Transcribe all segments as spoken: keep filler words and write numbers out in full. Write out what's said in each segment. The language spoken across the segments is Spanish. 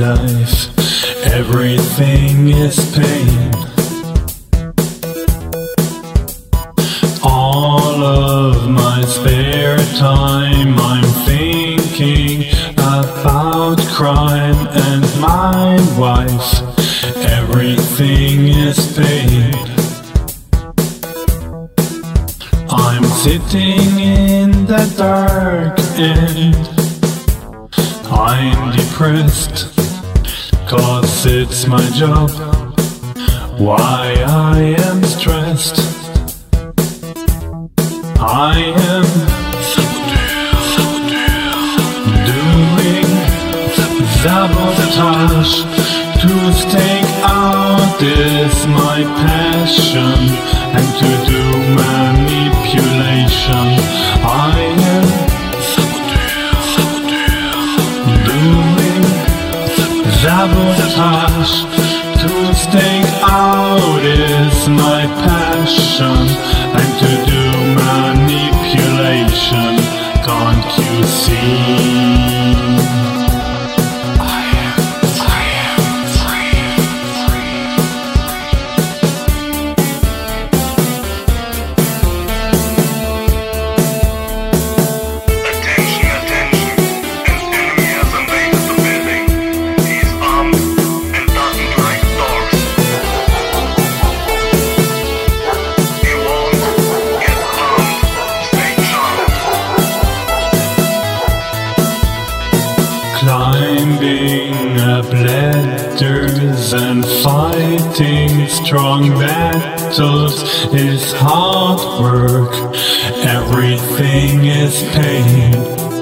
life, everything is pain. All of my spare time I'm thinking about crime and my wife. Everything is pain. I'm sitting in the dark and I'm depressed, 'cause it's my job. Why I am stressed. I am doing sabotage. To stake out is my passion, and to do manipulation. I am doing sabotage. To stake out is my passion, and to do manipulation. Can't you see? Climbing up ladders and fighting strong battles is hard work. Everything is pain.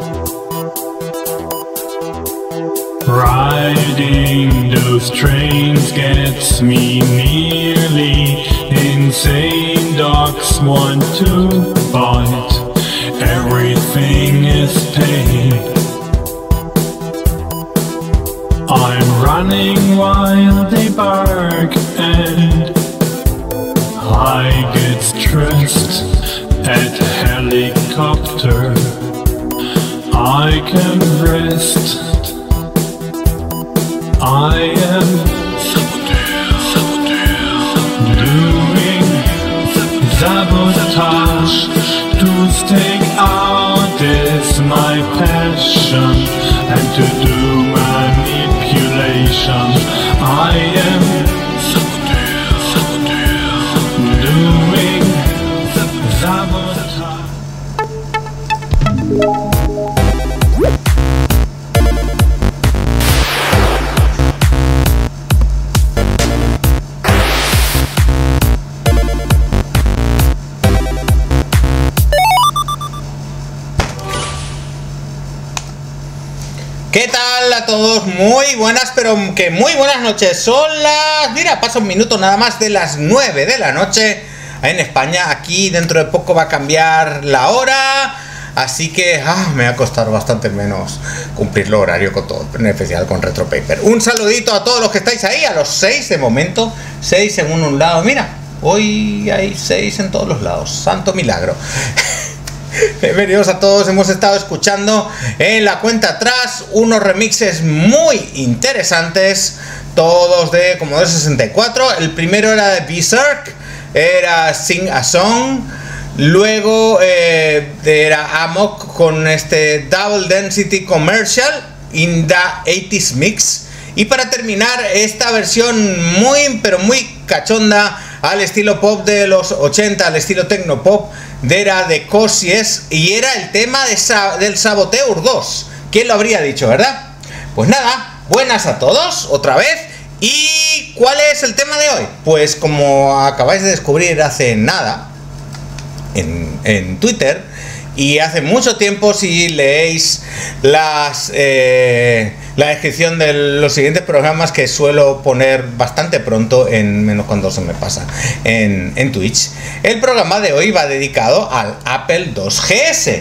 Riding those trains gets me nearly insane. Dogs want to bite. Everything is pain. I'm running while they bark and I get stressed at helicopter. I can rest. I am doing sabotage. To stake out is my passion, and to do manipulation. I am doing sabotage. ¿Qué tal a todos? Muy buenas, pero que muy buenas noches. Son las... Mira, pasa un minuto nada más de las nueve de la noche en España. Aquí dentro de poco va a cambiar la hora, así que ah, me va a costar bastante menos cumplir el horario con todo, en especial con RetroPaper. Un saludito a todos los que estáis ahí, a los seis de momento. Seis en un lado, mira, hoy hay seis en todos los lados. Santo milagro. Bienvenidos a todos. Hemos estado escuchando en la cuenta atrás unos remixes muy interesantes, todos de Commodore sesenta y cuatro. El primero era de Berserk, era Sing a Song. Luego eh, era Amok con este Double Density Commercial in the eighties Mix. Y para terminar, esta versión muy pero muy cachonda al estilo pop de los ochenta, al estilo tecnopop, era de Cosies y era el tema de Sa del Saboteur dos. ¿Quién lo habría dicho, verdad? Pues nada, buenas a todos otra vez. ¿Y cuál es el tema de hoy? Pues como acabáis de descubrir hace nada en, en Twitter, y hace mucho tiempo, si leéis las eh, la descripción de los siguientes programas que suelo poner bastante pronto, en menos cuando se me pasa, en, en Twitch, el programa de hoy va dedicado al Apple dos G S.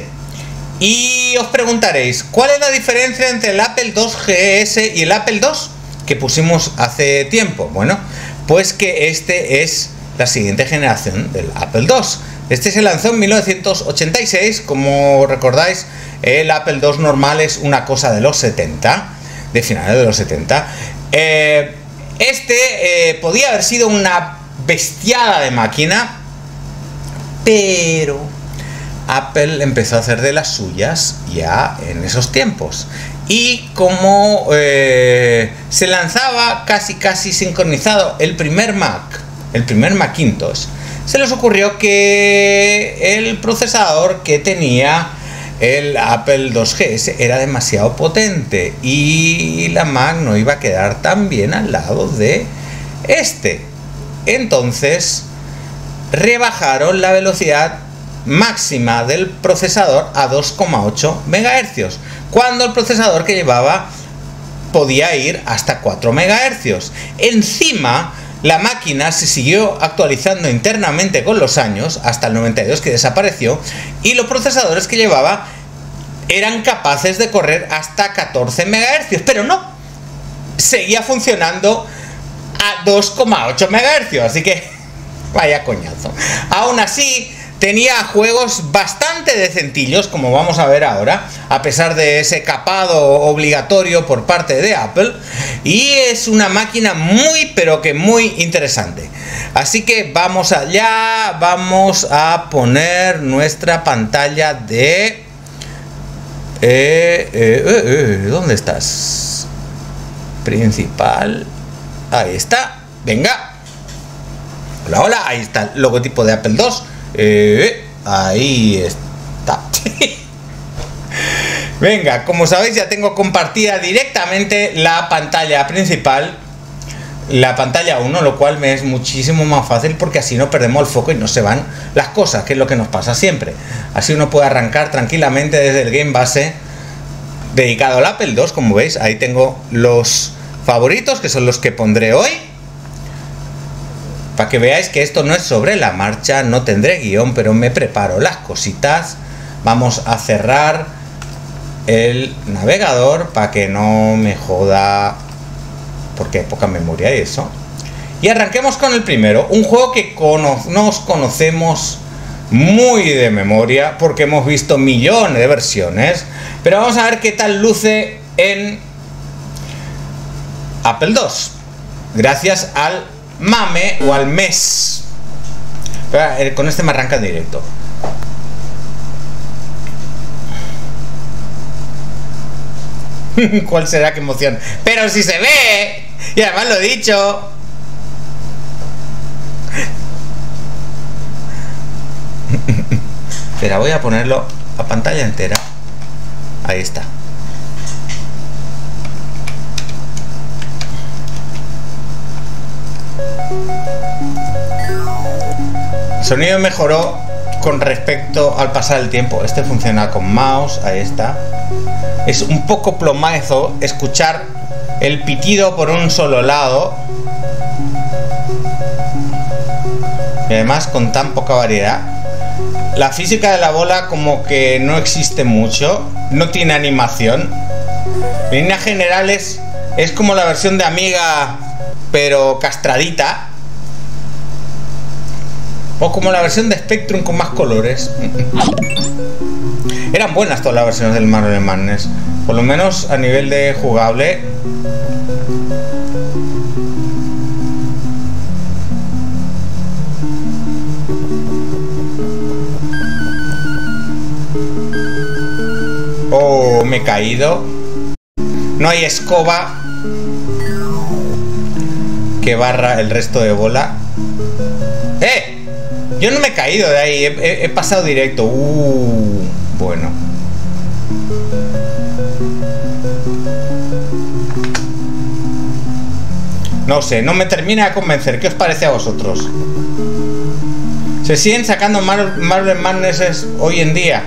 Y os preguntaréis, ¿cuál es la diferencia entre el Apple dos G S y el Apple dos que pusimos hace tiempo? Bueno, pues que este es la siguiente generación del Apple dos. Este se lanzó en mil novecientos ochenta y seis, como recordáis, el Apple dos normal es una cosa de los setenta. de finales de los setenta. Eh, este eh, podía haber sido una bestiada de máquina, pero Apple empezó a hacer de las suyas ya en esos tiempos. Y como eh, se lanzaba casi casi sincronizado el primer Mac, el primer Macintosh, se les ocurrió que el procesador que tenía el Apple dos G S era demasiado potente y la Mac no iba a quedar tan bien al lado de este. Entonces rebajaron la velocidad máxima del procesador a dos coma ocho megahercios, cuando el procesador que llevaba podía ir hasta cuatro megahercios. Encima, la máquina se siguió actualizando internamente con los años, hasta el noventa y dos, que desapareció, y los procesadores que llevaba eran capaces de correr hasta catorce megahercios, pero no, seguía funcionando a dos coma ocho megahercios, así que vaya coñazo. Aún así, tenía juegos bastante decentillos, como vamos a ver ahora, a pesar de ese capado obligatorio por parte de Apple, y es una máquina muy, pero que muy interesante. Así que vamos allá, vamos a poner nuestra pantalla de... Eh, eh, eh, eh, ¿dónde estás? Principal. Ahí está. Venga. Hola, hola. Ahí está el logotipo de Apple dos. Eh, ahí está. Venga, como sabéis, ya tengo compartida directamente la pantalla principal, la pantalla uno, lo cual me es muchísimo más fácil porque así no perdemos el foco y no se van las cosas, que es lo que nos pasa siempre. Así uno puede arrancar tranquilamente desde el Game Base dedicado al Apple dos. Como veis, ahí tengo los favoritos, que son los que pondré hoy, para que veáis que esto no es sobre la marcha, no tendré guión, pero me preparo las cositas. Vamos a cerrar el navegador para que no me joda, porque hay poca memoria y eso. Y arranquemos con el primero, un juego que cono nos conocemos muy de memoria porque hemos visto millones de versiones, pero vamos a ver qué tal luce en Apple dos, gracias al mame o al mes. Pero con este me arranca en directo. ¿Cuál será? Qué emoción. Pero si se ve, y además lo he dicho. Espera, voy a ponerlo a pantalla entera. Ahí está. El sonido mejoró con respecto al pasar el tiempo. Este funciona con mouse, ahí está. Es un poco plomazo escuchar el pitido por un solo lado. Y además con tan poca variedad. La física de la bola como que no existe mucho. No tiene animación. En líneas generales es como la versión de Amiga, pero castradita. O como la versión de Spectrum con más colores. Eran buenas todas las versiones del Marvel Madness, por lo menos a nivel de jugable. Oh, me he caído. No hay escoba que barra el resto de bola. ¡Eh! Yo no me he caído de ahí, he, he, he pasado directo. Uh, bueno. No sé, no me termina de convencer. ¿Qué os parece a vosotros? ¿Se siguen sacando Mar Marvel Madness hoy en día?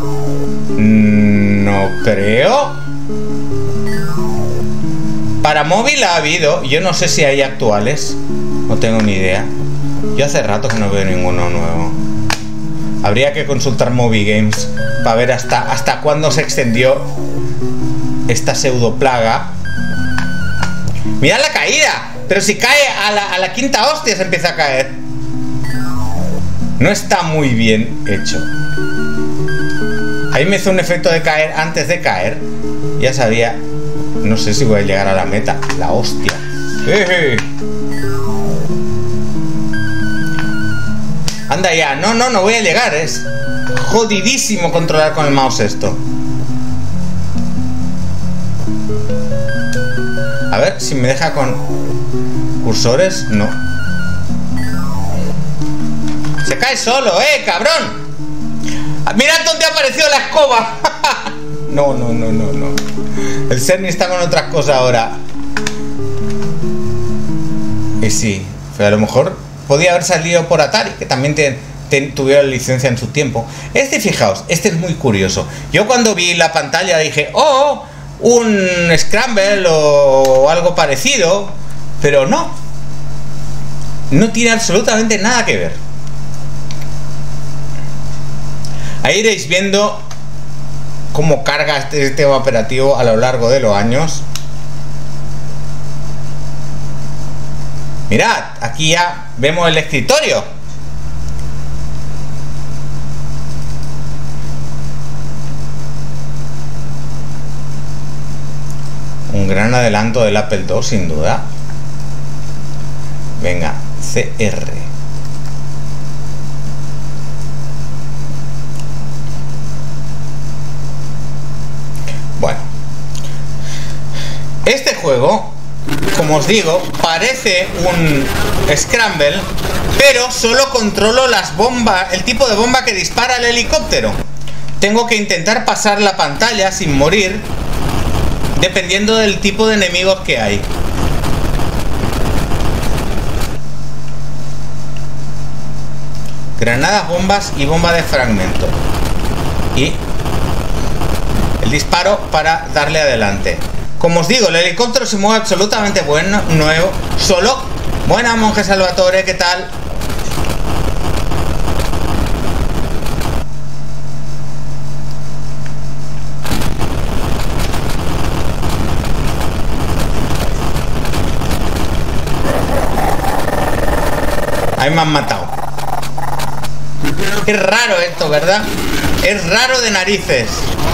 No creo. Para móvil ha habido. Yo no sé si hay actuales. No tengo ni idea. Yo hace rato que no veo ninguno nuevo. Habría que consultar Movie Games para ver hasta, hasta cuándo se extendió esta pseudo plaga. ¡Mirad la caída! Pero si cae a la, a la quinta hostia se empieza a caer. No está muy bien hecho. Ahí me hizo un efecto de caer antes de caer. Ya sabía No sé si voy a llegar a la meta. La hostia. ¡Eh! Anda ya. No, no, no voy a llegar. Es jodidísimo controlar con el mouse esto. A ver si me deja con cursores. No. Se cae solo, ¡eh, cabrón! ¡Mirad dónde ha aparecido la escoba! No, no, no, no, no. El Cerny está con otras cosas ahora. Y sí, pero a lo mejor podía haber salido por Atari, que también te, te, tuvieron licencia en su tiempo. Este, fijaos, este es muy curioso. Yo cuando vi la pantalla dije, oh, un Scramble o algo parecido, pero no. No tiene absolutamente nada que ver. Ahí iréis viendo cómo carga este sistema operativo a lo largo de los años. Mirad, aquí ya vemos el escritorio. Un gran adelanto del Apple dos, sin duda. Venga, C R. Bueno, este juego, como os digo, parece un Scramble, pero solo controlo las bombas, el tipo de bomba que dispara el helicóptero. Tengo que intentar pasar la pantalla sin morir, dependiendo del tipo de enemigos que hay. Granadas, bombas y bomba de fragmento. Y el disparo para darle adelante. Como os digo, el helicóptero se mueve absolutamente bueno, nuevo, solo. Buena, monje Salvatore, ¿qué tal? Ahí me han matado. Es raro esto, ¿verdad? Es raro de narices.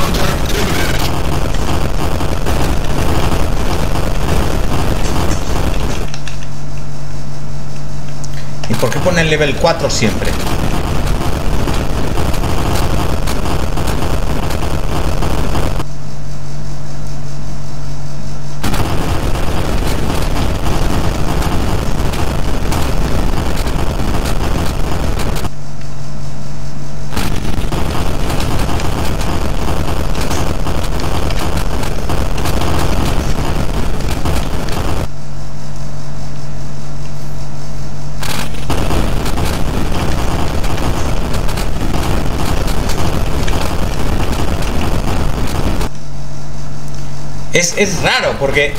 ¿Y por qué pone el level cuatro siempre? Es, es raro porque...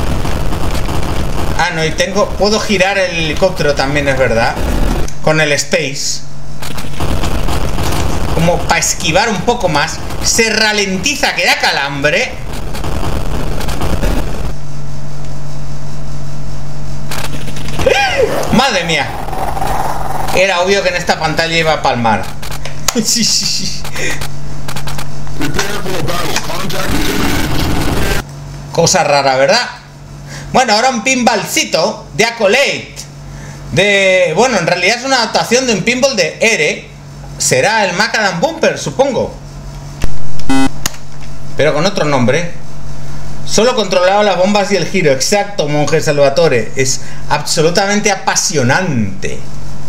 Ah, no, y tengo... Puedo girar el helicóptero también, es verdad. Con el Space. Como para esquivar un poco más. Se ralentiza, que da calambre. ¡Madre mía! Era obvio que en esta pantalla iba a palmar. Sí, sí, sí. Cosa rara, ¿verdad? Bueno, ahora un pinballcito de Accolade. De... Bueno, en realidad es una adaptación de un pinball de Ere. Será el Macadam Bumper, supongo. Pero con otro nombre. Solo controlaba las bombas y el giro. Exacto, monje Salvatore. Es absolutamente apasionante.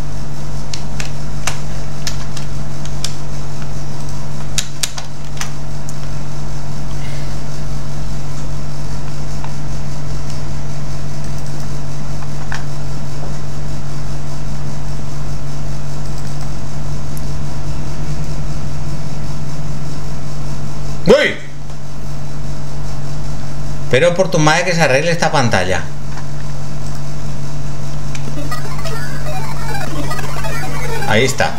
¡Uy! Pero por tu madre que se arregle esta pantalla. Ahí está.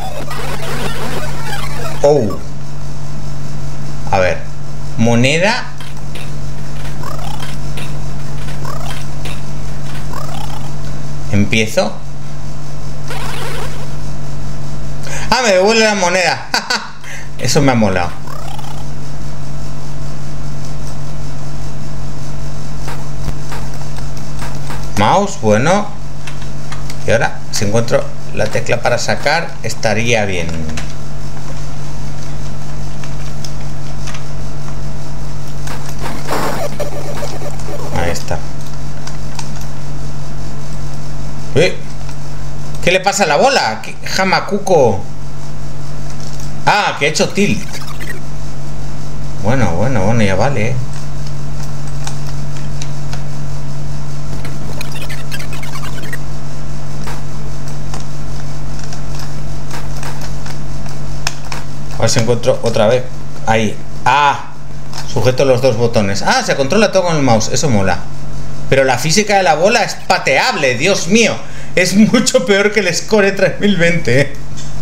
Oh. A ver. Moneda. Empiezo. Ah, me devuelve la moneda. Eso me ha molado. Mouse, bueno. Y ahora, si encuentro la tecla para sacar, estaría bien. Ahí está. ¿Eh? ¿Qué le pasa a la bola? ¿Qué? Jamacuco. Ah, que he hecho tilt. Bueno, bueno, bueno, ya vale, ¿eh? A ver si encuentro otra vez. Ahí. Ah, sujeto los dos botones. Ah, se controla todo con el mouse. Eso mola. Pero la física de la bola es pateable. Dios mío. Es mucho peor que el Score tres mil veinte, ¿eh?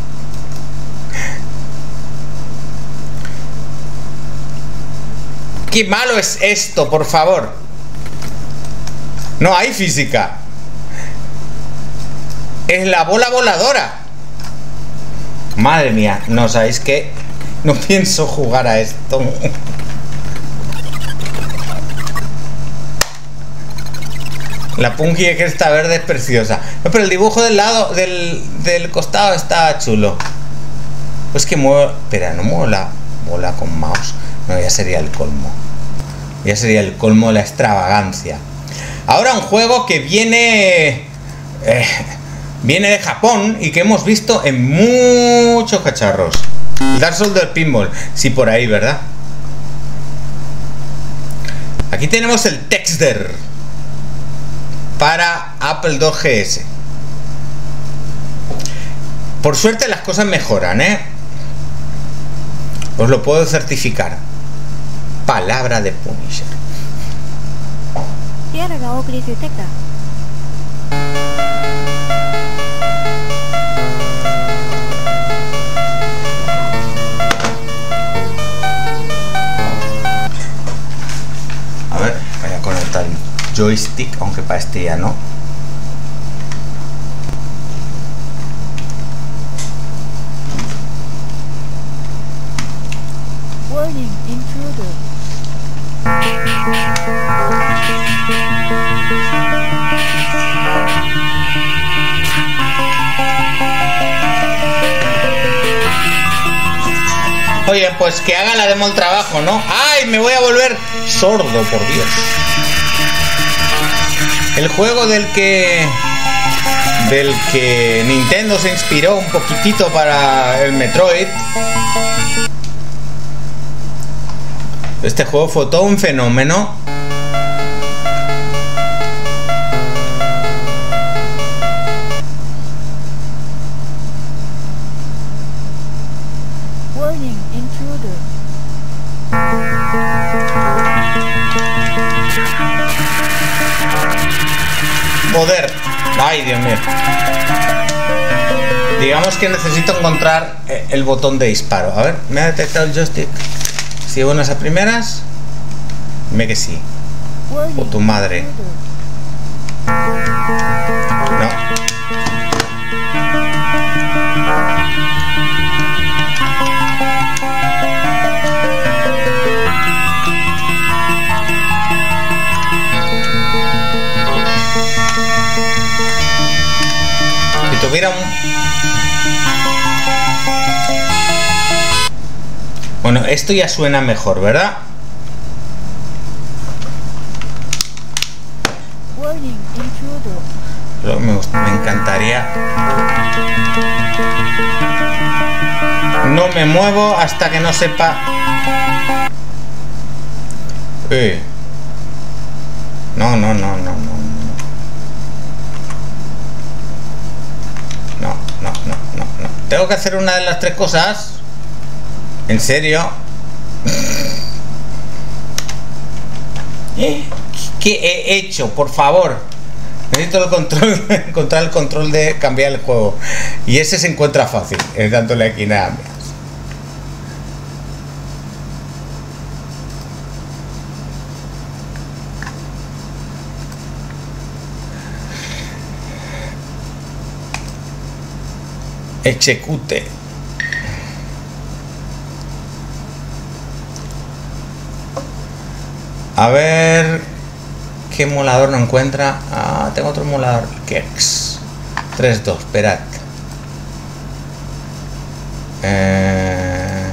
Qué malo es esto, por favor. No hay física. Es la bola voladora. Madre mía, no, ¿sabéis qué? No pienso jugar a esto. La Punky que está verde es preciosa. No, pero el dibujo del lado, del, del costado está chulo. Pues que muevo... Espera, no muevo la bola con mouse. No, ya sería el colmo. Ya sería el colmo de la extravagancia. Ahora un juego que viene... Eh, viene de Japón y que hemos visto en muchos cacharros. El Dark Souls del Pinball. Sí, por ahí, ¿verdad? Aquí tenemos el Texter para Apple dos G S. Por suerte las cosas mejoran, ¿eh? Os lo puedo certificar. Palabra de Punisher. A ver, voy a conectar el joystick, aunque para este ya no. Warning, intruder. Oye, pues que haga la demo el trabajo, ¿no? ¡Ay! Me voy a volver sordo, por Dios. El juego del que... Del que Nintendo se inspiró un poquitito para el Metroid. Este juego fue todo un fenómeno. Warning, intruder. Joder. Ay, Dios mío. Digamos que necesito encontrar el botón de disparo. A ver, ¿me ha detectado el joystick? Si buenas a primeras. Dime que sí. O tu madre. No. Si tuviera un... Bueno, esto ya suena mejor, ¿verdad? Pero me, me encantaría. No me muevo hasta que no sepa. Eh. No, no, no, no, no. No, no, no, no, no. Tengo que hacer una de las tres cosas. ¿En serio? ¿Qué he hecho? Por favor. Necesito el control, encontrar el control de cambiar el juego. Y ese se encuentra fácil, es dándole aquí nada más. Ejecute. A ver, ¿Qué emulador no encuentra? Ah, tengo otro emulador. Kex tres dos, esperad. Eh...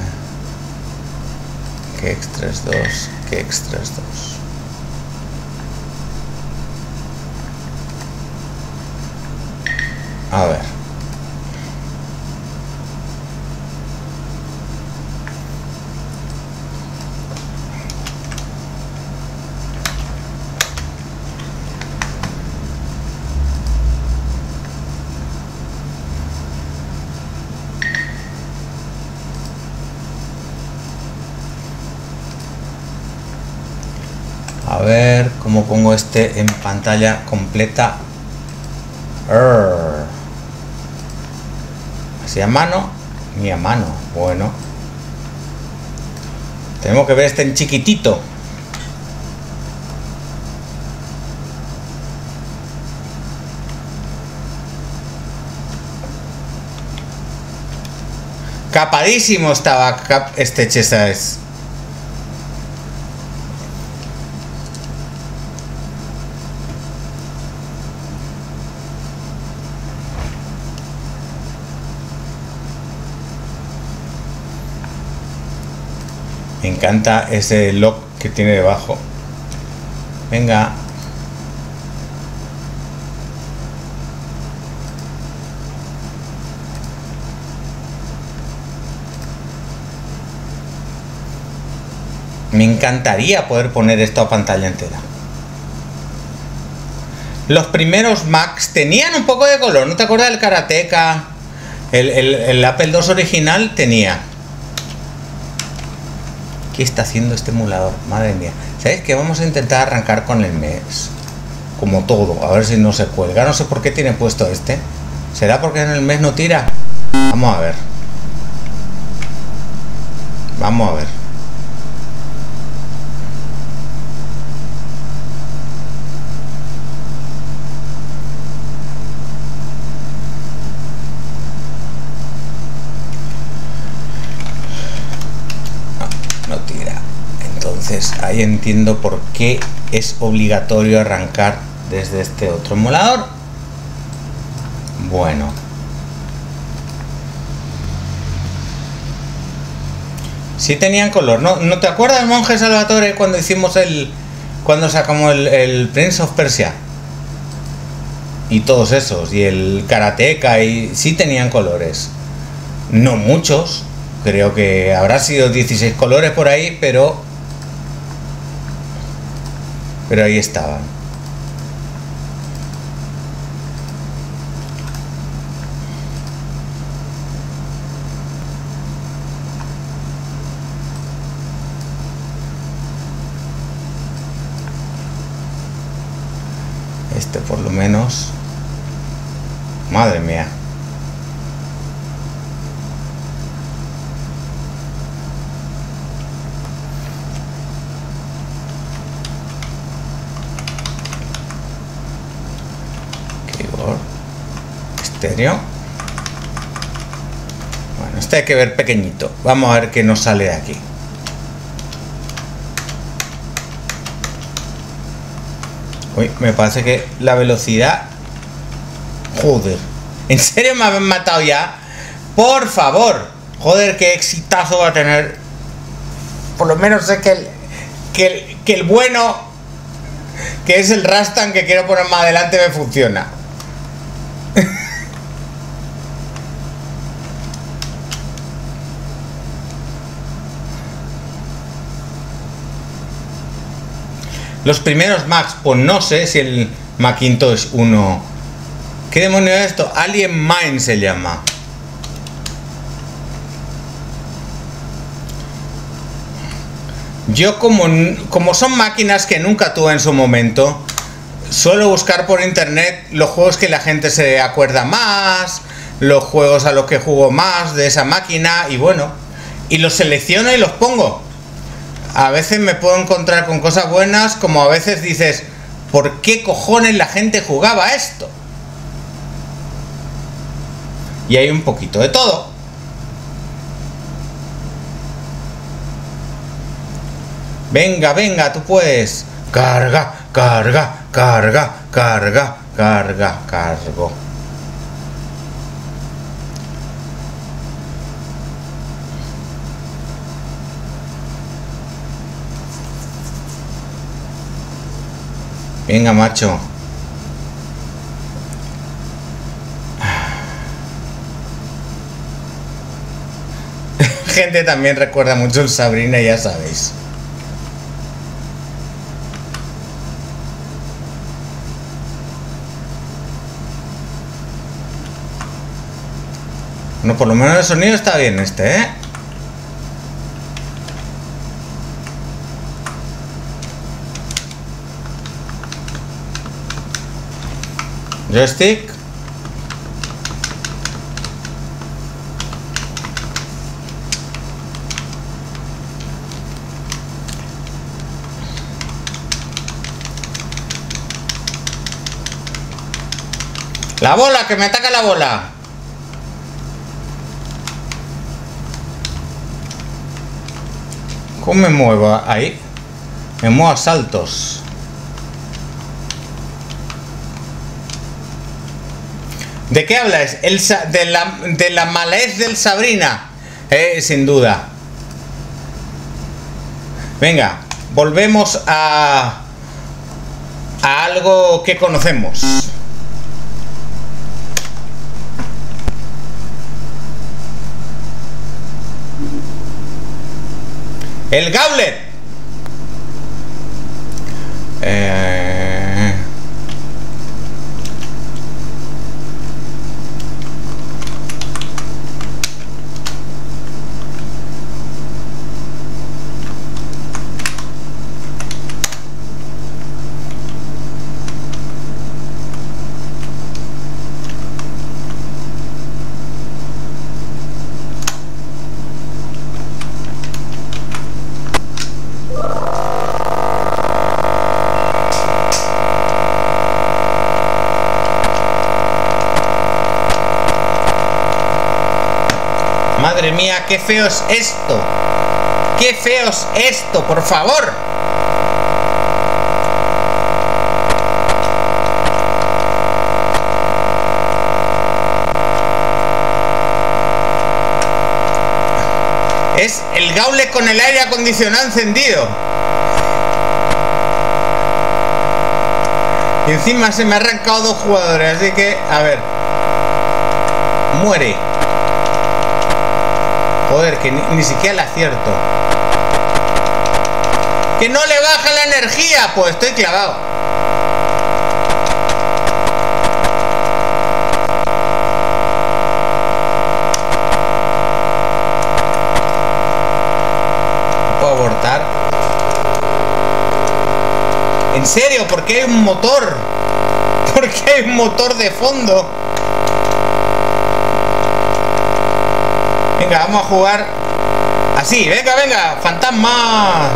Kex tres dos, Kex tres dos. A ver. A ver cómo pongo este en pantalla completa. Arr. Así a mano, ni a mano. Bueno, tenemos que ver este en chiquitito. Capadísimo estaba cap este Chesa-es. Me encanta ese lock que tiene debajo. Venga. Me encantaría poder poner esto a pantalla entera. Los primeros Macs tenían un poco de color. ¿No te acuerdas del Karateka? El, el, el Apple dos original tenía. ¿Qué está haciendo este emulador? Madre mía. ¿Sabéis que vamos a intentar arrancar con el mes? Como todo. A ver si no se cuelga. No sé por qué tiene puesto este. ¿Será porque en el mes no tira? Vamos a ver. Vamos a ver. Entonces ahí entiendo por qué es obligatorio arrancar desde este otro emulador. Bueno, sí tenían color. ¿No, ¿no te acuerdas, Monje Salvatore, cuando hicimos el cuando sacamos el, el Prince of Persia y todos esos, y el Karateka, y sí tenían colores? No muchos, creo que habrá sido dieciséis colores por ahí, pero Pero ahí estaban. Este por lo menos. Madre mía. Estéreo. Bueno, este hay que ver pequeñito. Vamos a ver qué nos sale de aquí. Uy, me parece que la velocidad... Joder. ¿En serio me habían matado ya? Por favor. Joder, qué exitazo va a tener. Por lo menos sé que el, que el, que el bueno, que es el Rastan que quiero poner más adelante, me funciona. Los primeros Macs, pues no sé si el Macintosh uno... ¿Qué demonio es esto? Alien Mind se llama. Yo como, como son máquinas que nunca tuve en su momento, suelo buscar por internet los juegos que la gente se acuerda más, los juegos a los que jugó más de esa máquina, y bueno, y los selecciono y los pongo. A veces me puedo encontrar con cosas buenas, como a veces dices, ¿por qué cojones la gente jugaba esto? Y hay un poquito de todo. Venga, venga, tú puedes. Carga, carga, carga, carga, carga, cargo. Venga, macho. Gente también recuerda mucho el Sabrina, ya sabéis. Bueno, por lo menos el sonido está bien este, ¿eh? Joystick. La bola, que me ataca la bola. ¿Cómo me muevo? Ahí. Me muevo a saltos. ¿De qué hablas? El sa de, la, de la malez del Sabrina. Eh, sin duda. Venga, volvemos a, a algo que conocemos. El Gauntlet. Eh... Madre mía, qué feo es esto. Qué feo es esto, por favor. Es el Gauntlet con el aire acondicionado encendido. Y encima se me ha arrancado dos jugadores, así que, a ver. Muere. Joder, que ni, ni siquiera le acierto. ¡Que no le baja la energía! Pues estoy clavado. No puedo abortar. ¿En serio? ¿Por qué hay un motor? ¿Por qué hay un motor de fondo? Venga, vamos a jugar así, venga, venga, fantasma.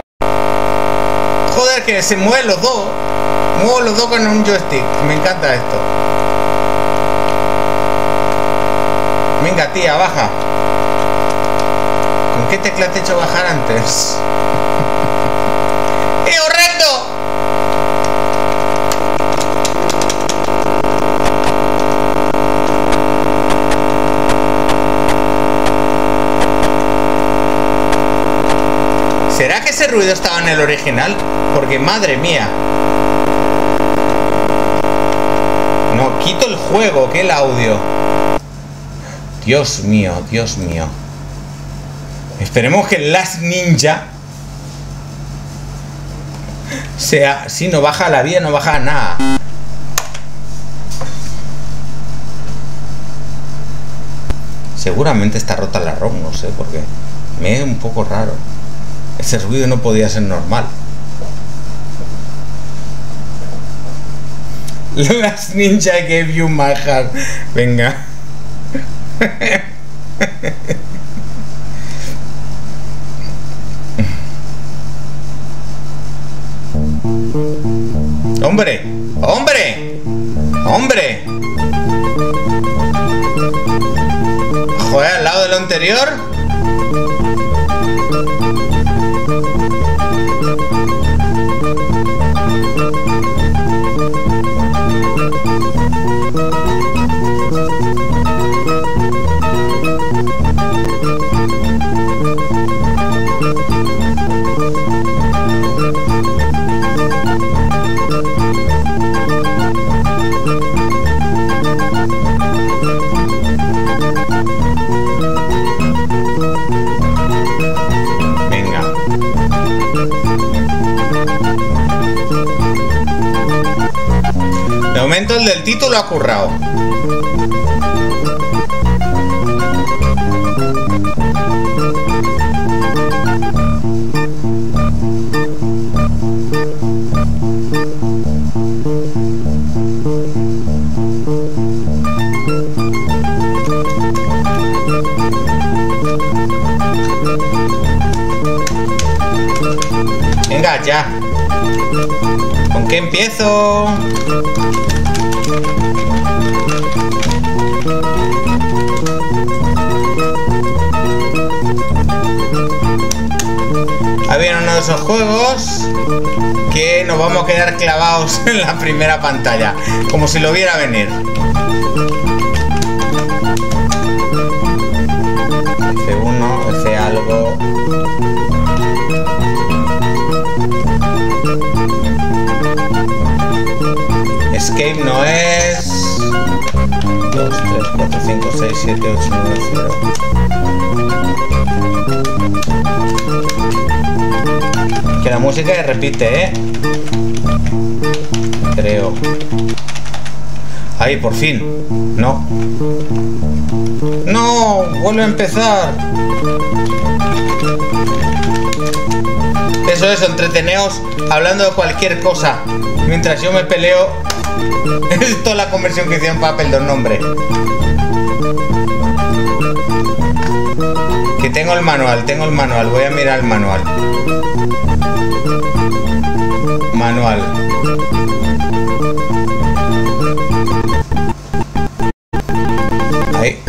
Joder, que se mueven los dos. Muevo los dos con un joystick. Me encanta esto. Venga, tía, baja. ¿Con qué tecla te he hecho bajar antes? ¡Es horrendo! ¿Será que ese ruido estaba en el original? Porque madre mía. No, quito el juego, que el audio. Dios mío, Dios mío. Esperemos que el Last Ninja sea... Si no baja la vida, no baja nada. Seguramente está rota la ROM, no sé por qué. Me es un poco raro. Ese ruido no podía ser normal. Last Ninja gave you my heart. Venga. ¡Hombre! ¡Hombre! ¡Hombre! Joder, al lado de lo anterior. momento el del título ha currado. Venga, ya. ¿Con qué empiezo? Había uno de esos juegos que nos vamos a quedar clavados en la primera pantalla, como si lo viera venir. F uno, F algo. Escape no es. dos, tres, cuatro, cinco, seis, siete, ocho, nueve, cero. Que la música se repite, ¿eh? Creo. Ahí, por fin. No. No, vuelve a empezar. Eso es, entreteneos hablando de cualquier cosa. Mientras yo me peleo. Es toda la conversión que hicieron para Apple dos nombre. Que tengo el manual, tengo el manual. Voy a mirar el manual. Manual. Ahí.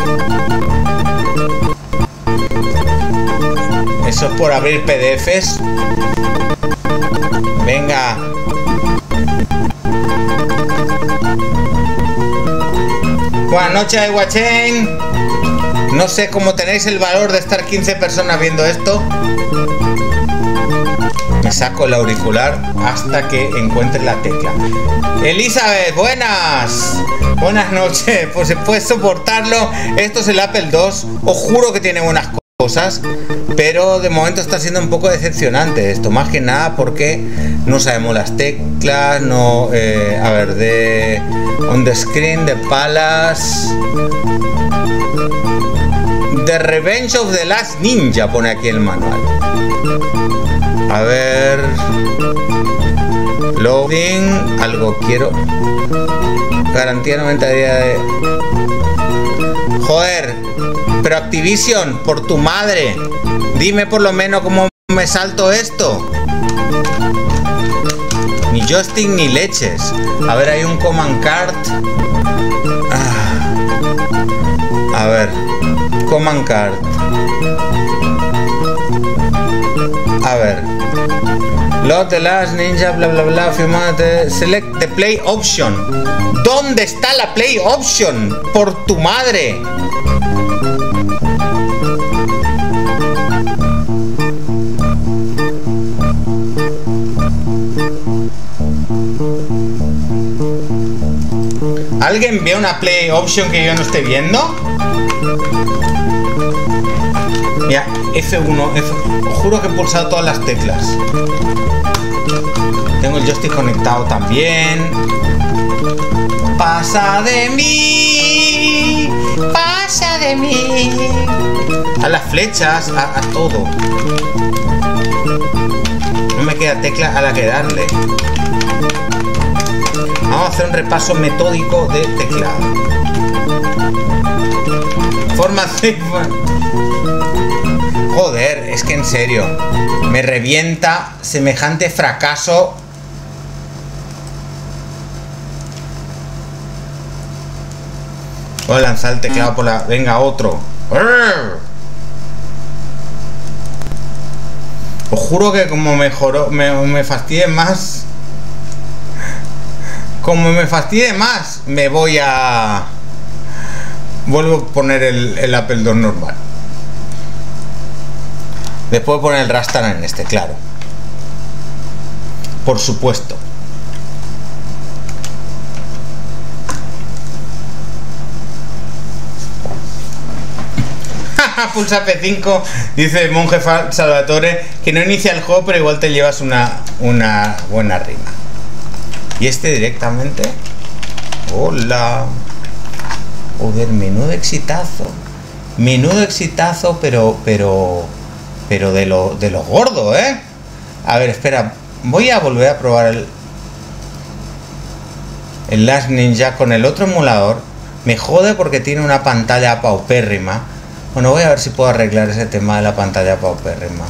Eso es por abrir P D Fs. Venga. Buenas noches, Iwachen. No sé cómo tenéis el valor de estar quince personas viendo esto. Me saco el auricular hasta que encuentre la tecla. Elizabeth, buenas. Buenas noches. Pues se puede soportarlo. Esto es el Apple dos. Os juro que tiene buenas cosas, pero de momento está siendo un poco decepcionante esto. Más que nada porque no sabemos las teclas. No, eh, a ver, de on the screen, de Palace. The Revenge of the Last Ninja pone aquí el manual. A ver. Loading. Algo quiero. Garantía noventa días de. Joder. Pero Activision, por tu madre. Dime por lo menos cómo me salto esto. Ni joystick ni leches. A ver, hay un command card. Ah. A ver. Command card. A ver. Load the last ninja, bla bla bla. Firmate. Select the play option. ¿Dónde está la play option? Por tu madre. ¿Alguien ve una play option que yo no esté viendo? Mira, F uno, F... Os juro que he pulsado todas las teclas. Tengo el joystick conectado también. Pasa de mí, pasa de mí. A las flechas, a, a todo. No me queda tecla a la que darle. Vamos a hacer un repaso metódico de teclado. Formación. Joder, es que en serio, me revienta semejante fracaso. Voy a lanzar el teclado por la... Venga, otro. Os juro que como mejoró, me, me fastidie más. Como me fastidie más, me voy a... Vuelvo a poner el, el Apple dos normal. Después de poner el Rastan en este, claro. Por supuesto. Pulsa P cinco, dice el monje Salvatore, que no inicia el juego, pero igual te llevas una, una buena rima. Y este directamente... Hola. Joder, menudo exitazo. Menudo exitazo, pero, pero, pero de lo, de los gordos, ¿eh? A ver, espera. Voy a volver a probar el, el Last Ninja con el otro emulador. Me jode porque tiene una pantalla paupérrima. Bueno, voy a ver si puedo arreglar ese tema de la pantalla paupérrima.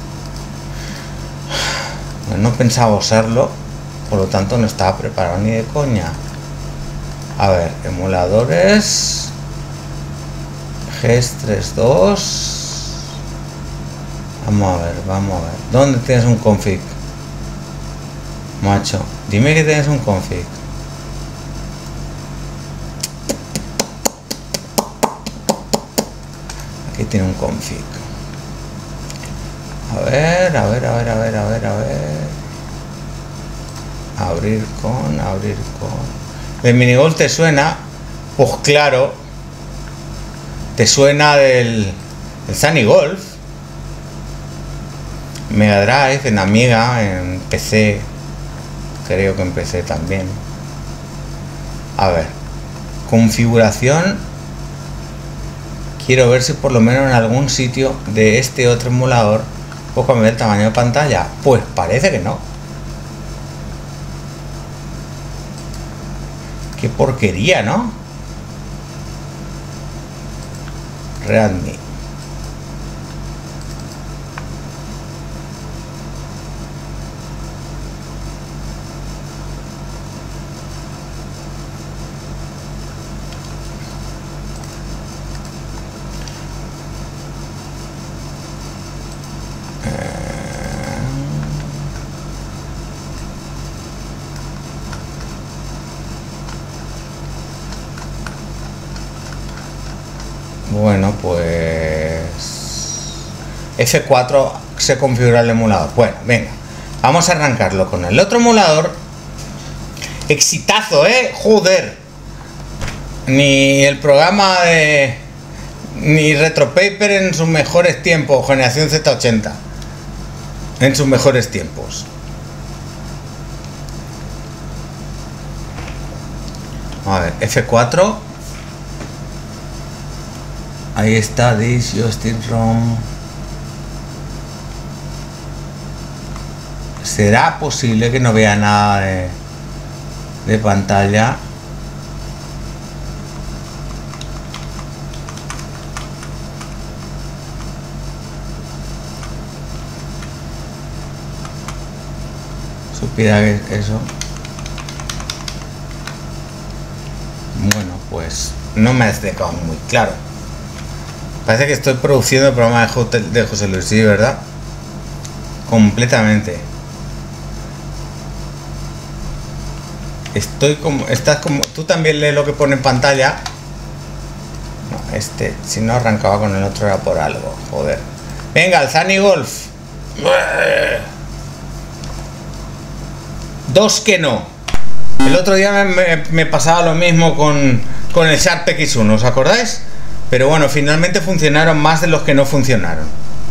No pensaba usarlo, por lo tanto no estaba preparado ni de coña. A ver, emuladores G S treinta y dos. Vamos a ver, vamos a ver. ¿Dónde tienes un config? Macho, dime que tienes un config. Aquí tiene un config. A ver, a ver, a ver, a ver, a ver, a ver. Abrir con, abrir con. ¿El minigolf te suena? Pues claro. Te suena del el Sunny Golf. Mega Drive, en Amiga, en P C. Creo que en P C también. A ver. Configuración. Quiero ver si por lo menos en algún sitio de este otro emulador puedo cambiar el tamaño de pantalla. Pues parece que no. Qué porquería, ¿no? Readme. Bueno, pues F cuatro se configura el emulador. Bueno, venga, vamos a arrancarlo con el otro emulador. Exitazo, eh, joder. Ni el programa de ni Retropaper en sus mejores tiempos, generación Z ochenta en sus mejores tiempos. A ver, F cuatro. Ahí está, this Justin Rom. ¿Será posible que no vea nada de, de pantalla? Supiera que eso. Bueno, pues no me has dejado muy claro. Parece que estoy produciendo el programa de, J de José Luis, ¿sí, verdad? Completamente. Estoy como... Estás como... Tú también lees lo que pone en pantalla. No, este... Si no arrancaba con el otro era por algo. Joder. Venga, el Sunny Golf. Dos que no. El otro día me, me, me pasaba lo mismo con, con el Sharp X uno, ¿os acordáis? Pero bueno, finalmente funcionaron más de los que no funcionaron.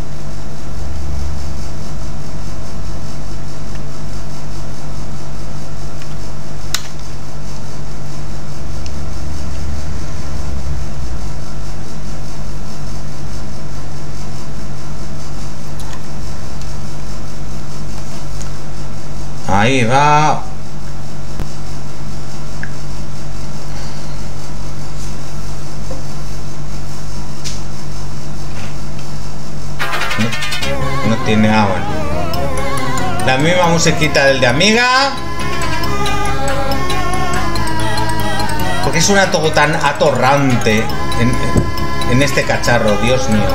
Ahí va. Tiene agua. La misma musiquita del de Amiga. Porque es una todo tan atorrante en, en este cacharro, Dios mío.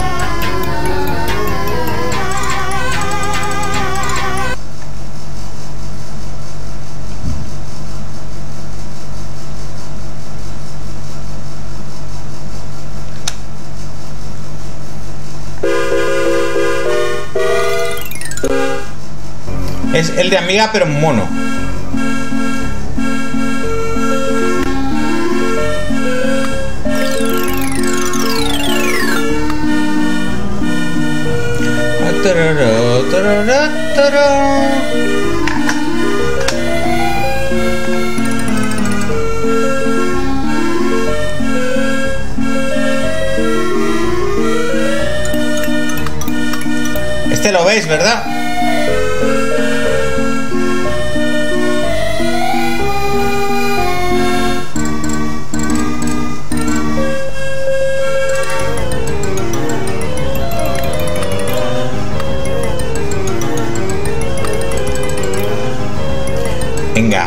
Es el de Amiga, pero en mono. veis, ¿verdad? Venga.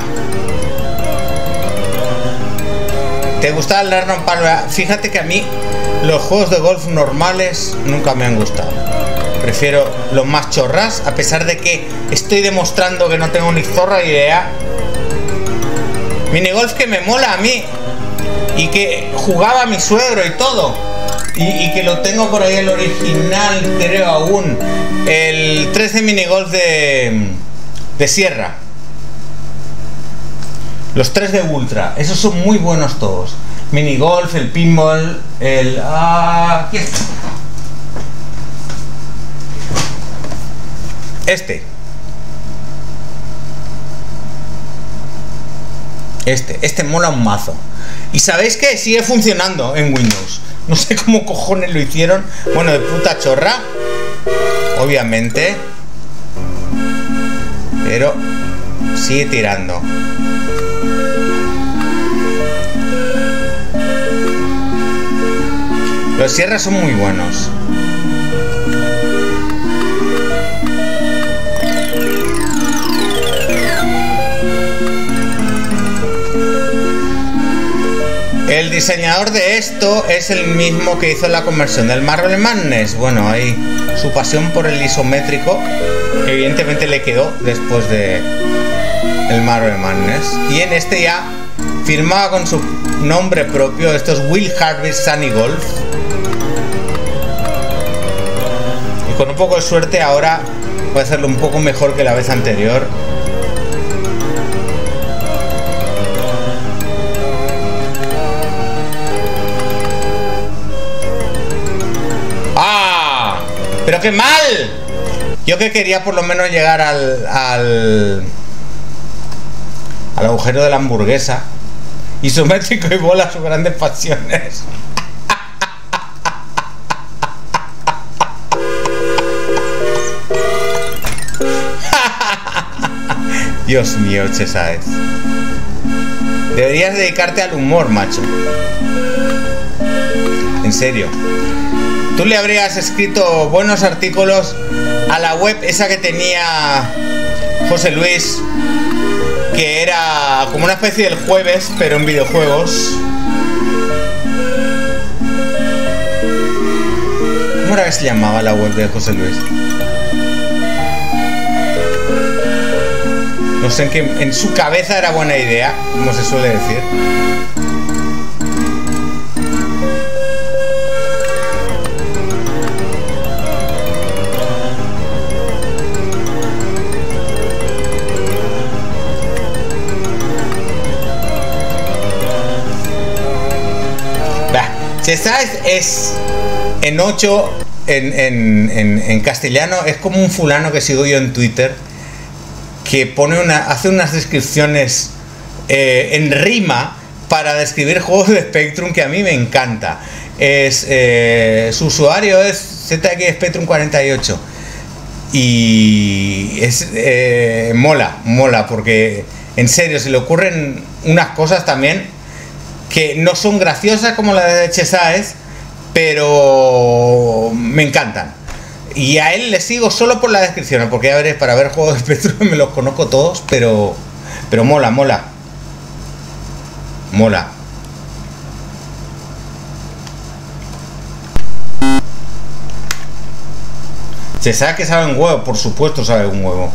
¿Te gusta el Arnold Palmer? Fíjate que a mí los juegos de golf normales nunca me han gustado. Prefiero los más chorras, a pesar de que estoy demostrando que no tengo ni zorra idea. Minigolf que me mola a mí y que jugaba mi suegro y todo. Y, y que lo tengo por ahí el original, creo aún. El trece minigolf de, de Sierra. Los tres de Ultra, esos son muy buenos todos. Minigolf, el pinball, el... Ah, aquí está. Este. Este, este mola un mazo. Y sabéis que sigue funcionando en Windows. No sé cómo cojones lo hicieron. Bueno, de puta chorra, obviamente. Pero sigue tirando. Los Sierra son muy buenos. El diseñador de esto es el mismo que hizo la conversión del Marble Madness. Bueno, ahí su pasión por el isométrico evidentemente le quedó después de el Marble Madness. Y en este ya firmaba con su nombre propio. Esto es Will Harvey's Sunny Golf. Y con un poco de suerte ahora voy a hacerlo un poco mejor que la vez anterior. ¡Ah! ¡Pero qué mal! Yo que quería por lo menos llegar al, al, al agujero de la hamburguesa. Isométrico y bola, sus grandes pasiones. Dios mío, Chesaez. Deberías dedicarte al humor, macho. En serio. Tú le habrías escrito buenos artículos a la web esa que tenía José Luis, que era como una especie del Jueves, pero en videojuegos. ¿Cómo era que se llamaba la web de José Luis? No sé, en que en su cabeza era buena idea, como se suele decir. Chesaez es en ocho en, en, en, en castellano, es como un fulano que sigo yo en Twitter, que pone una, hace unas descripciones eh, en rima para describir juegos de Spectrum que a mí me encanta. Es, eh, su usuario es Z X Spectrum cuarenta y ocho y es eh, mola, mola, porque en serio se le ocurren unas cosas también que no son graciosas como la de Chesaez, pero me encantan. Y a él le sigo solo por la descripción, porque ya veréis, para ver juegos de Spectrum me los conozco todos, pero pero mola, mola. Mola. Chesaez que sabe un huevo, por supuesto sabe un huevo.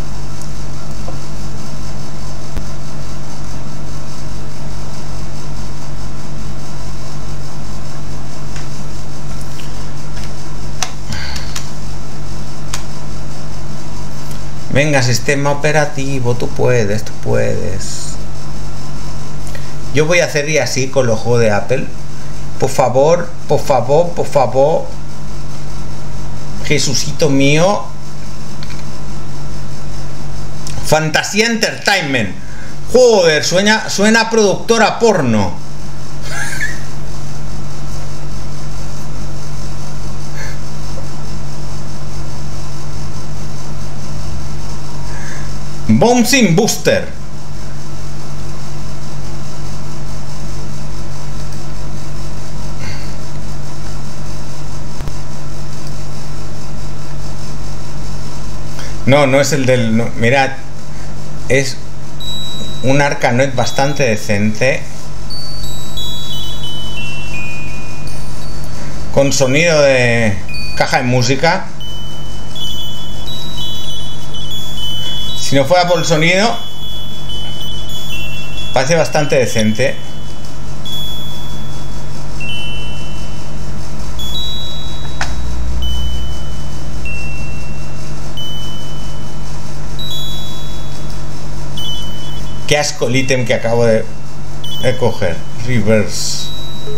Venga, sistema operativo, tú puedes, tú puedes. Yo voy a hacer y así con los juegos de Apple. Por favor, por favor, por favor. Jesucito mío. Fantasía Entertainment. Joder, suena, suena a productora porno. Bouncing Booster. No, no es el del... No, mirad, es un Arkanoid bastante decente. Con sonido de caja de música. Si no fuera por el sonido, parece bastante decente. Qué asco el ítem que acabo de, de coger. Reverse.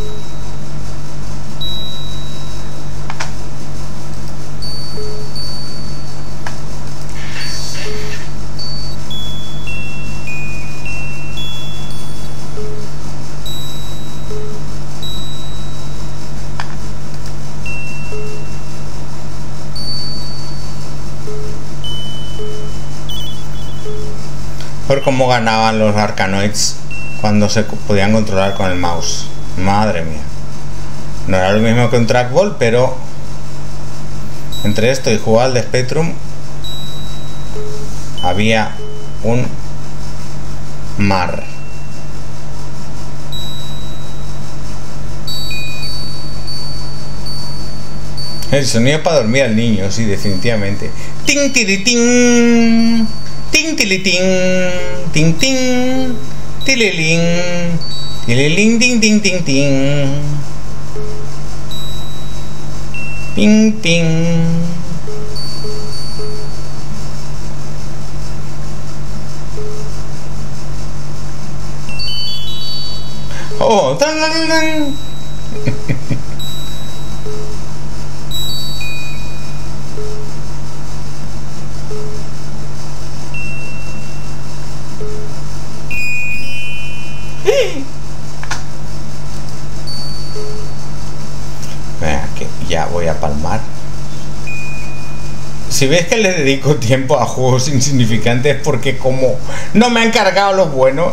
Por cómo ganaban los Arkanoids cuando se podían controlar con el mouse. Madre mía. No era lo mismo que un trackball, pero entre esto y jugar al de Spectrum había un mar. El sonido para dormir al niño, sí, definitivamente. Ting tiritín. Ting tilitín, ting ting, tililín, tililín, ting ting ting ting, ping ping. Oh, tan tan tan. Venga, que ya voy a palmar. Si ves que le dedico tiempo a juegos insignificantes porque como no me han cargado los buenos.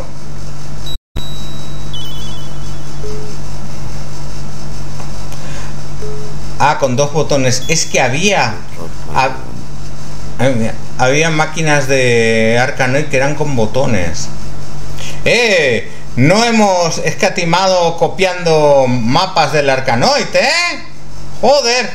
Ah, con dos botones. Es que había hab, había máquinas de Arkanoid que eran con botones. ¡Eh! No hemos escatimado copiando mapas del Arkanoid, ¿eh? ¡Joder!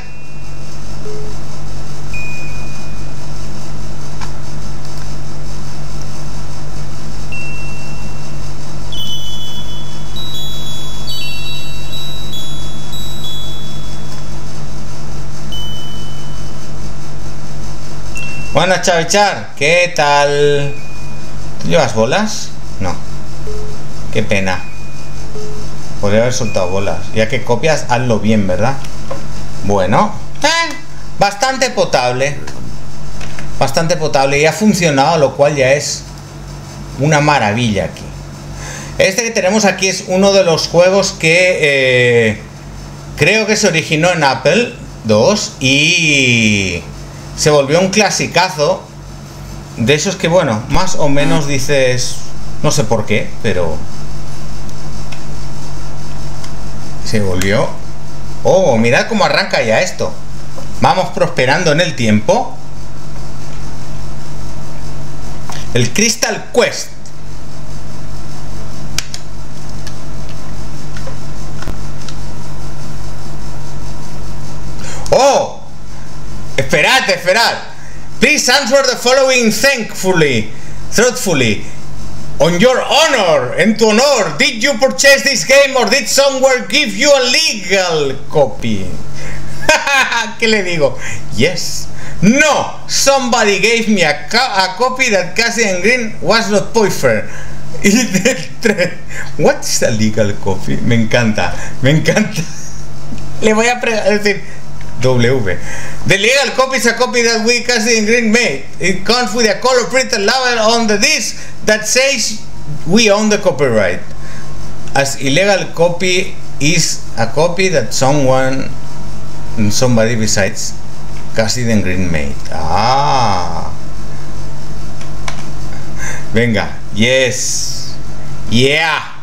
Buenas, Chavichar. ¿Qué tal? ¿Tú llevas bolas? No. Qué pena. Podría haber soltado bolas. Ya que copias, hazlo bien, ¿verdad? Bueno. Eh, bastante potable. Bastante potable. Y ha funcionado, lo cual ya es una maravilla aquí. Este que tenemos aquí es uno de los juegos que eh, creo que se originó en Apple dos y se volvió un clasicazo. De esos que, bueno, más o menos dices... No sé por qué, pero... se volvió. Oh, mirad cómo arranca ya esto. Vamos prosperando en el tiempo. El Crystal Quest. Oh, esperad, esperad. Please answer the following thankfully, truthfully. On your honor, en tu honor, did you purchase this game or did somewhere give you a legal copy? ¿Qué le digo? Yes. No, somebody gave me a, a copy that Cassian Green was not boyfriend. What's a legal copy? Me encanta, me encanta. Le voy a decir W. The legal copy is a copy that we Cassian Green made. It comes with a color printed label on the disc that says we own the copyright. As illegal copy is a copy that someone, somebody besides Cassian Green made. Ah. Venga, yes. Yeah.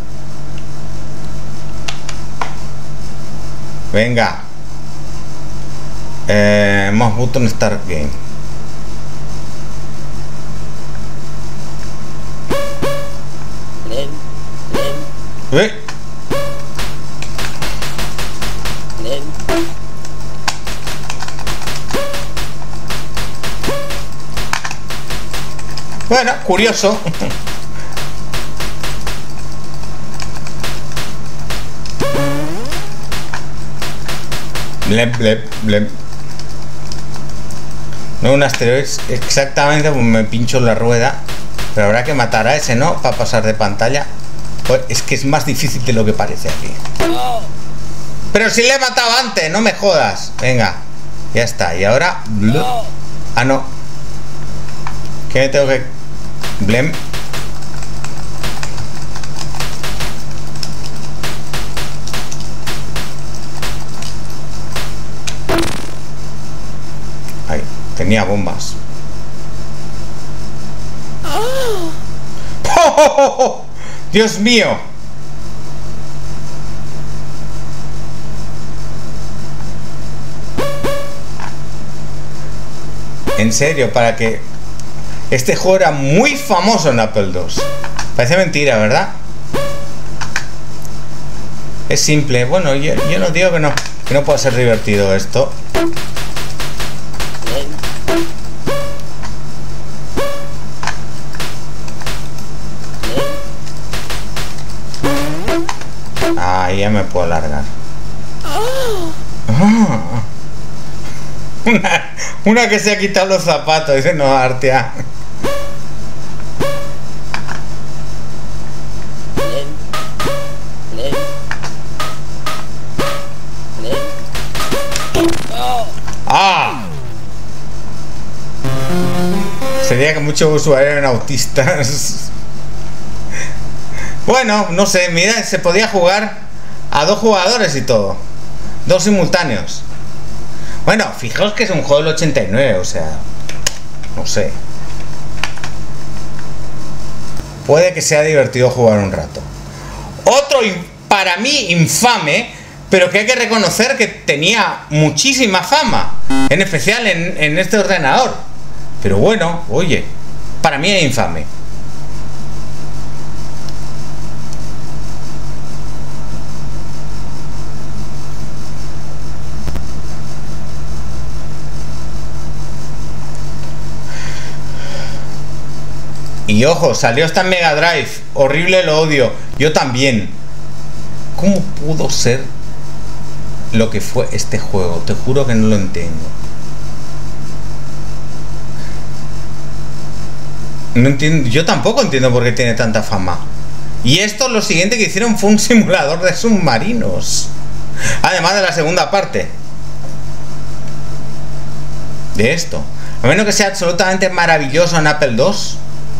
Venga. Eh, más button start game. Len, len, ¿Eh? len. Bueno, curioso. Blep, blep, blep. No un asteroide exactamente, pues me pincho la rueda. Pero habrá que matar a ese, ¿no? Para pasar de pantalla. Pues es que es más difícil de lo que parece aquí. Pero si le he matado antes, no me jodas. Venga, ya está. Y ahora... Blup. Ah, no. ¿Qué me tengo que...? Blem. Ahí, tenía bombas. ¡Oh, oh, oh, oh! ¡Dios mío! En serio, para que... Este juego era muy famoso en Apple dos. Parece mentira, ¿verdad? Es simple. Bueno, yo, yo no digo que no, que no pueda ser divertido esto. Ah, ya me puedo largar. Ah. Una, una que se ha quitado los zapatos. Dice, no, Artia. ¡Ah! Sería que muchos usuarios eran autistas. Bueno, no sé, mira, se podía jugar a dos jugadores y todo. Dos simultáneos. Bueno, fijaos que es un juego del ochenta y nueve, o sea... No sé. Puede que sea divertido jugar un rato. Otro, para mí, infame... Pero que hay que reconocer que tenía muchísima fama. En especial en, en este ordenador. Pero bueno, oye, para mí es infame. Y ojo, salió hasta en Mega Drive. Horrible, lo odio. Yo también. ¿Cómo pudo ser lo que fue este juego? Te juro que no lo entiendo. No entiendo. Yo tampoco entiendo por qué tiene tanta fama. Y esto, lo siguiente que hicieron fue un simulador de submarinos. Además de la segunda parte de esto. A menos que sea absolutamente maravilloso en Apple dos.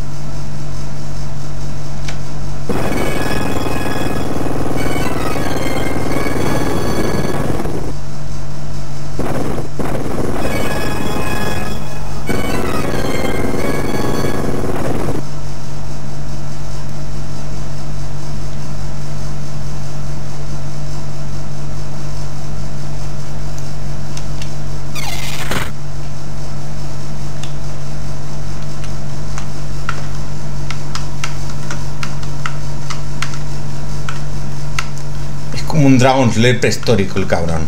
Como un Dragon Slayer prehistórico el cabrón.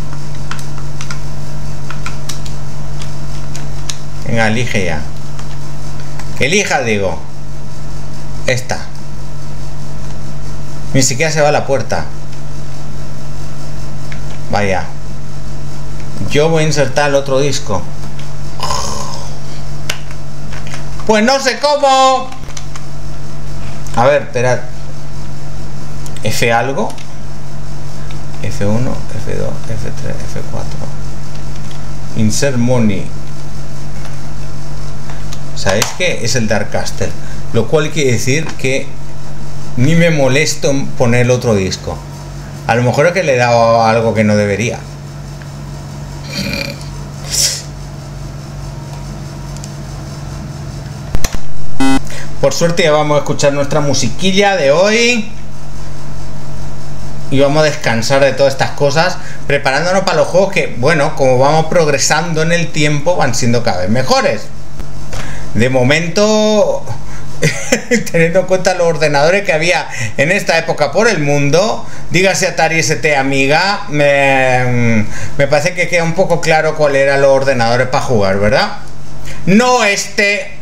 Venga, elige ya. Elija, digo. Esta. Ni siquiera se va a la puerta. Vaya. Yo voy a insertar el otro disco. Pues no sé cómo. A ver, esperad. F algo. F uno, F dos, F tres, F cuatro. Insert money. ¿Sabéis qué? Es el Dark Castle. Lo cual quiere decir que ni me molesto en poner el otro disco. A lo mejor es que le he dado algo que no debería. Por suerte ya vamos a escuchar nuestra musiquilla de hoy. Y vamos a descansar de todas estas cosas, preparándonos para los juegos que, bueno, como vamos progresando en el tiempo, van siendo cada vez mejores. De momento, teniendo en cuenta los ordenadores que había en esta época por el mundo, dígase Atari S T Amiga, me, me parece que queda un poco claro cuál eran los ordenadores para jugar, ¿verdad? No este...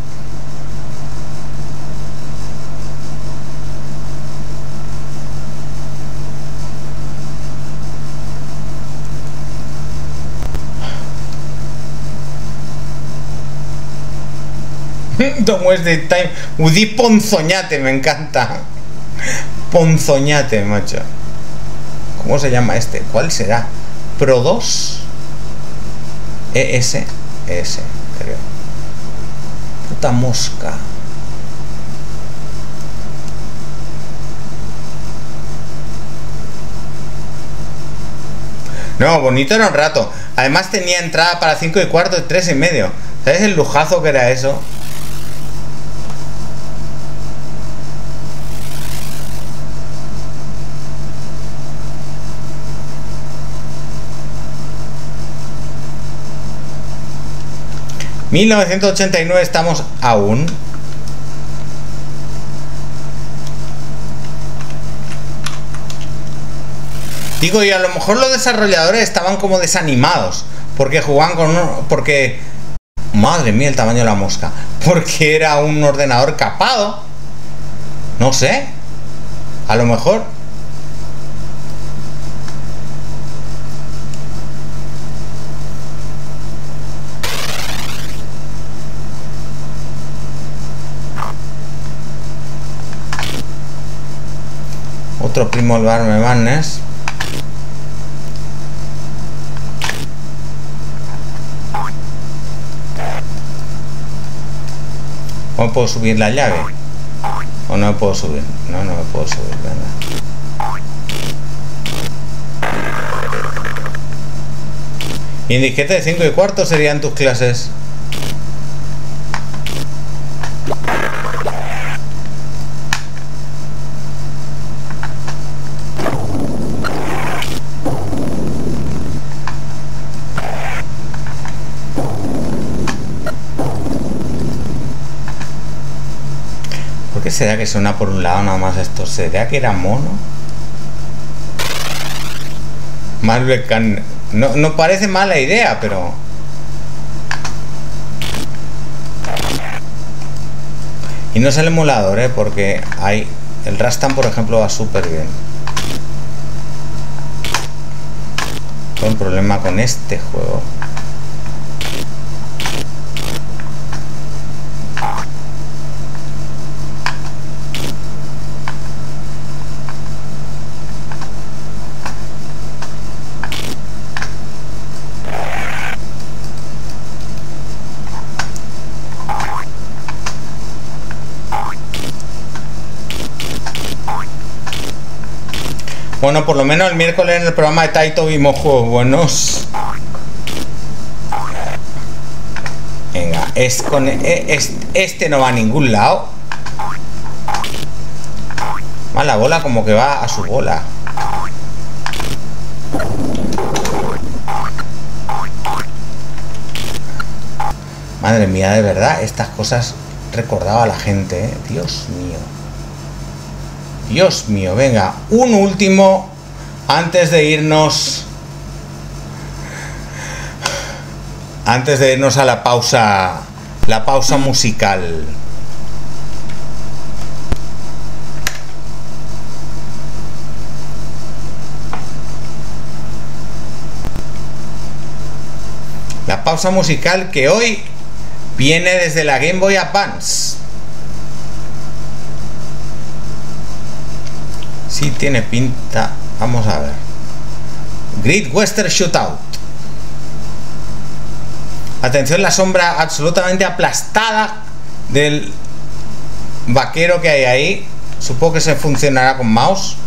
Don't waste the time. Udi Ponzoñate, me encanta. Ponzoñate, macho. ¿Cómo se llama este? ¿Cuál será? Pro dos E S E S, creo. Puta mosca. No, bonito era un rato. Además tenía entrada para cinco y cuarto y tres y medio. ¿Sabes el lujazo que era eso? mil novecientos ochenta y nueve estamos aún. Digo, y a lo mejor los desarrolladores estaban como desanimados porque jugaban con uno, porque madre mía el tamaño de la mosca, porque era un ordenador capado. No sé, a lo mejor. Otro primo el Barme Madness. ¿Cómo puedo subir la llave? ¿O no me puedo subir? No, no me puedo subir, venga. Y en disquete de cinco y cuarto serían tus clases. ¿Por qué será que suena por un lado nada más esto? ¿Será que era mono? Marvel Can... No, no parece mala idea, pero... Y no es el emulador, ¿eh? Porque hay... El Rastan, por ejemplo, va súper bien. Tengo un problema con este juego. Bueno, por lo menos el miércoles en el programa de Taito vimos juegos buenos. Venga, es con es, este no va a ningún lado. Más la bola como que va a su bola. Madre mía, de verdad, estas cosas recordaba a la gente, ¿eh? Dios mío. Dios mío, venga, un último antes de irnos antes de irnos a la pausa la pausa musical. La pausa musical que hoy viene desde la Game Boy Advance. Sí tiene pinta. Vamos a ver. Great Western Shootout. Atención, la sombra absolutamente aplastada del vaquero que hay ahí. Supongo que se funcionará con mouse.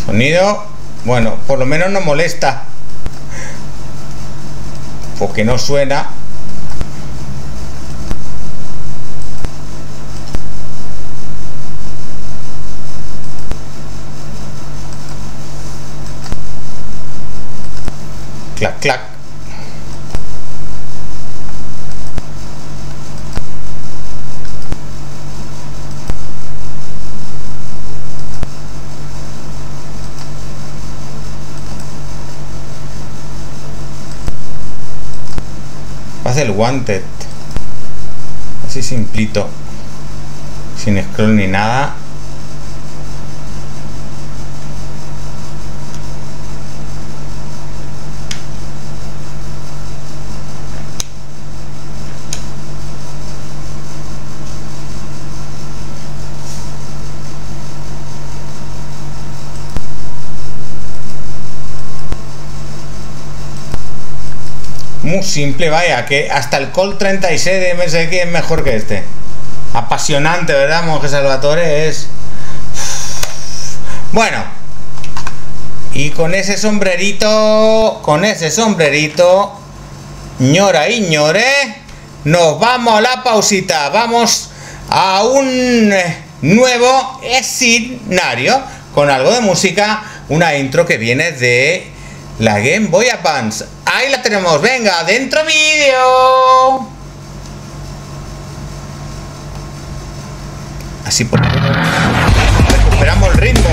Sonido, bueno, por lo menos no molesta. Porque no suena. Clac, clac. Hace el wanted. Así simplito. Sin scroll ni nada. Muy simple, vaya, que hasta el Colt treinta y seis de M S X es mejor que este. Apasionante, ¿verdad, Monje Salvatore? Es... Bueno. Y con ese sombrerito, con ese sombrerito, ñora y ñore, nos vamos a la pausita. Vamos a un nuevo escenario con algo de música, una intro que viene de la Game Boy Advance. Ahí la tenemos, venga, dentro vídeo. Así por recuperamos el ritmo.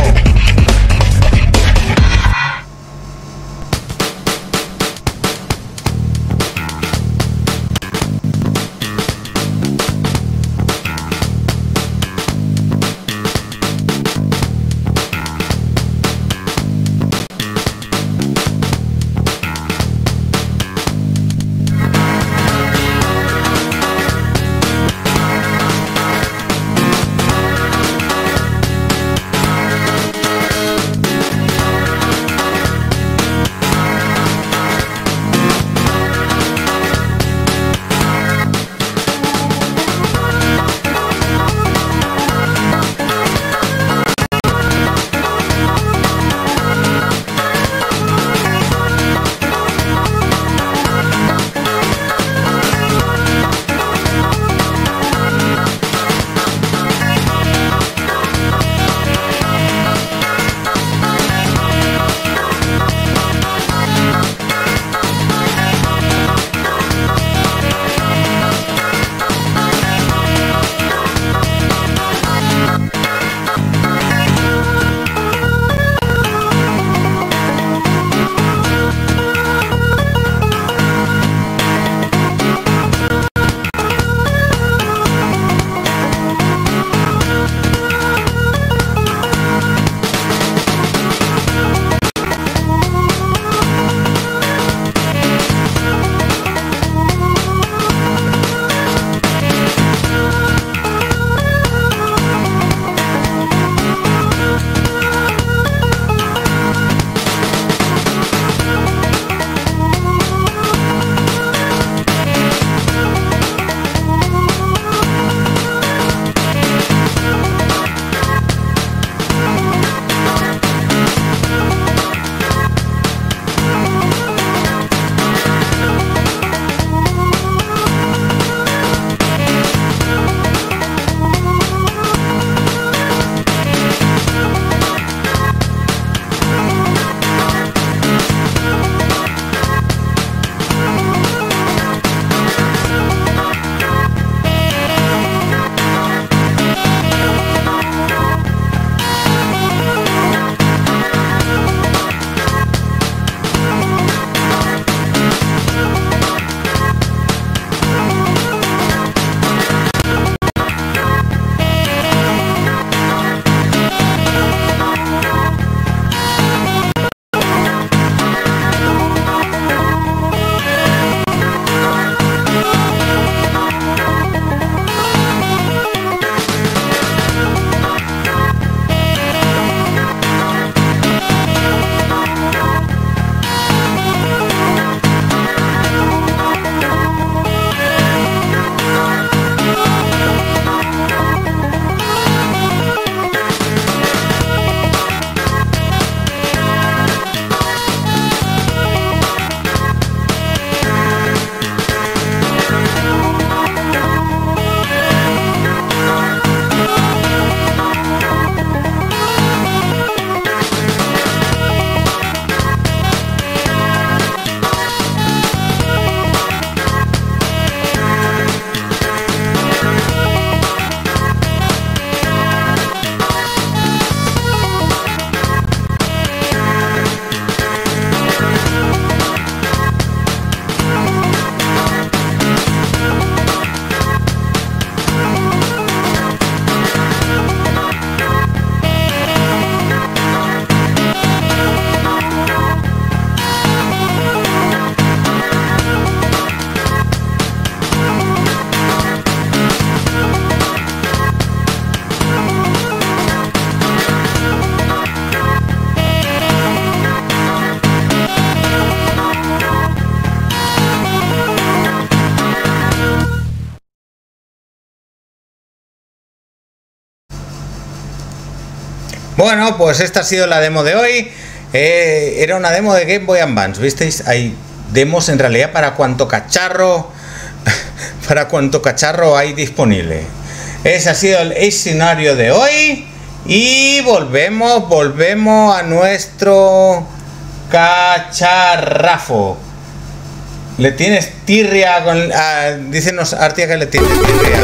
Bueno, pues esta ha sido la demo de hoy. Eh, era una demo de Game Boy Advance, ¿visteis? Hay demos en realidad para cuánto cacharro, para cuánto cacharro hay disponible. Ese ha sido el escenario de hoy. Y volvemos, volvemos a nuestro cacharrafo. Le tienes tirria con... Ah, dícenos Artia que le tienes tirria.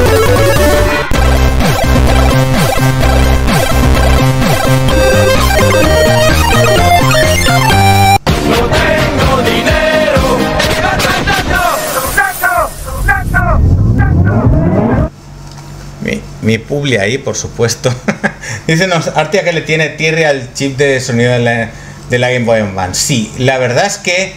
No tengo dinero. Mi, mi publi ahí, por supuesto. Dícenos Artia que le tiene tirria al chip de sonido de la, de la Game Boy Advance. Sí, la verdad es que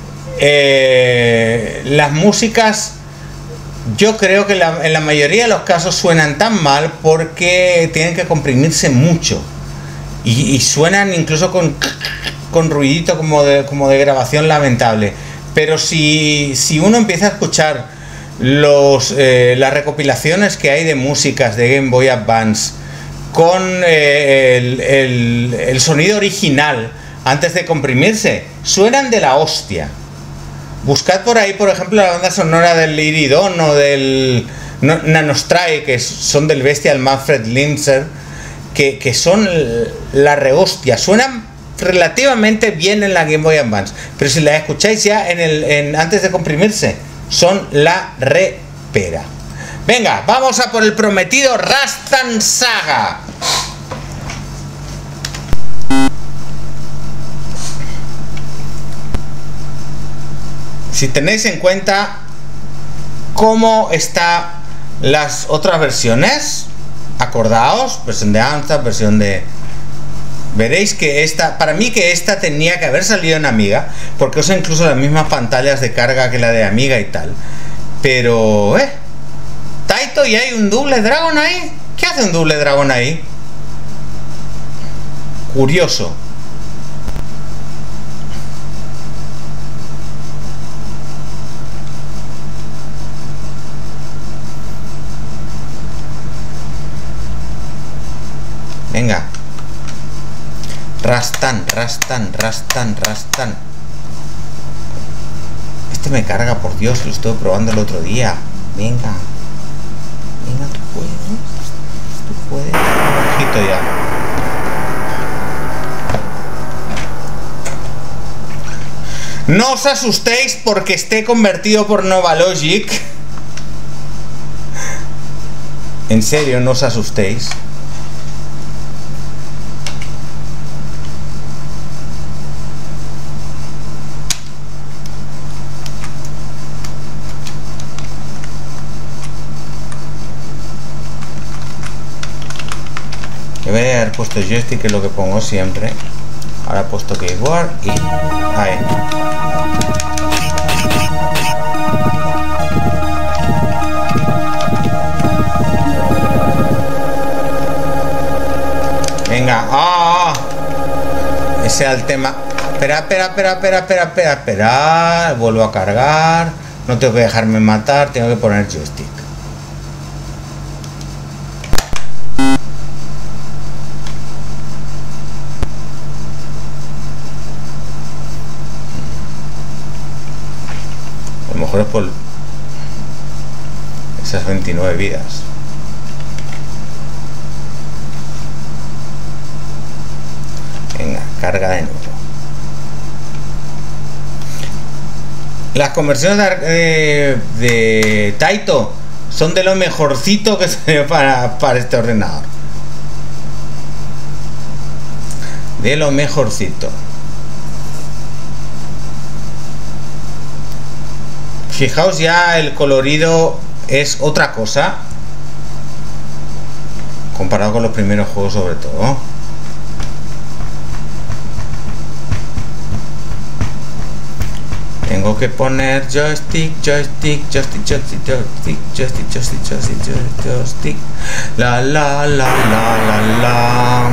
eh, las músicas, yo creo que la, en la mayoría de los casos suenan tan mal porque tienen que comprimirse mucho y, y suenan incluso con, con ruidito como de, como de grabación lamentable. Pero si, si uno empieza a escuchar los, eh, las recopilaciones que hay de músicas de Game Boy Advance con eh, el, el, el sonido original antes de comprimirse, suenan de la hostia. Buscad por ahí, por ejemplo, la banda sonora del Iridon o del Nanostray, que son del Bestial Manfred Linzer, que, que son la rehostia. Suenan relativamente bien en la Game Boy Advance, pero si la escucháis ya en el, en, antes de comprimirse, son la repera. Venga, vamos a por el prometido Rastan Saga. Si tenéis en cuenta cómo están las otras versiones, acordaos, versión de Amstrad, versión de... Veréis que esta, para mí que esta tenía que haber salido en Amiga, porque usa incluso las mismas pantallas de carga que la de Amiga y tal. Pero, eh, Taito, ¿y hay un Double Dragon ahí? ¿Qué hace un Double Dragon ahí? Curioso. Venga. Rastan, rastan, rastan, rastan. Este me carga, por Dios, lo estuve probando el otro día. Venga. Venga, tú puedes. Tú puedes. Bajito ya. No os asustéis porque esté convertido por Novalogic. En serio, no os asustéis. Debe de haber puesto joystick, que es lo que pongo siempre. Ahora he puesto keyboard y ahí. Venga, ah, ese era el tema. Espera, espera, espera, espera, espera, espera, espera. Vuelvo a cargar. No tengo que dejarme matar, tengo que poner joystick. A lo mejor es por esas veintinueve vidas. Venga, carga de nuevo. Las conversiones de, de, de Taito son de lo mejorcito que salió para, para este ordenador. De lo mejorcito. Fijaos, ya el colorido es otra cosa comparado con los primeros juegos, sobre todo. Tengo que poner joystick, joystick, joystick, joystick, joystick, joystick, joystick, joystick, joystick, la la la la la la.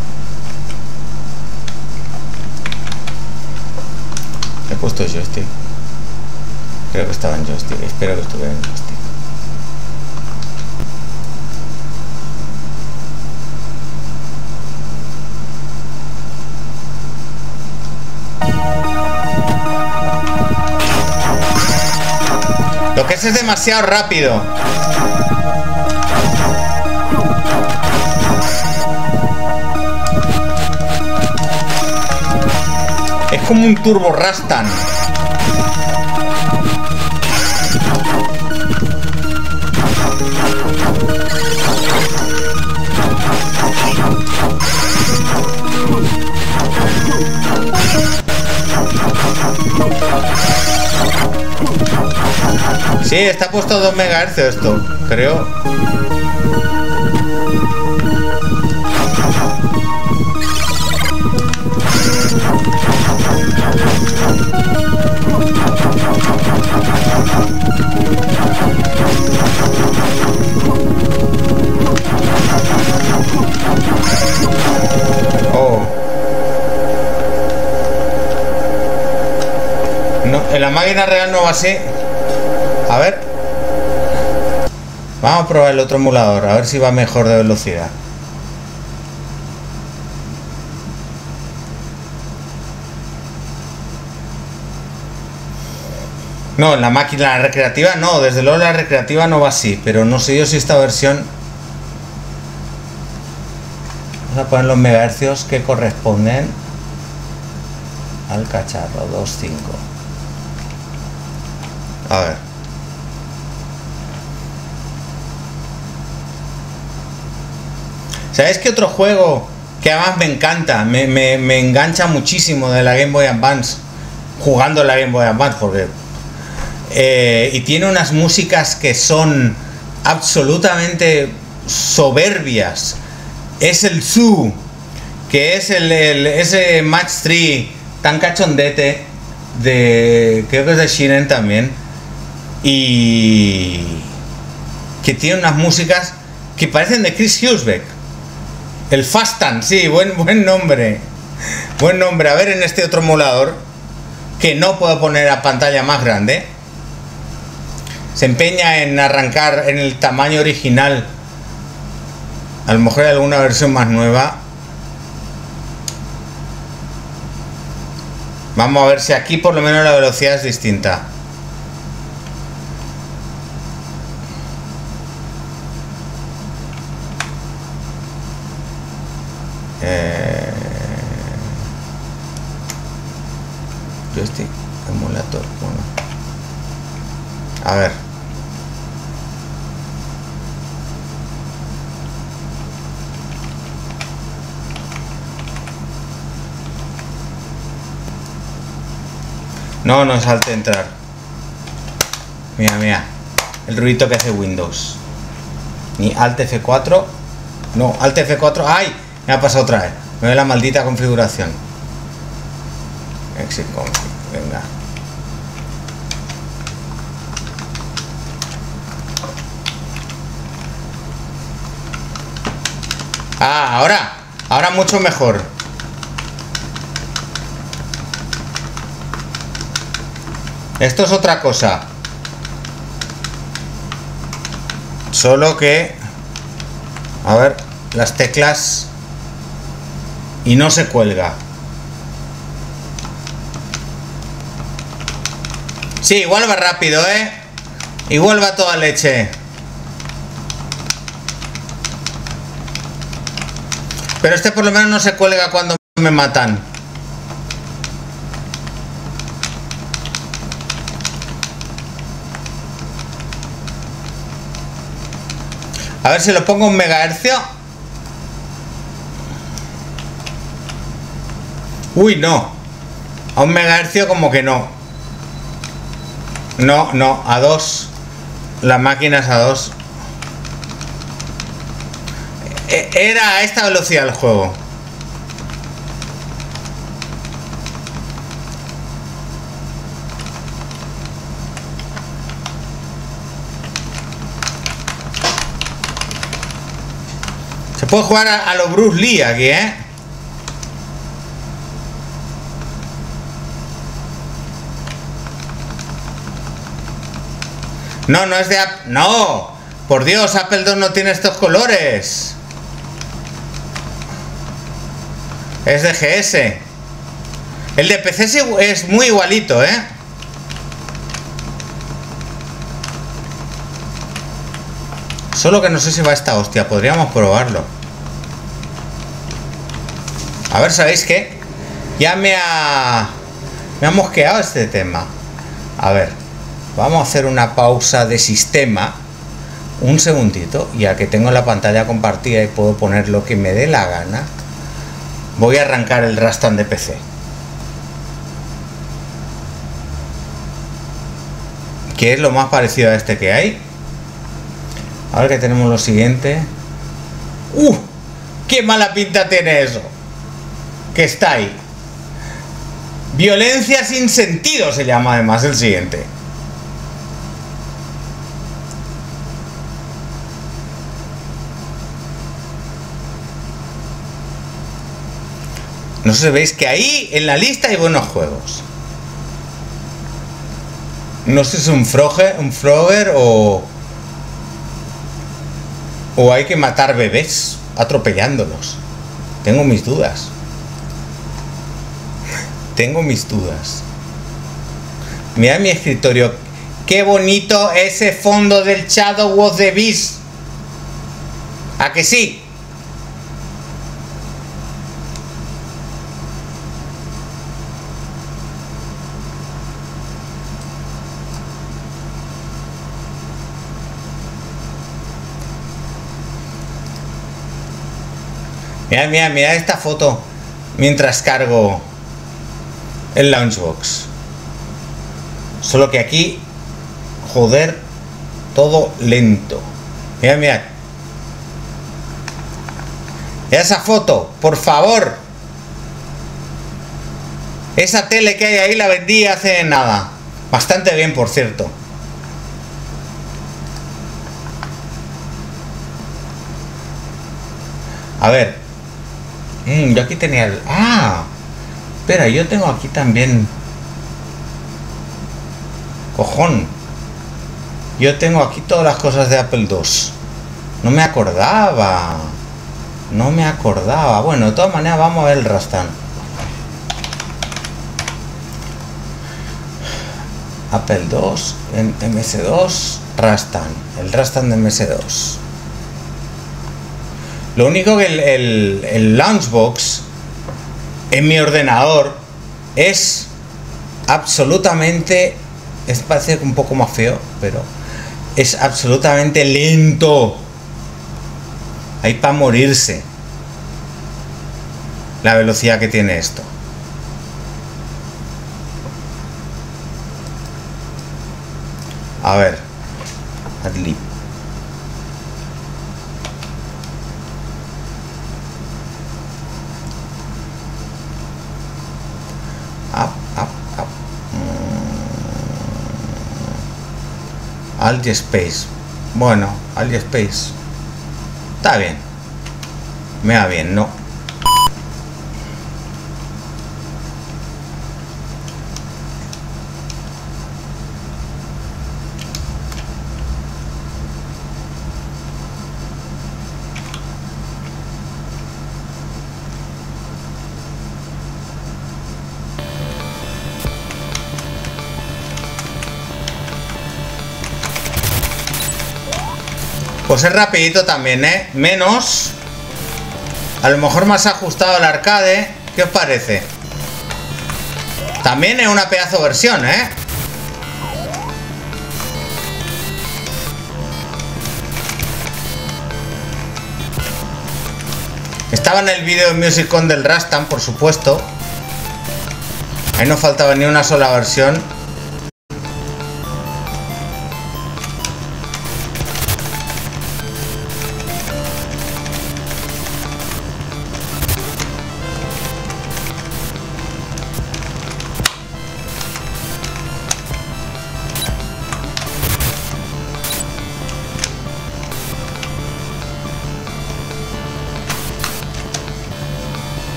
He puesto joystick. Creo que estaba en joystick. Espero que estuviera en joystick. Lo que es es demasiado rápido. Es como un turbo Rastan. Sí, está puesto a dos megahercios esto, creo. Oh. No, en la máquina real no va así. A ver. Vamos a probar el otro emulador, a ver si va mejor de velocidad. No, en la máquina la recreativa no, desde luego la recreativa no va así, pero no sé yo si esta versión... Vamos a poner los megahercios que corresponden al cacharro, dos punto cinco. A ver. ¿Sabéis qué otro juego que además me encanta? Me, me, me engancha muchísimo de la Game Boy Advance. Jugando la Game Boy Advance, porque... Eh, y tiene unas músicas que son absolutamente soberbias. Es el Zoo, que es el, el ese Match tres tan cachondete de... creo que es de Shinen también. Y... que tiene unas músicas que parecen de Chris Husbeck. El Fastan, sí, buen, buen nombre. Buen nombre. A ver en este otro emulador, que no puedo poner a pantalla más grande. Se empeña en arrancar en el tamaño original. A lo mejor hay alguna versión más nueva. Vamos a ver si aquí por lo menos la velocidad es distinta. Eh... Joystick, emulator, bueno. A ver. No, no salte entrar. Mira, mira. El ruido que hace Windows. Ni Alt F cuatro. No, Alt F cuatro. ¡Ay! Me ha pasado otra vez. Me ve la maldita configuración. Exit config. Venga. Ah, ahora. Ahora mucho mejor. Esto es otra cosa. Solo que... a ver, las teclas... y no se cuelga. Sí, igual va rápido, ¿eh? Igual va toda leche. Pero este por lo menos no se cuelga cuando me matan. A ver si lo pongo en megahercio. Uy, no. A un megahercio como que no. No, no, a dos. La máquina es a dos. Era a esta velocidad el juego. Se puede jugar a, a lo Bruce Lee aquí, ¿eh? No, no es de Apple. No. Por Dios, Apple dos no tiene estos colores. Es de G S. El de P C es muy igualito, ¿eh? Solo que no sé si va esta hostia. Podríamos probarlo. A ver, ¿sabéis qué? Ya me ha... Me ha mosqueado este tema. A ver. Vamos a hacer una pausa de sistema. Un segundito. Ya que tengo la pantalla compartida y puedo poner lo que me dé la gana. Voy a arrancar el Rastan de P C. Que es lo más parecido a este que hay. A ver que tenemos lo siguiente. ¡Uh! ¡Qué mala pinta tiene eso! Que está ahí. Violencia sin sentido se llama además el siguiente. No sé si veis que ahí en la lista hay buenos juegos. No sé si es un Frogger, un Frogger o... O hay que matar bebés atropellándolos. Tengo mis dudas. Tengo mis dudas. Mira mi escritorio. Qué bonito ese fondo del Shadow of the Beast. ¿A que sí? Mira, mira, mira esta foto mientras cargo el Launchbox. Solo que aquí, joder, todo lento. Mira, mira. Mira esa foto, por favor. Esa tele que hay ahí la vendí hace nada. Bastante bien, por cierto. A ver. Mm, yo aquí tenía el... ¡Ah! Espera, yo tengo aquí también... Cojón. Yo tengo aquí todas las cosas de Apple dos. No me acordaba. No me acordaba. Bueno, de todas maneras vamos a ver el Rastan. Apple dos, M S dos, Rastan. El Rastan de M S dos. Lo único que el, el, el Launchbox en mi ordenador es absolutamente, es parece un poco más feo, pero es absolutamente lento. Hay para morirse la velocidad que tiene esto. A ver, Adlib. Up, up, up. Mm. Alt Space. Bueno, Alt Space. Está bien. Me va bien, ¿no? Pues es rapidito también, ¿eh? Menos. A lo mejor más ajustado al arcade. ¿Qué os parece? También es una pedazo versión, ¿eh? Estaba en el vídeo de Musicon del Rastan, por supuesto. Ahí no faltaba ni una sola versión.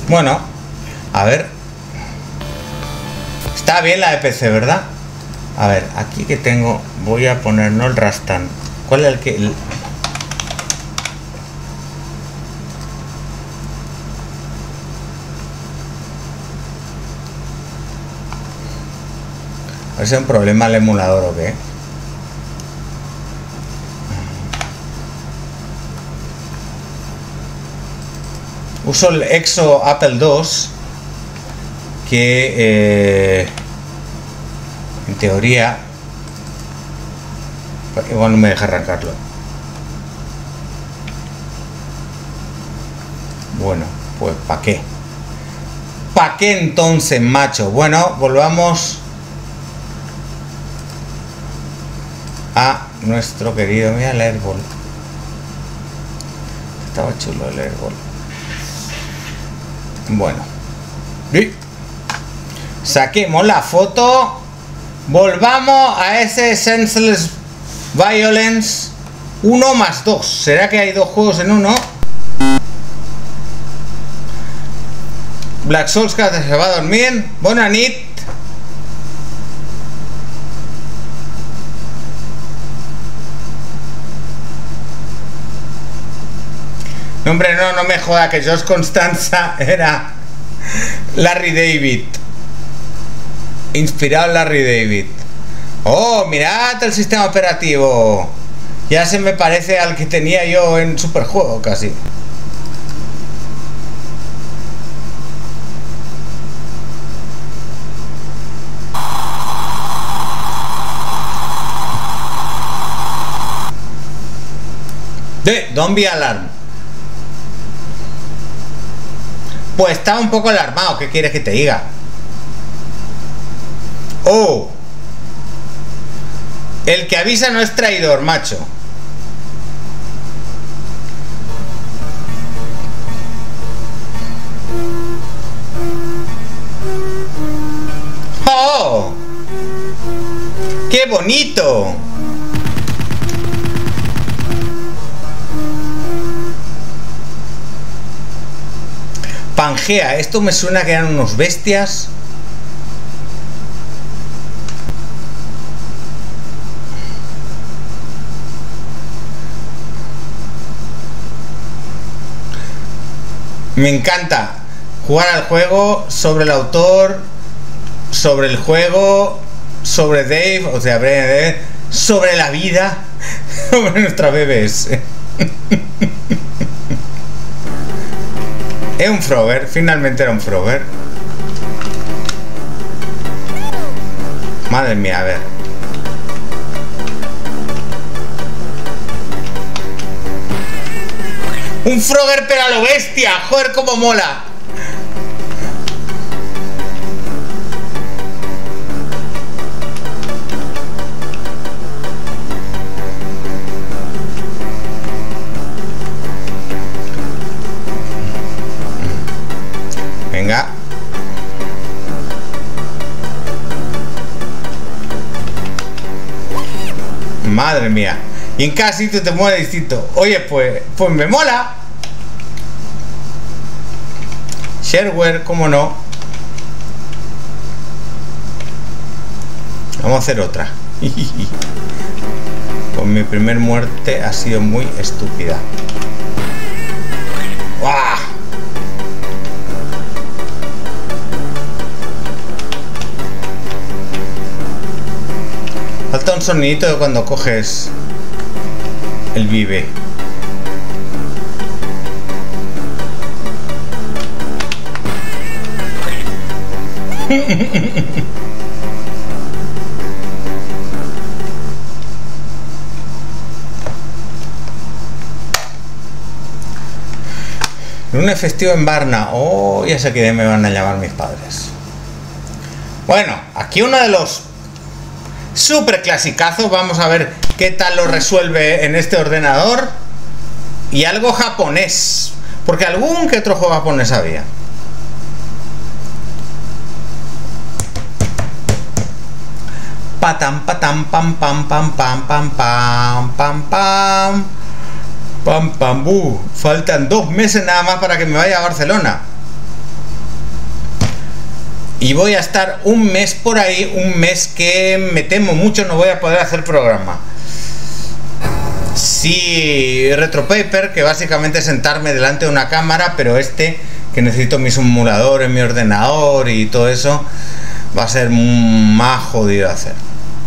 Bueno, a ver. Está bien la de P C, ¿verdad? A ver, aquí que tengo, voy a poner no el Rastan. ¿Cuál es el que...? El... A ver si es un problema el emulador o qué. Uso el Exo Apple dos, que eh, en teoría igual no me deja arrancarlo. Bueno, pues ¿para qué? ¿Para qué entonces, macho? Bueno, volvamos a nuestro querido, mira el Airball. Estaba chulo el Airball. Bueno, saquemos la foto, volvamos a ese Senseless Violence uno más dos. ¿Será que hay dos juegos en uno? Black Souls que se va a dormir. Bona nit. No, hombre, no, no me joda que Josh Constanza era Larry David. Inspirado en Larry David. Oh, mirad el sistema operativo. Ya se me parece al que tenía yo en Superjuego casi. De Don't Be Alarmed. Pues estaba un poco alarmado, ¿qué quieres que te diga? Oh, el que avisa no es traidor, macho. Oh, qué bonito. Pangea, esto me suena que eran unos bestias. Me encanta jugar al juego sobre el autor, sobre el juego, sobre Dave, o sea, sobre la vida, sobre nuestra B B S. Es un Frogger, finalmente era un Frogger. Madre mía, a ver. Un Frogger pero a lo bestia, joder, cómo mola. Venga. Madre mía. Y en cada sitio te mueve distinto. Oye, pues, pues me mola. Shareware, cómo no. Vamos a hacer otra. Pues mi primer muerte ha sido muy estúpida. ¡Guau! Falta un sonidito de cuando coges el vive. Un festivo en Varna. Oh, ya sé que me van a llamar mis padres. Bueno, aquí uno de los super clasicazos. Vamos a ver qué tal lo resuelve en este ordenador. Y algo japonés, porque algún que otro juego japonés había. Patam patam pam pam pam pam pam pam pam pam pam pam bu. Faltan dos meses nada más para que me vaya a Barcelona. Y voy a estar un mes por ahí, un mes que me temo mucho no voy a poder hacer programa. Sí, Retropaper, que básicamente es sentarme delante de una cámara, pero este, que necesito mis emuladores, mi ordenador y todo eso, va a ser más jodido de hacer.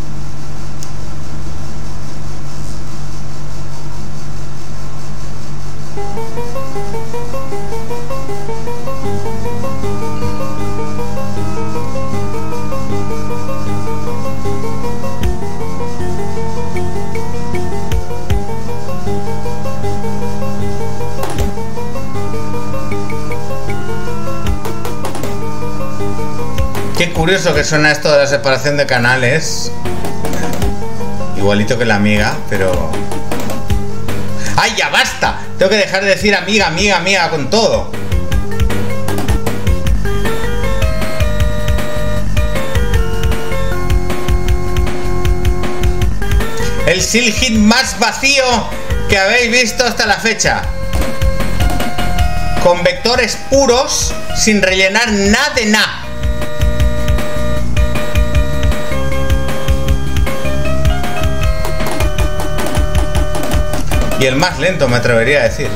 Qué curioso que suena esto de la separación de canales. Igualito que la amiga, pero... ¡Ay, ya basta! Tengo que dejar de decir amiga, amiga, amiga con todo. El Silhit más vacío que habéis visto hasta la fecha. Con vectores puros, sin rellenar nada de nada. Y el más lento, me atrevería a decir.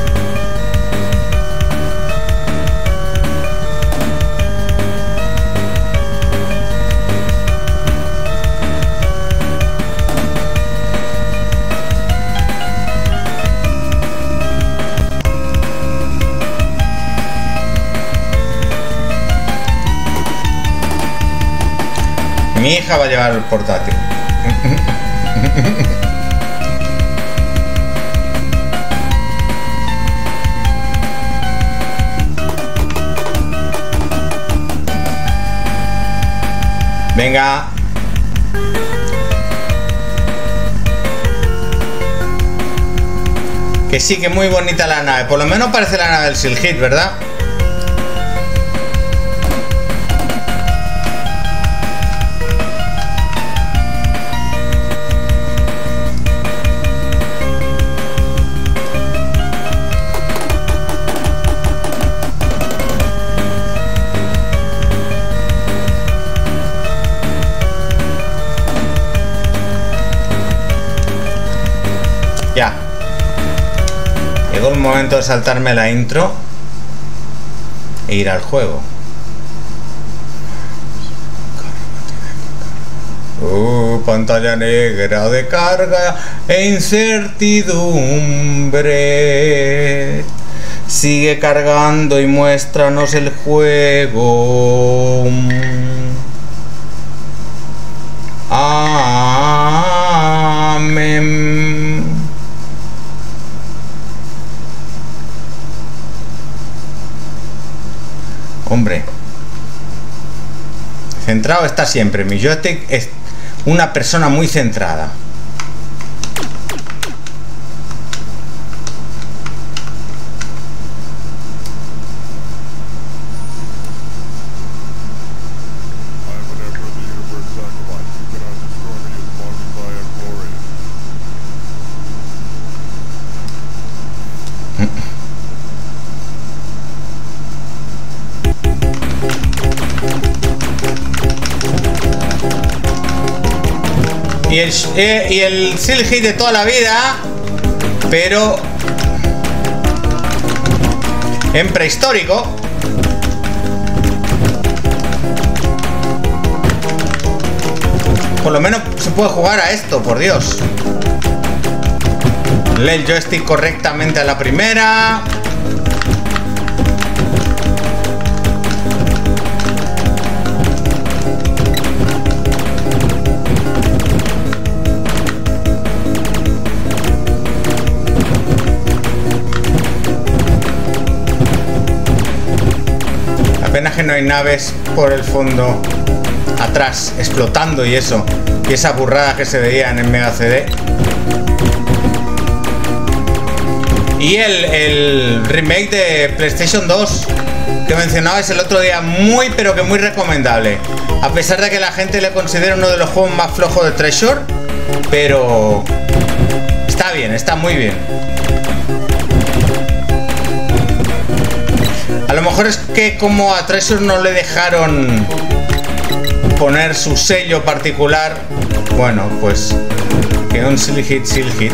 Mi hija va a llevar el portátil. Venga. Que sí, que muy bonita la nave. Por lo menos parece la nave del Silhit, ¿verdad? Ya. Llegó el momento de saltarme la intro e ir al juego. Uh, pantalla negra de carga e incertidumbre. Sigue cargando y muéstranos el juego. Amén. Hombre, centrado está siempre. Mi joystick es una persona muy centrada. Y el, eh, y el Silhit de toda la vida, pero en prehistórico. Por lo menos se puede jugar a esto, por Dios. Lee el joystick correctamente a la primera. Apenas que no hay naves por el fondo atrás explotando y eso, y esa burrada que se veía en el Mega C D. Y el, el remake de PlayStation dos que mencionabais el otro día, muy pero que muy recomendable, a pesar de que la gente le considera uno de los juegos más flojos de Treasure, pero está bien, está muy bien. A lo mejor es que como a Treasure no le dejaron poner su sello particular, bueno, pues que un silly hit, silly hit.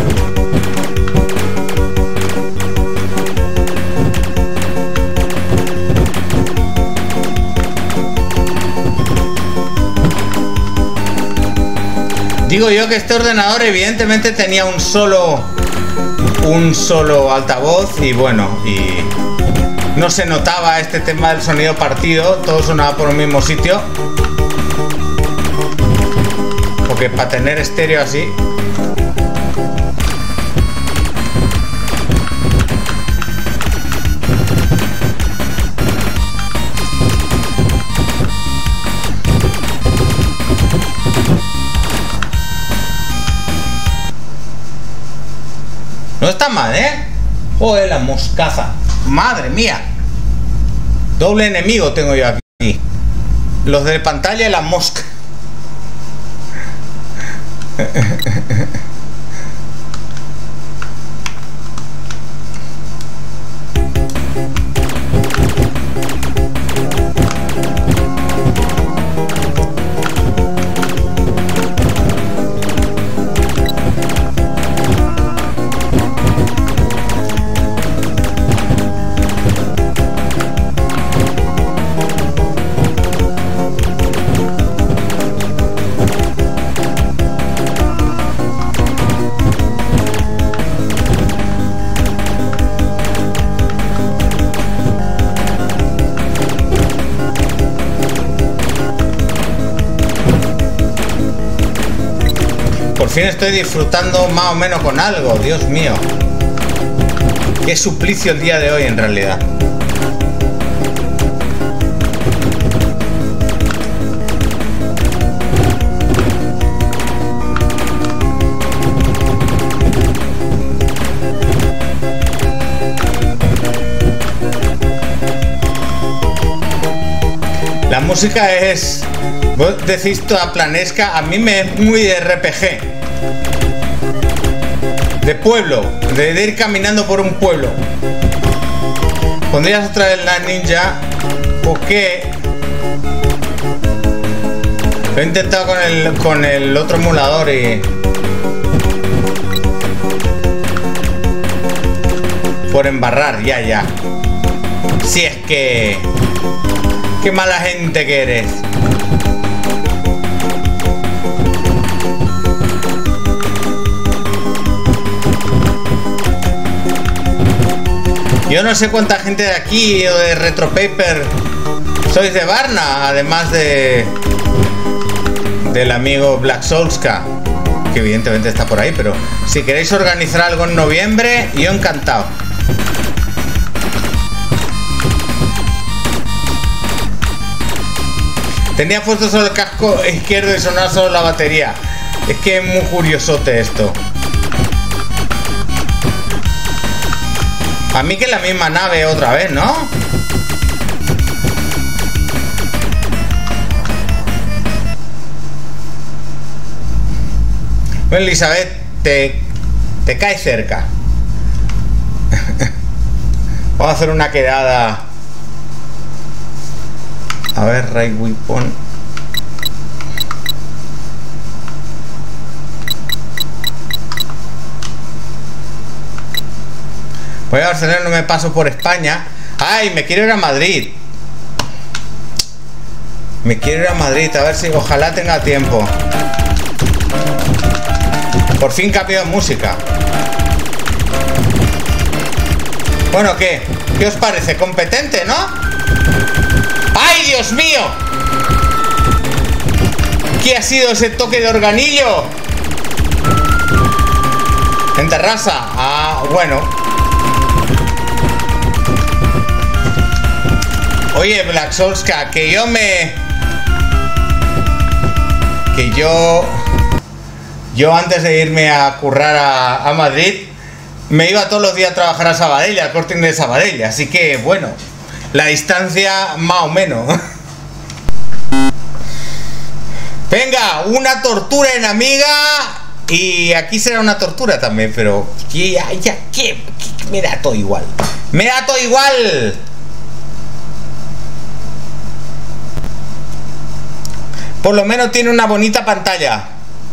Digo yo que este ordenador evidentemente tenía un solo un solo altavoz y bueno, y no se notaba este tema del sonido partido, todo sonaba por un mismo sitio. Porque para tener estéreo así... No está mal, ¿eh? Joder, la moscaza. Madre mía. Doble enemigo tengo yo aquí. Los de pantalla y la mosca. Por fin estoy disfrutando más o menos con algo, Dios mío. Qué suplicio el día de hoy en realidad. La música es... Vos decís toda planesca, a mí me es muy de R P G. De pueblo, de, de ir caminando por un pueblo. ¿Pondrías otra vez la ninja? ¿O qué? Lo he intentado con el, con el otro emulador y... Por embarrar, ya, ya. Si es que... Qué mala gente que eres. Yo no sé cuánta gente de aquí o de Retro Paper sois de Varna, además de del amigo Black Soulska, que evidentemente está por ahí, pero si queréis organizar algo en noviembre, yo encantado. Tenía puesto solo el casco izquierdo y sonaba solo la batería. Es que es muy curiosote esto. A mí que la misma nave otra vez, ¿no? Bueno, Elizabeth, te, te cae cerca. Vamos a hacer una quedada. A ver, Right Weapon. Voy a Barcelona, no me paso por España. Ay, me quiero ir a Madrid. Me quiero ir a Madrid, a ver si ojalá tenga tiempo. Por fin cambio de música. Bueno, ¿qué? ¿Qué os parece? Competente, ¿no? ¡Ay, Dios mío! ¿Qué ha sido ese toque de organillo? En terraza. Ah, bueno. Oye, Black Soulska, que yo me... Que yo... Yo antes de irme a currar a, a Madrid, me iba todos los días a trabajar a Sabadell, al Corte Inglés de Sabadell. Así que, bueno, la distancia más o menos. Venga, una tortura enemiga. Y aquí será una tortura también, pero... Ya, ya, ¿qué? Me da todo igual. Me da todo igual. Por lo menos tiene una bonita pantalla.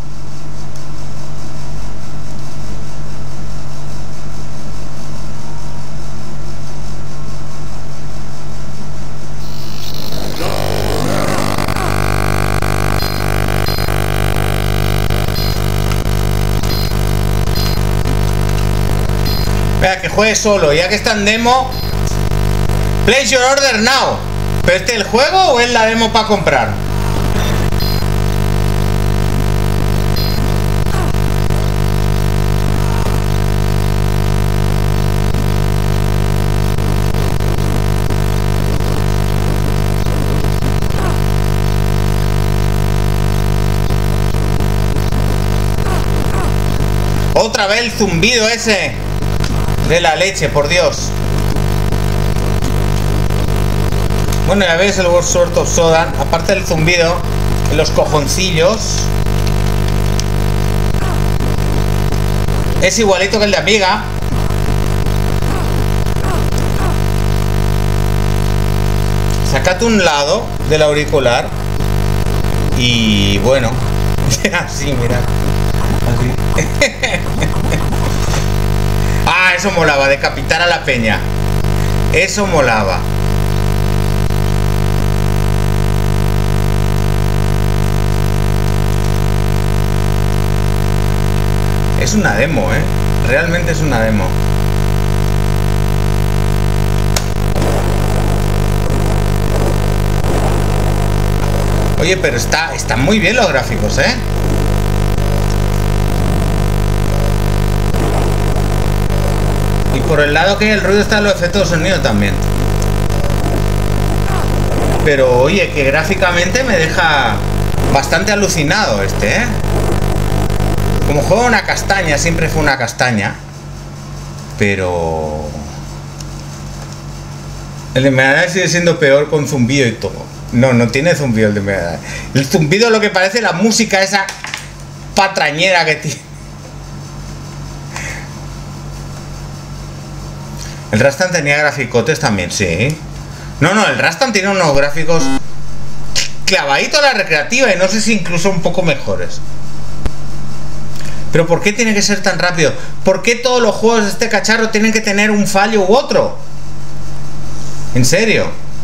Vea, que juegue solo, ya que está en demo. Place your order now. ¿Pero este es el juego o es la demo para comprar? Otra vez el zumbido ese de la leche, por Dios. Bueno, ya ves el World Sword of Sodan. Aparte del zumbido en los cojoncillos, es igualito que el de Amiga. Sácate un lado del auricular y bueno, así, mira. Así. Ah, eso molaba, decapitar a la peña. Eso molaba. Es una demo, ¿eh? Realmente es una demo. Oye, pero está, están muy bien los gráficos, ¿eh? Y por el lado que el ruido está en los efectos de sonido también. Pero oye, que gráficamente me deja bastante alucinado este, ¿eh? Como juego una castaña, siempre fue una castaña. Pero el de Mega Drive sigue siendo peor con zumbido y todo. No, no tiene zumbido el de Mega Drive. El zumbido es lo que parece la música esa patrañera que tiene. El Rastan tenía graficotes también, sí. No, no, el Rastan tiene unos gráficos clavaditos a la recreativa y no sé si incluso un poco mejores. Pero ¿por qué tiene que ser tan rápido? ¿Por qué todos los juegos de este cacharro tienen que tener un fallo u otro? ¿En serio?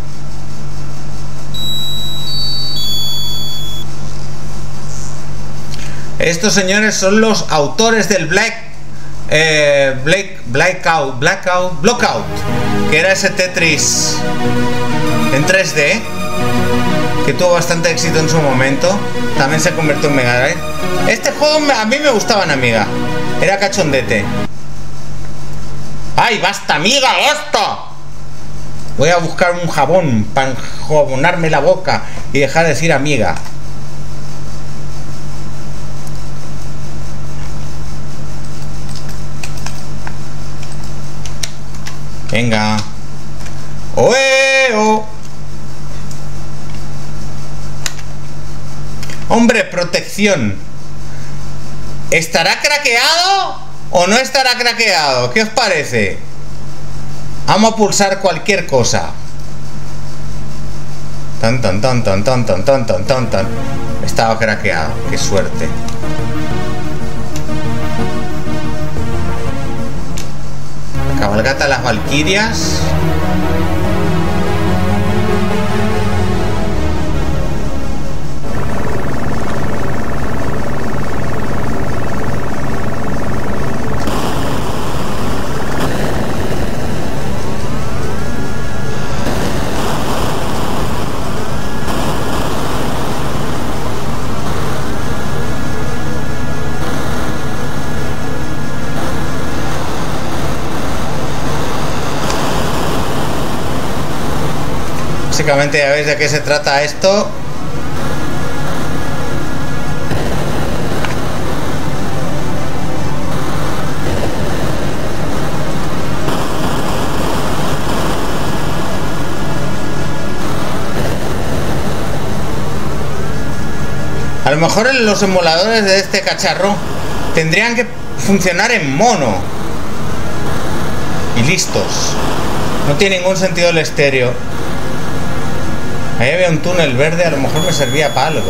Estos señores son los autores del Black eh, Black Blackout Blackout Blockout, que era ese Tetris en tres D que tuvo bastante éxito en su momento. También se convirtió en Mega Drive. Este juego a mí me gustaba en Amiga. Era cachondete. ¡Ay, basta, amiga, basta! Voy a buscar un jabón para jabonarme la boca y dejar de decir amiga. Venga. ¡Oeo! Hombre, protección. ¿Estará craqueado o no estará craqueado? ¿Qué os parece? Vamos a pulsar cualquier cosa. Tan tan tan tan tan tan tan tan tan tan. Estaba craqueado. Qué suerte. La cabalgata de las Valquirias. Básicamente ya veis de qué se trata esto. A lo mejor los emuladores de este cacharro tendrían que funcionar en mono y listos. No tiene ningún sentido el estéreo. Ahí había un túnel verde, a lo mejor me servía para algo.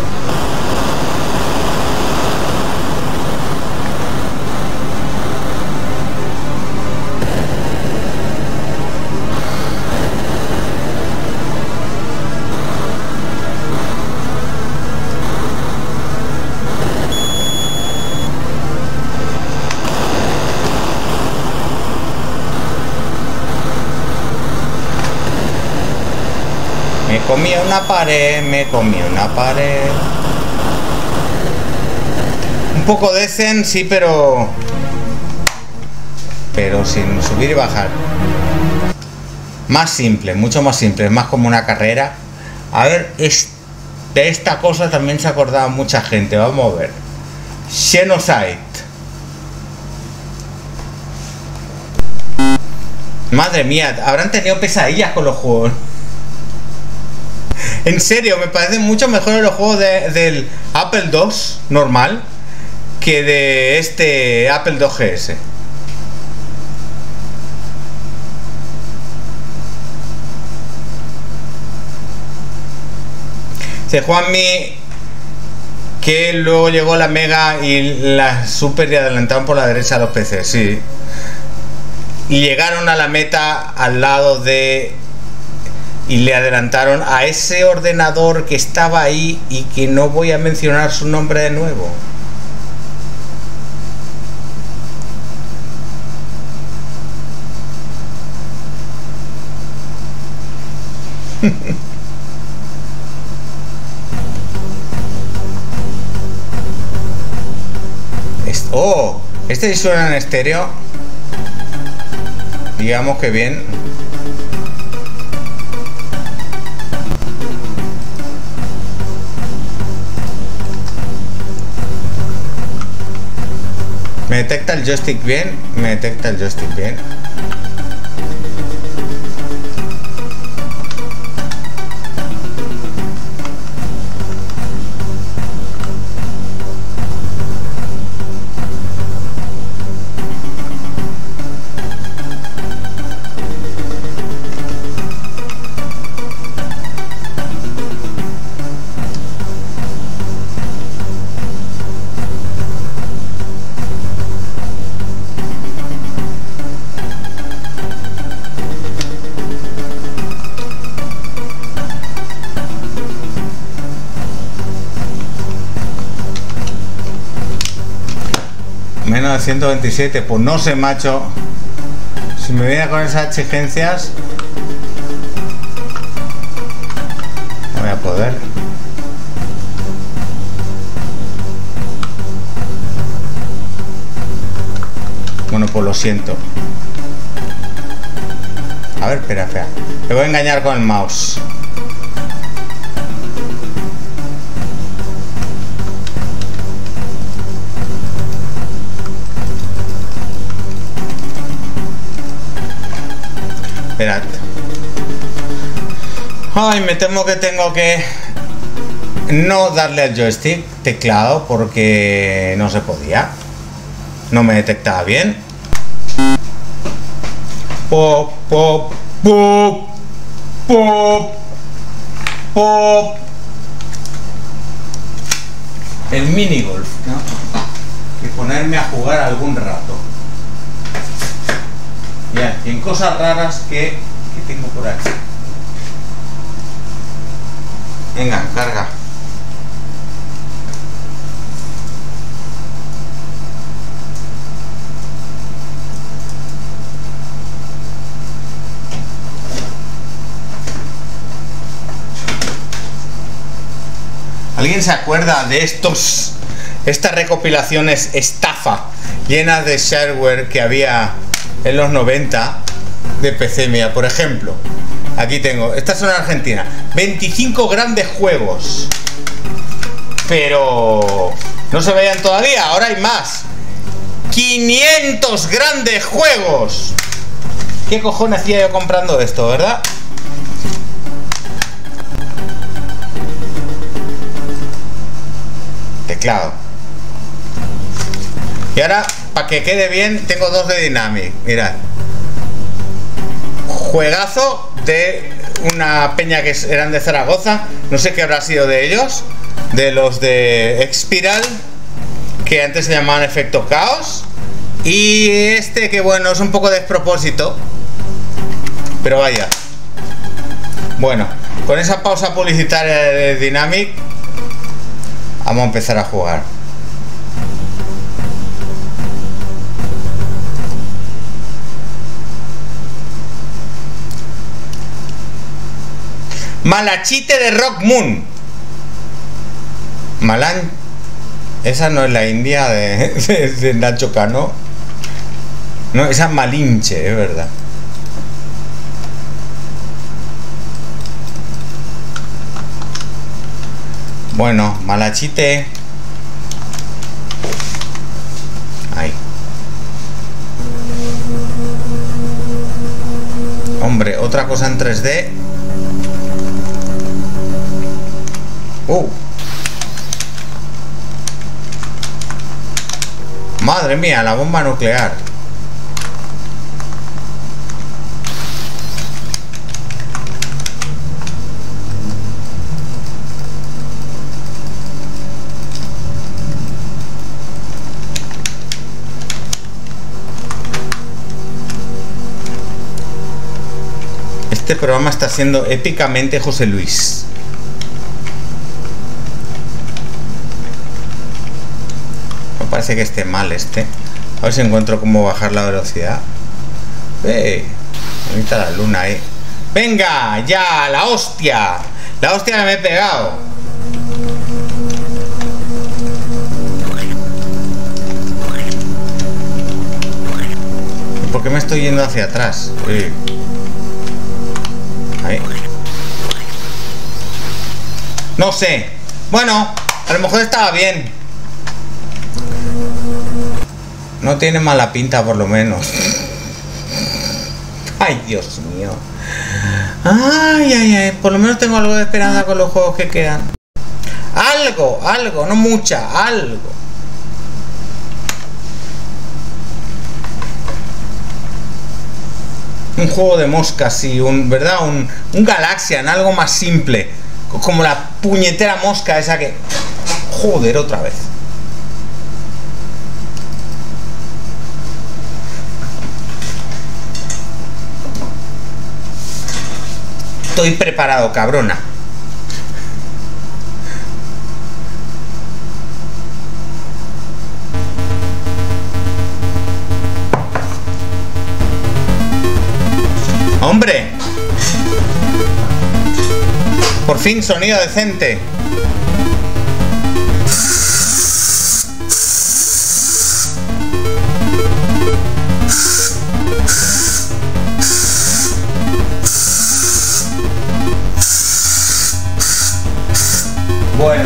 Me comí una pared, me comí una pared. Un poco de zen, sí, pero... Pero sin subir y bajar. Más simple, mucho más simple. Es más como una carrera. A ver, es, de esta cosa también se acordaba mucha gente. Vamos a ver. Xenocide. Madre mía, habrán tenido pesadillas con los juegos. En serio, me parecen mucho mejores los juegos de, del Apple dos normal que de este Apple dos G S. Se Juanmi que luego llegó la Mega y la Super y adelantaron por la derecha a los P C, sí. Y llegaron a la meta al lado de... Y le adelantaron a ese ordenador que estaba ahí y que no voy a mencionar su nombre de nuevo. Oh, este sí suena en estéreo. Digamos que bien. Me detecta el joystick bien, me detecta el joystick bien. Menos de ciento veintisiete, pues no sé, macho. Si me viene con esas exigencias, no voy a poder. Bueno, pues lo siento. A ver, espera, espera. Me voy a engañar con el mouse. Esperad. Ay, me temo que tengo que no darle al joystick teclado porque no se podía. No me detectaba bien. Pop, pop, pop, pop, pop. El minigolf, ¿no? Y ponerme a jugar algún rato. Ya, y en cosas raras que, que tengo por aquí. Venga, carga. ¿Alguien se acuerda de estos, estas recopilaciones estafa llenas de shareware que había en los noventa de P C? Mía, por ejemplo, aquí tengo, estas son en Argentina, veinticinco grandes juegos, pero no se veían todavía, ahora hay más, quinientos grandes juegos. ¿Qué cojones hacía yo comprando esto, verdad? Teclado. Y ahora, para que quede bien, tengo dos de Dynamic. Mirad. Juegazo de una peña que eran de Zaragoza, no sé qué habrá sido de ellos, de los de Expiral, que antes se llamaban Efecto Caos, y este que bueno, es un poco despropósito, pero vaya. Bueno, con esa pausa publicitaria de Dynamic vamos a empezar a jugar. Malachite de Rock Moon. Malan... Esa no es la India de, de, de Nacho Cano. No, esa es Malinche, es verdad. Bueno, Malachite. Ahí. Hombre, otra cosa en tres D. Uh. Madre mía, la bomba nuclear. Este programa está siendo épicamente José Luis. Parece que esté mal este. A ver si encuentro cómo bajar la velocidad. ¡Eh! Bonita la luna ahí. ¡Venga! ¡Ya! ¡La hostia! ¡La hostia que me he pegado! ¿Por qué me estoy yendo hacia atrás? Uy. Ahí. No sé. Bueno, a lo mejor estaba bien. No tiene mala pinta, por lo menos. Ay, Dios mío. Ay, ay, ay. Por lo menos tengo algo de esperanza con los juegos que quedan. Algo, algo, no mucha, algo. Un juego de moscas, sí, un, ¿verdad? Un, un Galaxian, algo más simple. Como la puñetera mosca esa que... Joder, otra vez. Estoy preparado, cabrona. ¡Hombre! Por fin, sonido decente. Bueno.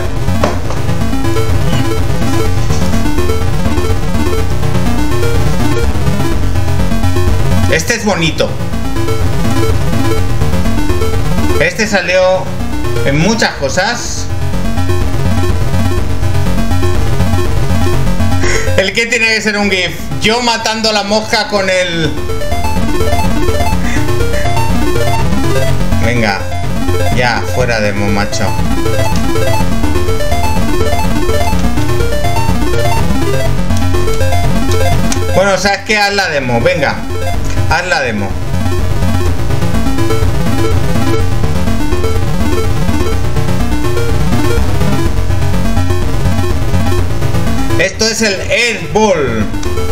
Este es bonito. Este salió en muchas cosas. El que tiene que ser un GIF. Yo matando a la mosca con el... Venga. Ya, fuera de mo, macho. Bueno, ¿sabes qué? Haz la demo, venga. Haz la demo. Esto es el Airball.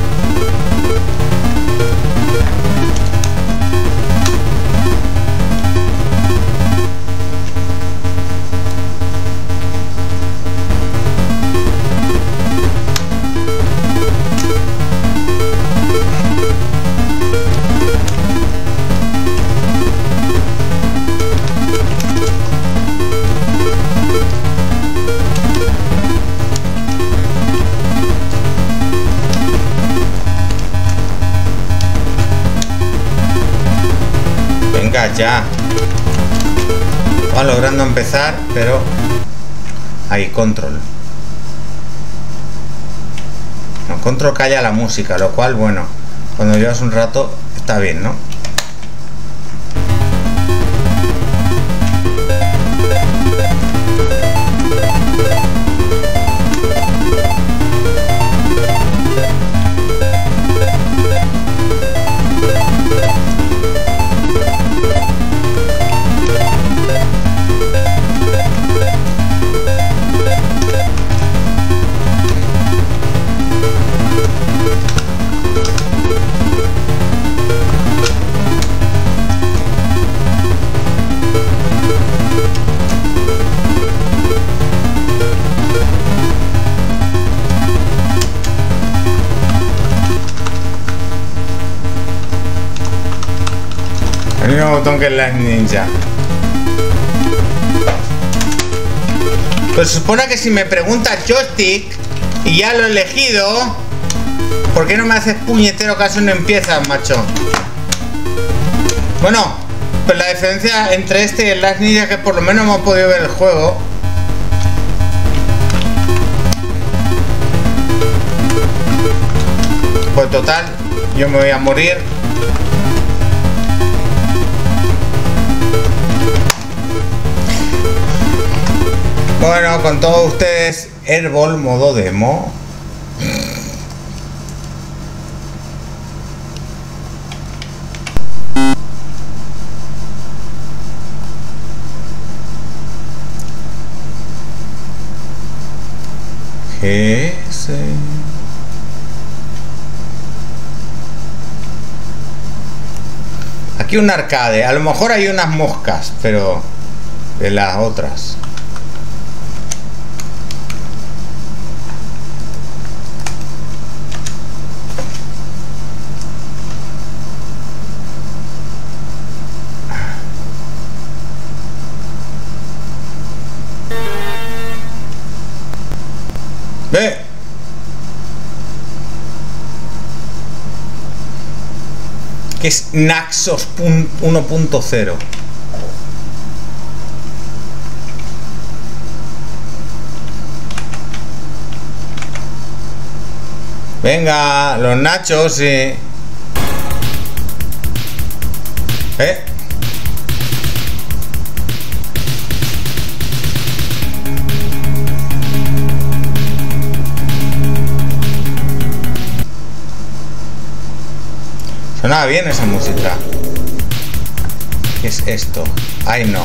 Ya va logrando empezar, pero ahí, control. No, control calla la música, lo cual, bueno, cuando llevas un rato está bien, ¿no? mismo botón que en las ninja. Pues se supone que si me preguntas joystick y ya lo he elegido, ¿por qué no me haces puñetero caso y no empiezas, macho? Bueno, pues la diferencia entre este y el Last Ninja es que por lo menos hemos podido ver el juego. Pues total, yo me voy a morir. Bueno, con todos ustedes, Airball modo demo. G S. Aquí un arcade, a lo mejor hay unas moscas, pero de las otras. Ve. Que es Naxos uno punto cero. Venga, los nachos, sí. ¿Eh? Sonaba bien esa música. ¿Qué es esto? Ay, no.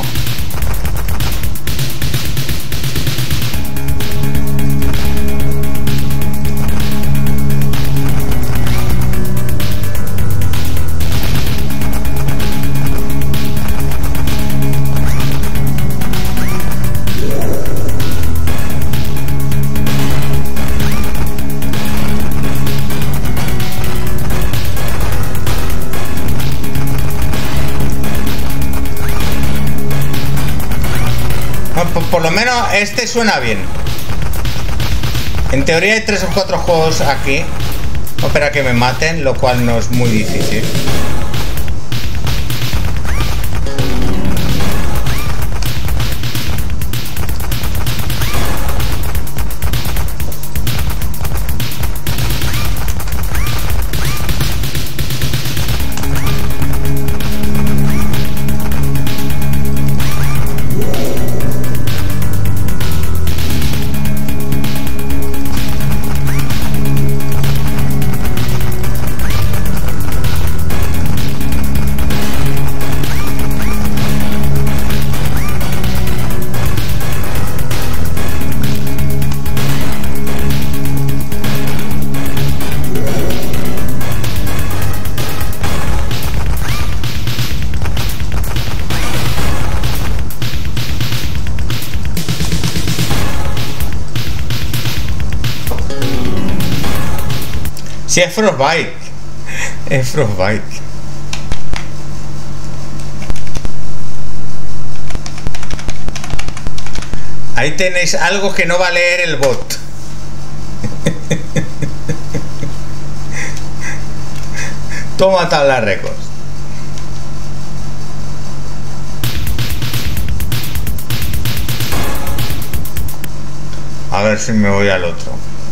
Por lo menos este suena bien. En teoría hay tres o cuatro juegos aquí. No espera que me maten, lo cual no es muy difícil. Si es Frostbite. Es Frostbite. Ahí tenéis algo que no va a leer el bot. Toma tabla récords. A ver si me voy al otro.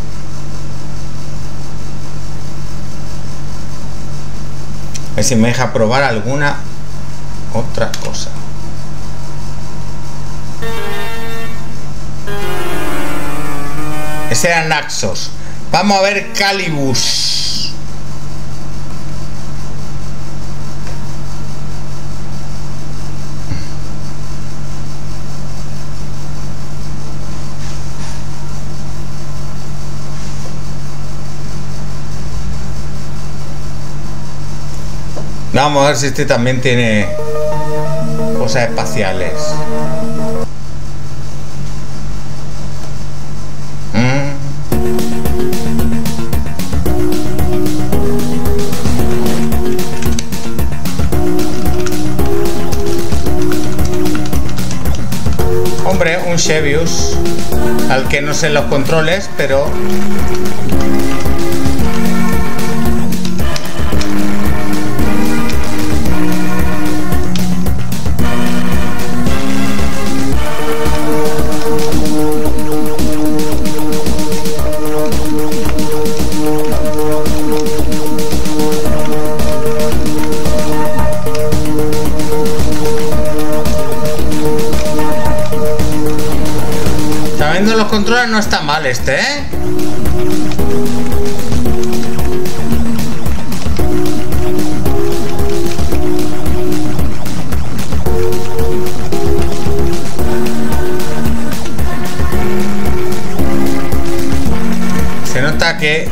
A ver si me deja probar alguna otra cosa. Ese era Naxos. Vamos a ver Calibus. Vamos a ver si este también tiene cosas espaciales. Mm. Xevious, al que no sé los controles, pero... Sabiendo los controles no está mal este, ¿eh? Se nota que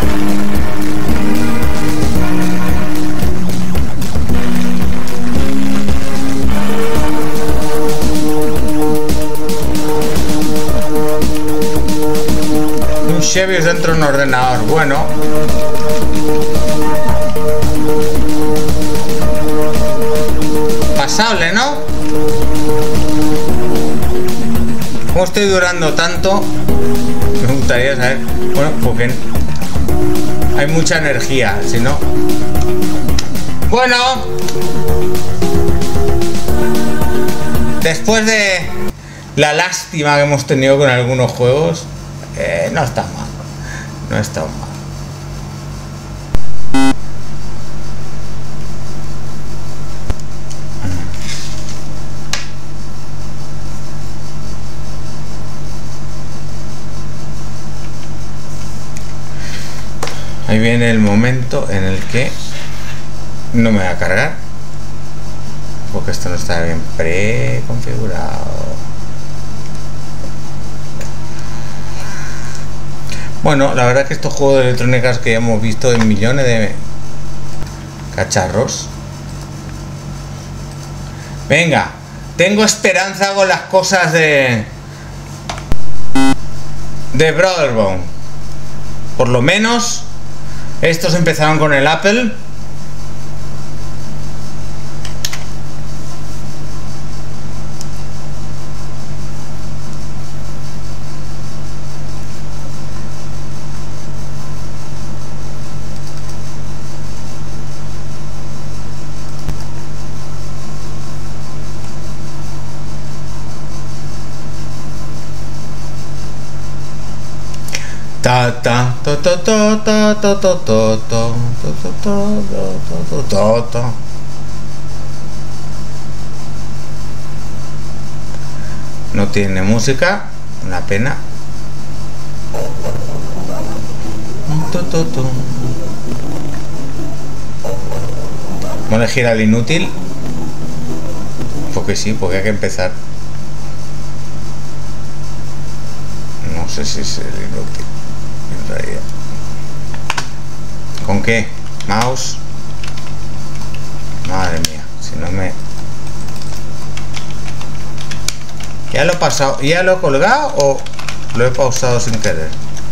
un Xevious dentro de un ordenador, bueno. Pasable, ¿no? ¿Cómo estoy durando tanto? Me gustaría saber. Bueno, porque hay mucha energía, si no... Bueno. Después de la lástima que hemos tenido con algunos juegos, eh, no está mal. No está mal. Ahí viene el momento en el que no me va a cargar porque esto no está bien preconfigurado. Bueno, la verdad es que estos juegos de electrónicas que ya hemos visto en millones de cacharros. Venga, tengo esperanza con las cosas de de Brotherbone. Por lo menos estos empezaron con el Apple. Ta ta ta ta ta ta ta ta ta ta ta ta ta. No tiene música, una pena. Vamos a elegir al inútil. Porque sí, porque hay que empezar. No sé si es el inútil. En realidad. ¿Con qué? Mouse. Madre mía, si no me... ¿Ya lo he pasado? ¿Ya lo he colgado o lo he pausado sin querer?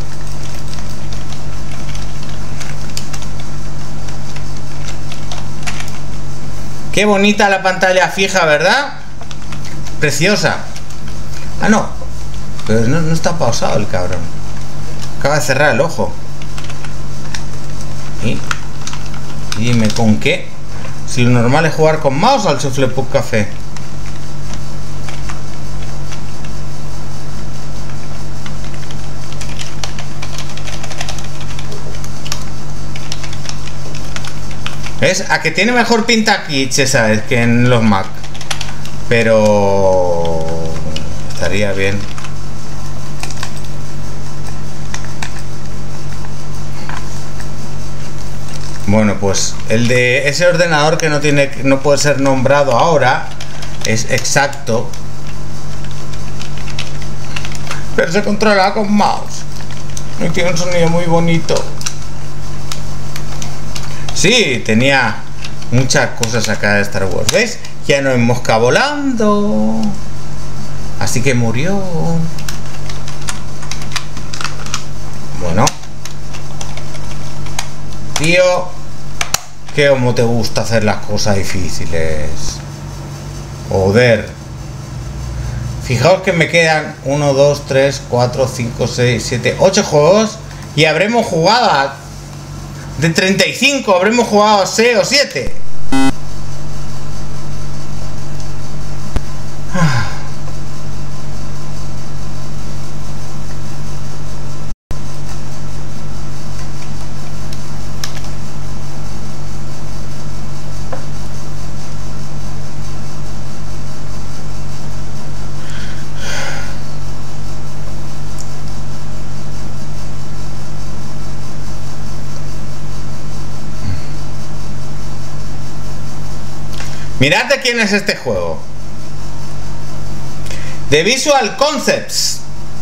Qué bonita la pantalla fija, ¿verdad? Preciosa. Ah, no. Pero no, no está pausado el cabrón. Acaba de cerrar el ojo. Y, y dime, ¿con qué? Si lo normal es jugar con mouse al Soufflé Puc Café. ¿Ves? A que tiene mejor pinta aquí, ¿sabes? Que en los Mac. Pero... estaría bien. Bueno, pues el de ese ordenador que no tiene, no puede ser nombrado ahora, es exacto, pero se controla con mouse y tiene un sonido muy bonito. Sí, tenía muchas cosas acá de Star Wars, ¿ves? Ya no hay mosca volando, así que murió. Bueno, tío, que como te gusta hacer las cosas difíciles. Joder. Fijaos que me quedan uno, dos, tres, cuatro, cinco, seis, siete, ocho juegos y habremos jugado a... de treinta y cinco, habremos jugado a seis o siete. Mirad de quién es este juego. The Visual Concepts.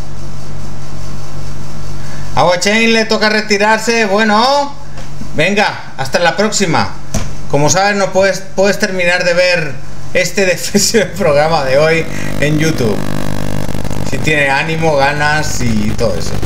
A Watchain le toca retirarse. Bueno, venga, hasta la próxima. Como sabes, no puedes, puedes terminar de ver este defensivo programa de hoy en YouTube. Si tiene ánimo, ganas y todo eso.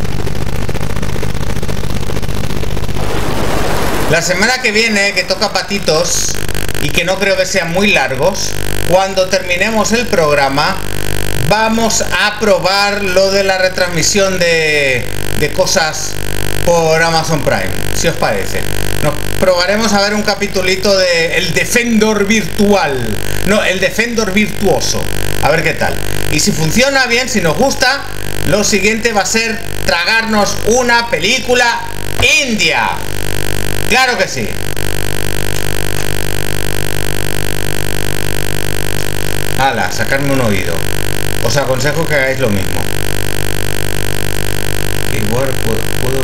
La semana que viene, que toca patitos y que no creo que sean muy largos, cuando terminemos el programa vamos a probar lo de la retransmisión de, de cosas por Amazon Prime, si os parece. Nos probaremos a ver un capitulito de el Defender virtual, no, el Defender virtuoso, a ver qué tal. Y si funciona bien, si nos gusta, lo siguiente va a ser tragarnos una película india. Claro que sí. Ala, sacarme un oído. Os aconsejo que hagáis lo mismo. Igual puedo, puedo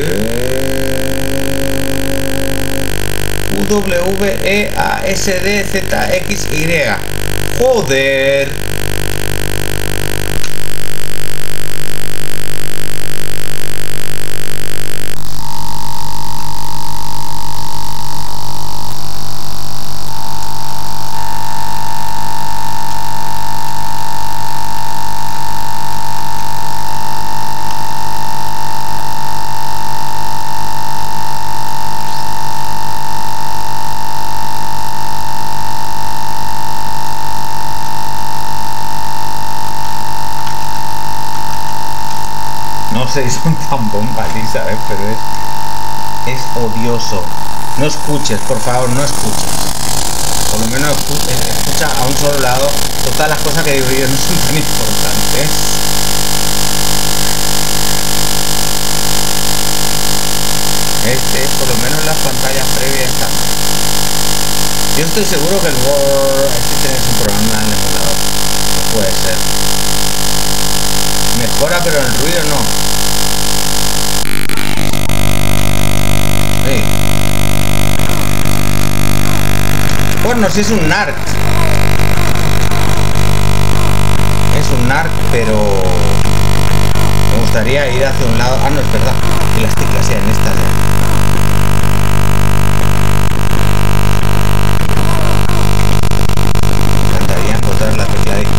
U W E A S D Z X Y. Joder. Y son tan bombas, ¿sabes? Pero es es odioso. No escuches, por favor, no escuches. Por lo menos escucha, escucha a un solo lado. Todas las cosas que digo yo no son tan importantes. Este, por lo menos las pantallas previas están. Yo estoy seguro que el Word, este tiene un programa en el emulador. No puede ser. Mejora, pero el ruido no. Bueno, si es un NARC. Es un NARC, pero me gustaría ir hacia un lado. Ah, no, es verdad. Que las teclas sean estas. Me encantaría encontrar la tecla de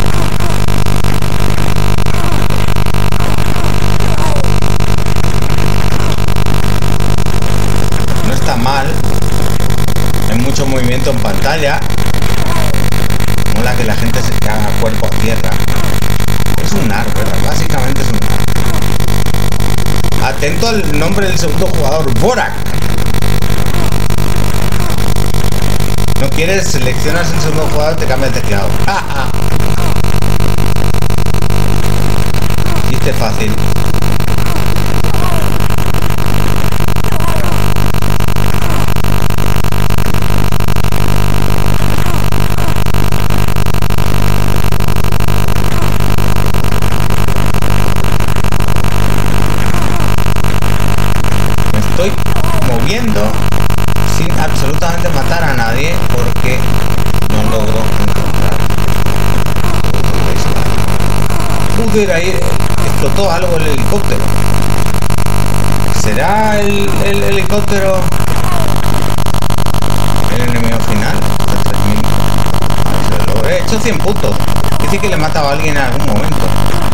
no está mal. Mucho movimiento en pantalla. Mola que la gente se caga cuerpo a tierra. Es un NARC, ¿verdad? Básicamente es un NARC. Atento al nombre del segundo jugador, Borak. No quieres, seleccionas el segundo jugador, te cambia el teclado. Chiste fácil. Sin absolutamente matar a nadie porque no logro encontrar. Joder, ahí explotó algo el helicóptero. ¿Será el, el helicóptero el enemigo final? Lo he hecho cien puntos. Dice que le he matado a alguien en algún momento.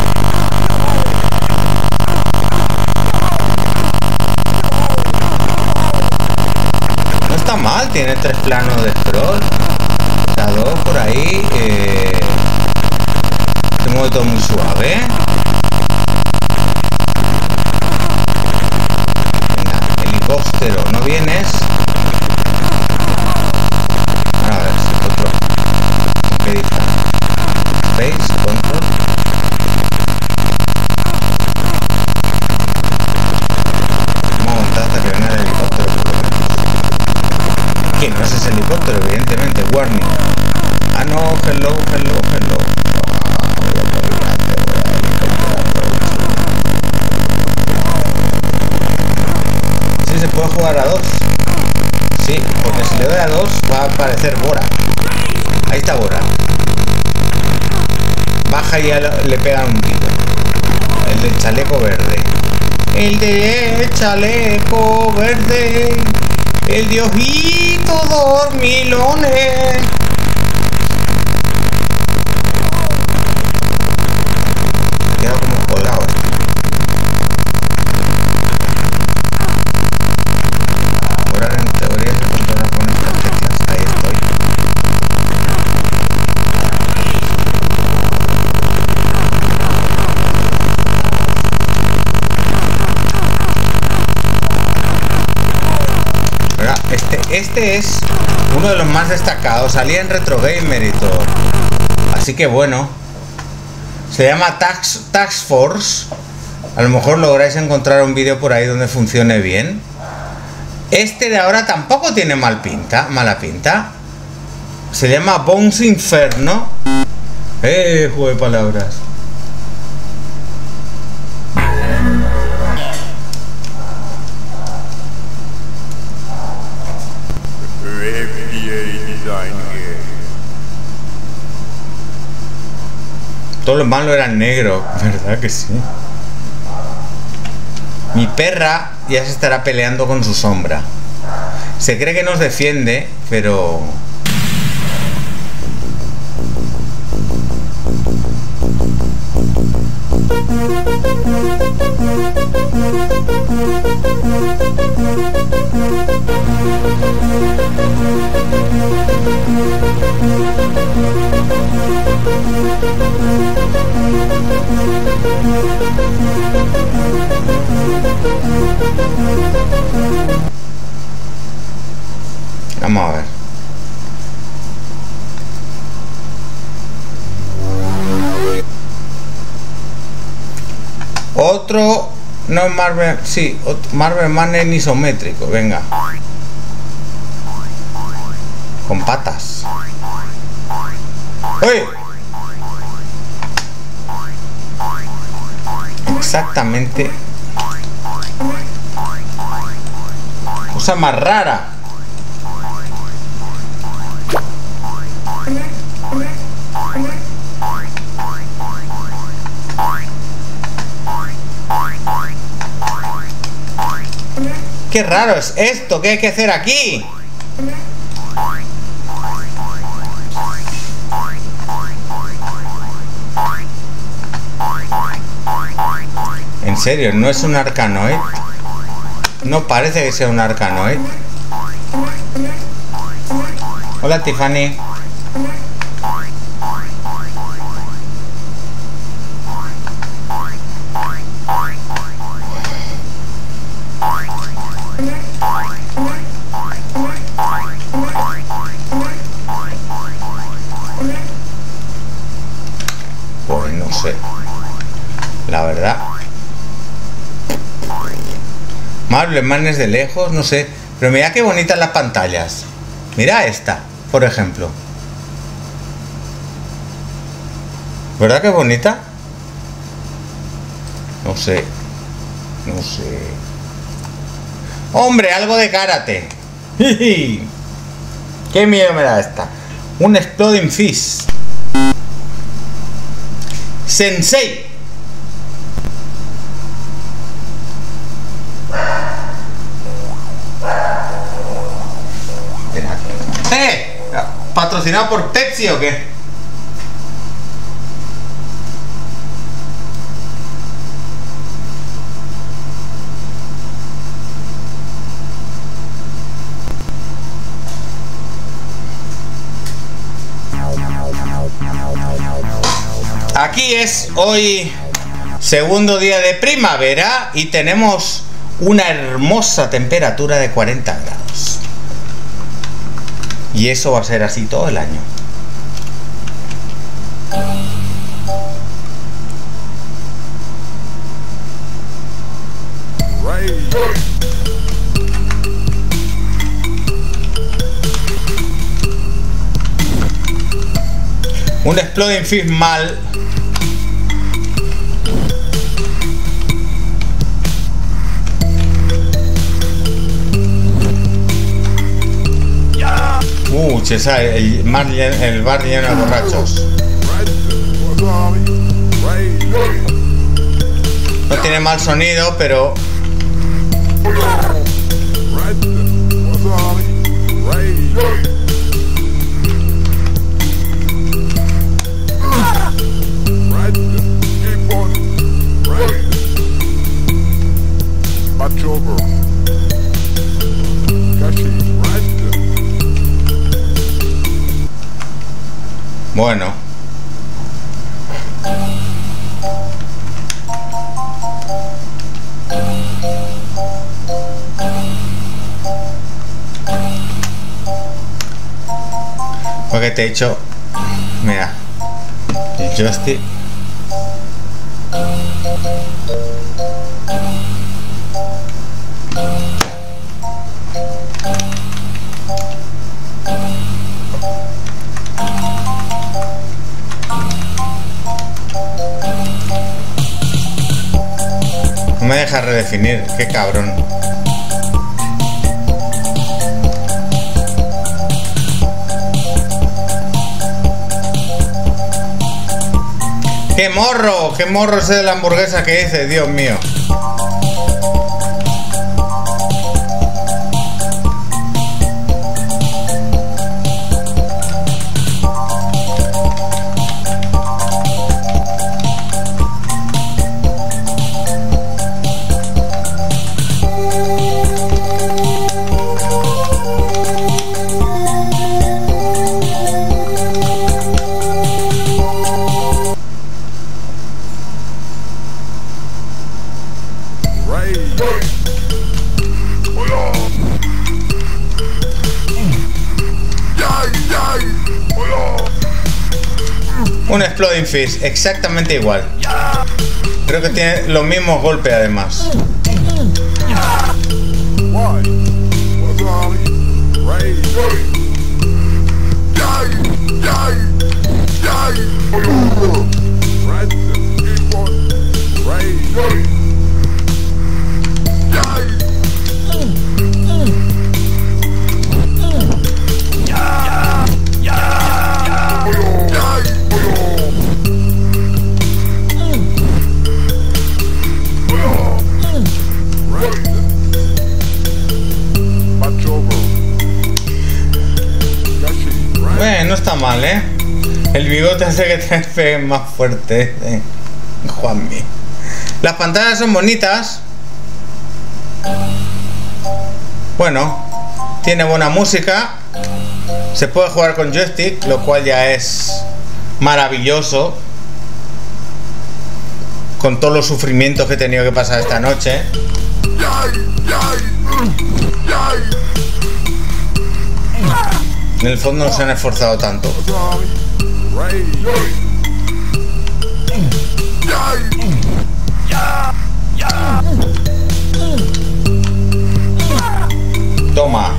Está mal, tiene tres planos de scroll, está dos por ahí, eh, Se mueve todo muy suave, ¿eh? Venga, helicóptero, ¿no vienes? A ver si otro. ¿Qué dice? Space, control. Vamos a montar hasta que venga el helicóptero, por lo menos. Que no es ese helicóptero, evidentemente. Warning. Ah, no, hello, hello, hello. Sí, se puede jugar a dos. Sí, porque si le doy a dos va a aparecer Bora. Ahí está Bora. Baja y ya le pegan un tiro. El del chaleco verde. El del chaleco verde. El de ojitos dormilones. Queda como colgado. Ahora en teoría se controla con estas teclas. Ahí estoy. Este, este es uno de los más destacados. Salía en Retro Gamer y todo. Así que bueno. Se llama Tax, Task Force. A lo mejor lográis encontrar un vídeo por ahí donde funcione bien. Este de ahora tampoco tiene mal pinta, mala pinta. Se llama Bones Inferno. Eh, juego de palabras. Todos los malos eran negros, ¿verdad que sí? Mi perra ya se estará peleando con su sombra. Se cree que nos defiende, pero... Vamos a ver. Otro, no Marvel, sí, Marvel Man en isométrico, venga. Con patas. ¡Uy! Exactamente. Cosa más rara. Qué raro es esto, ¿qué hay que hacer aquí? En serio, no es un Arkanoid. No parece que sea un Arkanoid. Hola, Tiffany. Pues no sé, la verdad. Marvel Man es de lejos, no sé. Pero mira qué bonitas las pantallas. Mira esta, por ejemplo. ¿Verdad que bonita? No sé. No sé. ¡Hombre! Algo de karate. ¡Qué miedo me da esta! Un Exploding Fist. Sensei. ¡Eh! ¿Patrocinado por Pepsi o qué? Aquí es hoy segundo día de primavera y tenemos una hermosa temperatura de cuarenta grados. Y eso va a ser así todo el año. Un Exploding Fish mal. Uh, chesa, el, mar, el bar lleno de borrachos. No tiene mal sonido, pero... Bueno. Porque te he dicho, mira, el joystick. No me deja redefinir, qué cabrón. ¡Qué morro! ¡Qué morro ese de la hamburguesa que dice! ¡Dios mío! Un Exploding Fish, exactamente igual. Creo que tiene los mismos golpes además. No está mal, ¿eh? El bigote hace que te pegue más fuerte, ¿eh? Juanmi. Las pantallas son bonitas. Bueno, tiene buena música. Se puede jugar con joystick, lo cual ya es maravilloso. Con todos los sufrimientos que he tenido que pasar esta noche. En el fondo no se han esforzado tanto. Toma.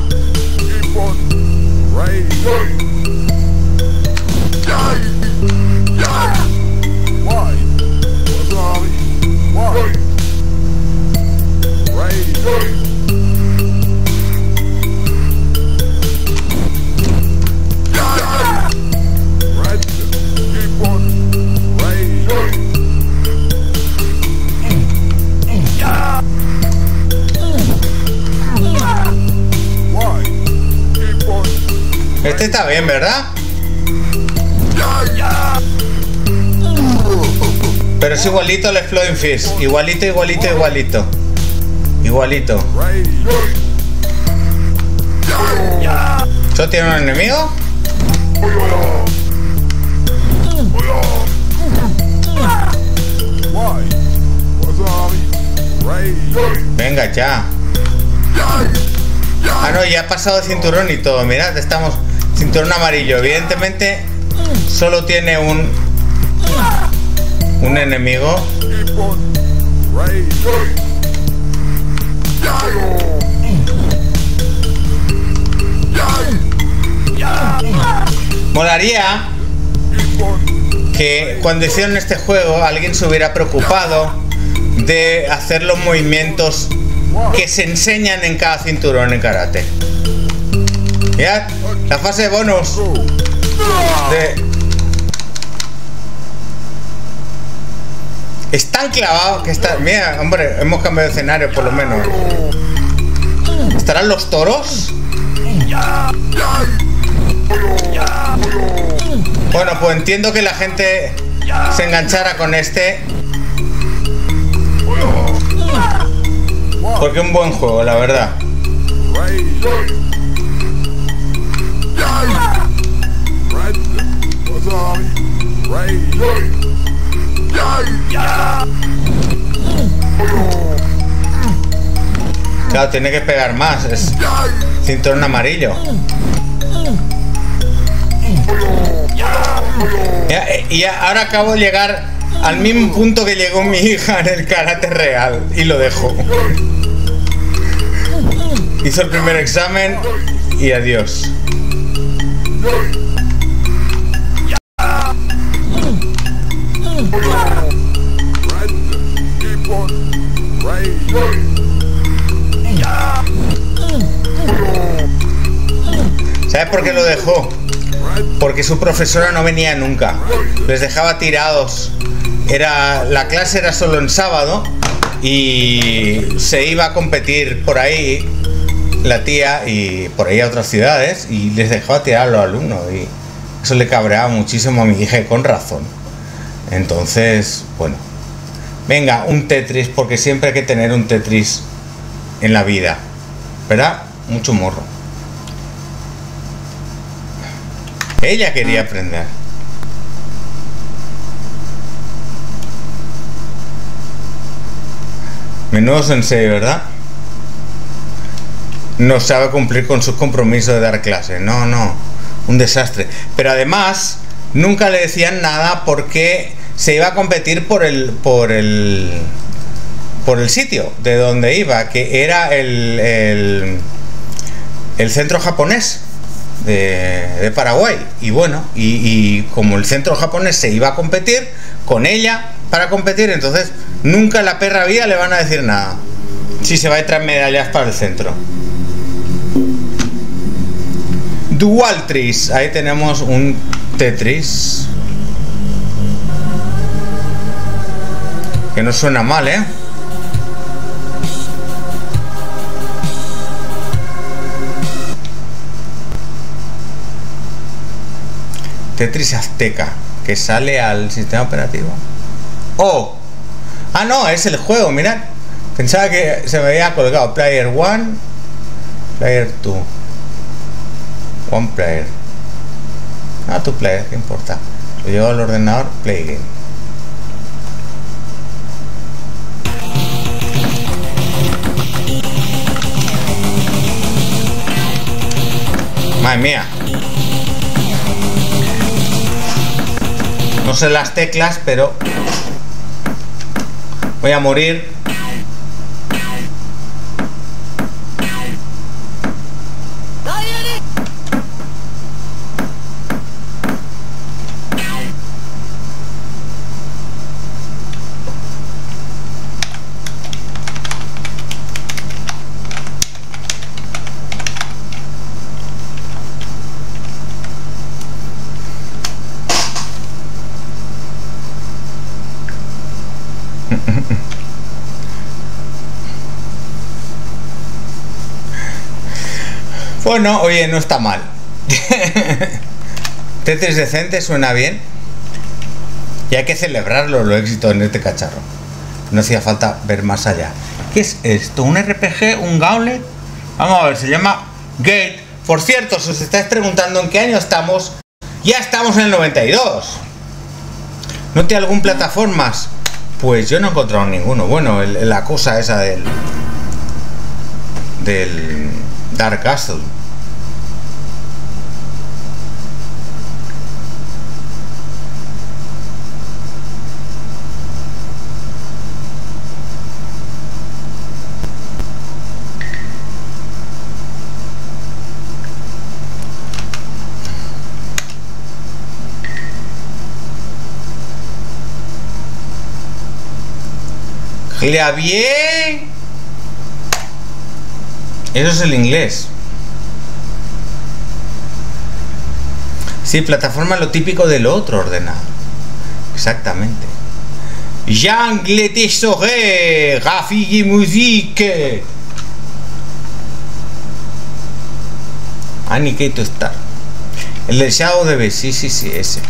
Este está bien, ¿verdad? Pero es igualito al Exploding Fish. Igualito, igualito, igualito. Igualito. ¿Eso tiene un enemigo? Venga ya. Ah, no, ya ha pasado de cinturón y todo. Mirad, estamos cinturón amarillo. Evidentemente solo tiene un un enemigo. Molaría que cuando hicieron este juego alguien se hubiera preocupado de hacer los movimientos que se enseñan en cada cinturón en karate. Mirad, la fase de bonus de... Es tan clavado que está... Mira, hombre, hemos cambiado de escenario por lo menos. ¿Estarán los toros? Bueno, pues entiendo que la gente se enganchara con este. Porque es un buen juego, la verdad. Claro, tiene que pegar más. Es cinturón amarillo. Y ahora acabo de llegar al mismo punto que llegó mi hija en el karate real. Y lo dejo. Hizo el primer examen y adiós. ¿Sabes por qué lo dejó? Porque su profesora no venía nunca. Les dejaba tirados. Era, la clase era solo en sábado y se iba a competir por ahí la tía y por ahí a otras ciudades y les dejaba tirar a los alumnos y eso le cabreaba muchísimo a mi hija y con razón. Entonces, bueno, venga, un Tetris, porque siempre hay que tener un Tetris en la vida, ¿verdad? Mucho morro. Ella quería aprender. Menudo sensei, ¿verdad? No sabe cumplir con sus compromisos de dar clase. No, no. Un desastre. Pero además, nunca le decían nada porque se iba a competir por el por el por el sitio de donde iba, que era el el, el centro japonés de, de Paraguay. Y bueno, y, y como el centro japonés se iba a competir con ella para competir, entonces nunca en la perra vida le van a decir nada si se va a traer medallas para el centro. Dualtris, ahí tenemos un Tetris que no suena mal, ¿eh? Tetris Azteca, que sale al sistema operativo. ¡Oh! Ah, no, es el juego, mirad. Pensaba que se me había colgado Player one, Player two. One player. Ah, two player, ¿qué importa? Lo llevo al ordenador, play game. Madre mía. No sé las teclas, pero voy a morir. Bueno, oye, no está mal. Tetris decente, suena bien. Y hay que celebrarlo, los éxitos en este cacharro. No hacía falta ver más allá. ¿Qué es esto? ¿Un R P G? ¿Un Gauntlet? Vamos a ver, se llama Gate. Por cierto, si os estáis preguntando en qué año estamos, ya estamos en el noventa y dos. ¿No tiene algún plataformas Pues yo no he encontrado ninguno. Bueno, el, la cosa esa del del Dark Castle. Clavier. Eso es el inglés. Sí, plataforma, lo típico del otro ordenador. Exactamente. Jean Gletesoré, Rafigi Musique. Aniquito Star. El del Shadow de B, sí, sí, sí, ese.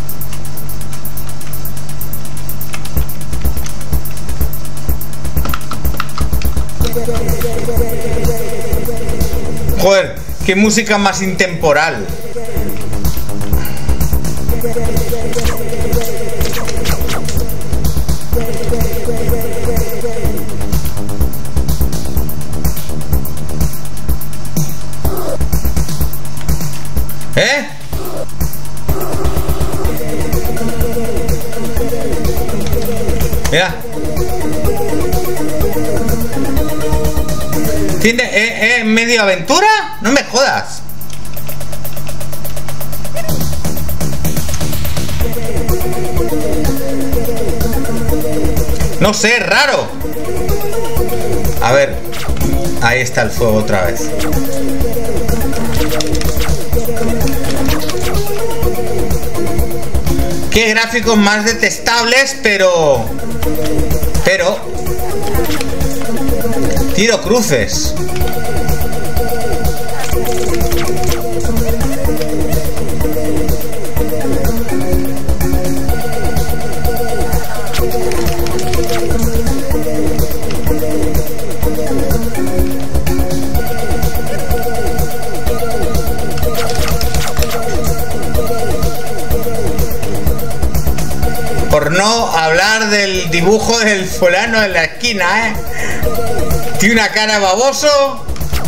Joder, qué música más intemporal. ¿Eh? Mira. ¿Tiene eh, eh, medio aventura? No me jodas. No sé, raro. A ver. Ahí está el fuego otra vez. Qué gráficos más detestables, pero... Pero... Tiro cruces. Por no hablar del dibujo del fulano en la esquina, ¿eh? Tiene una cara baboso.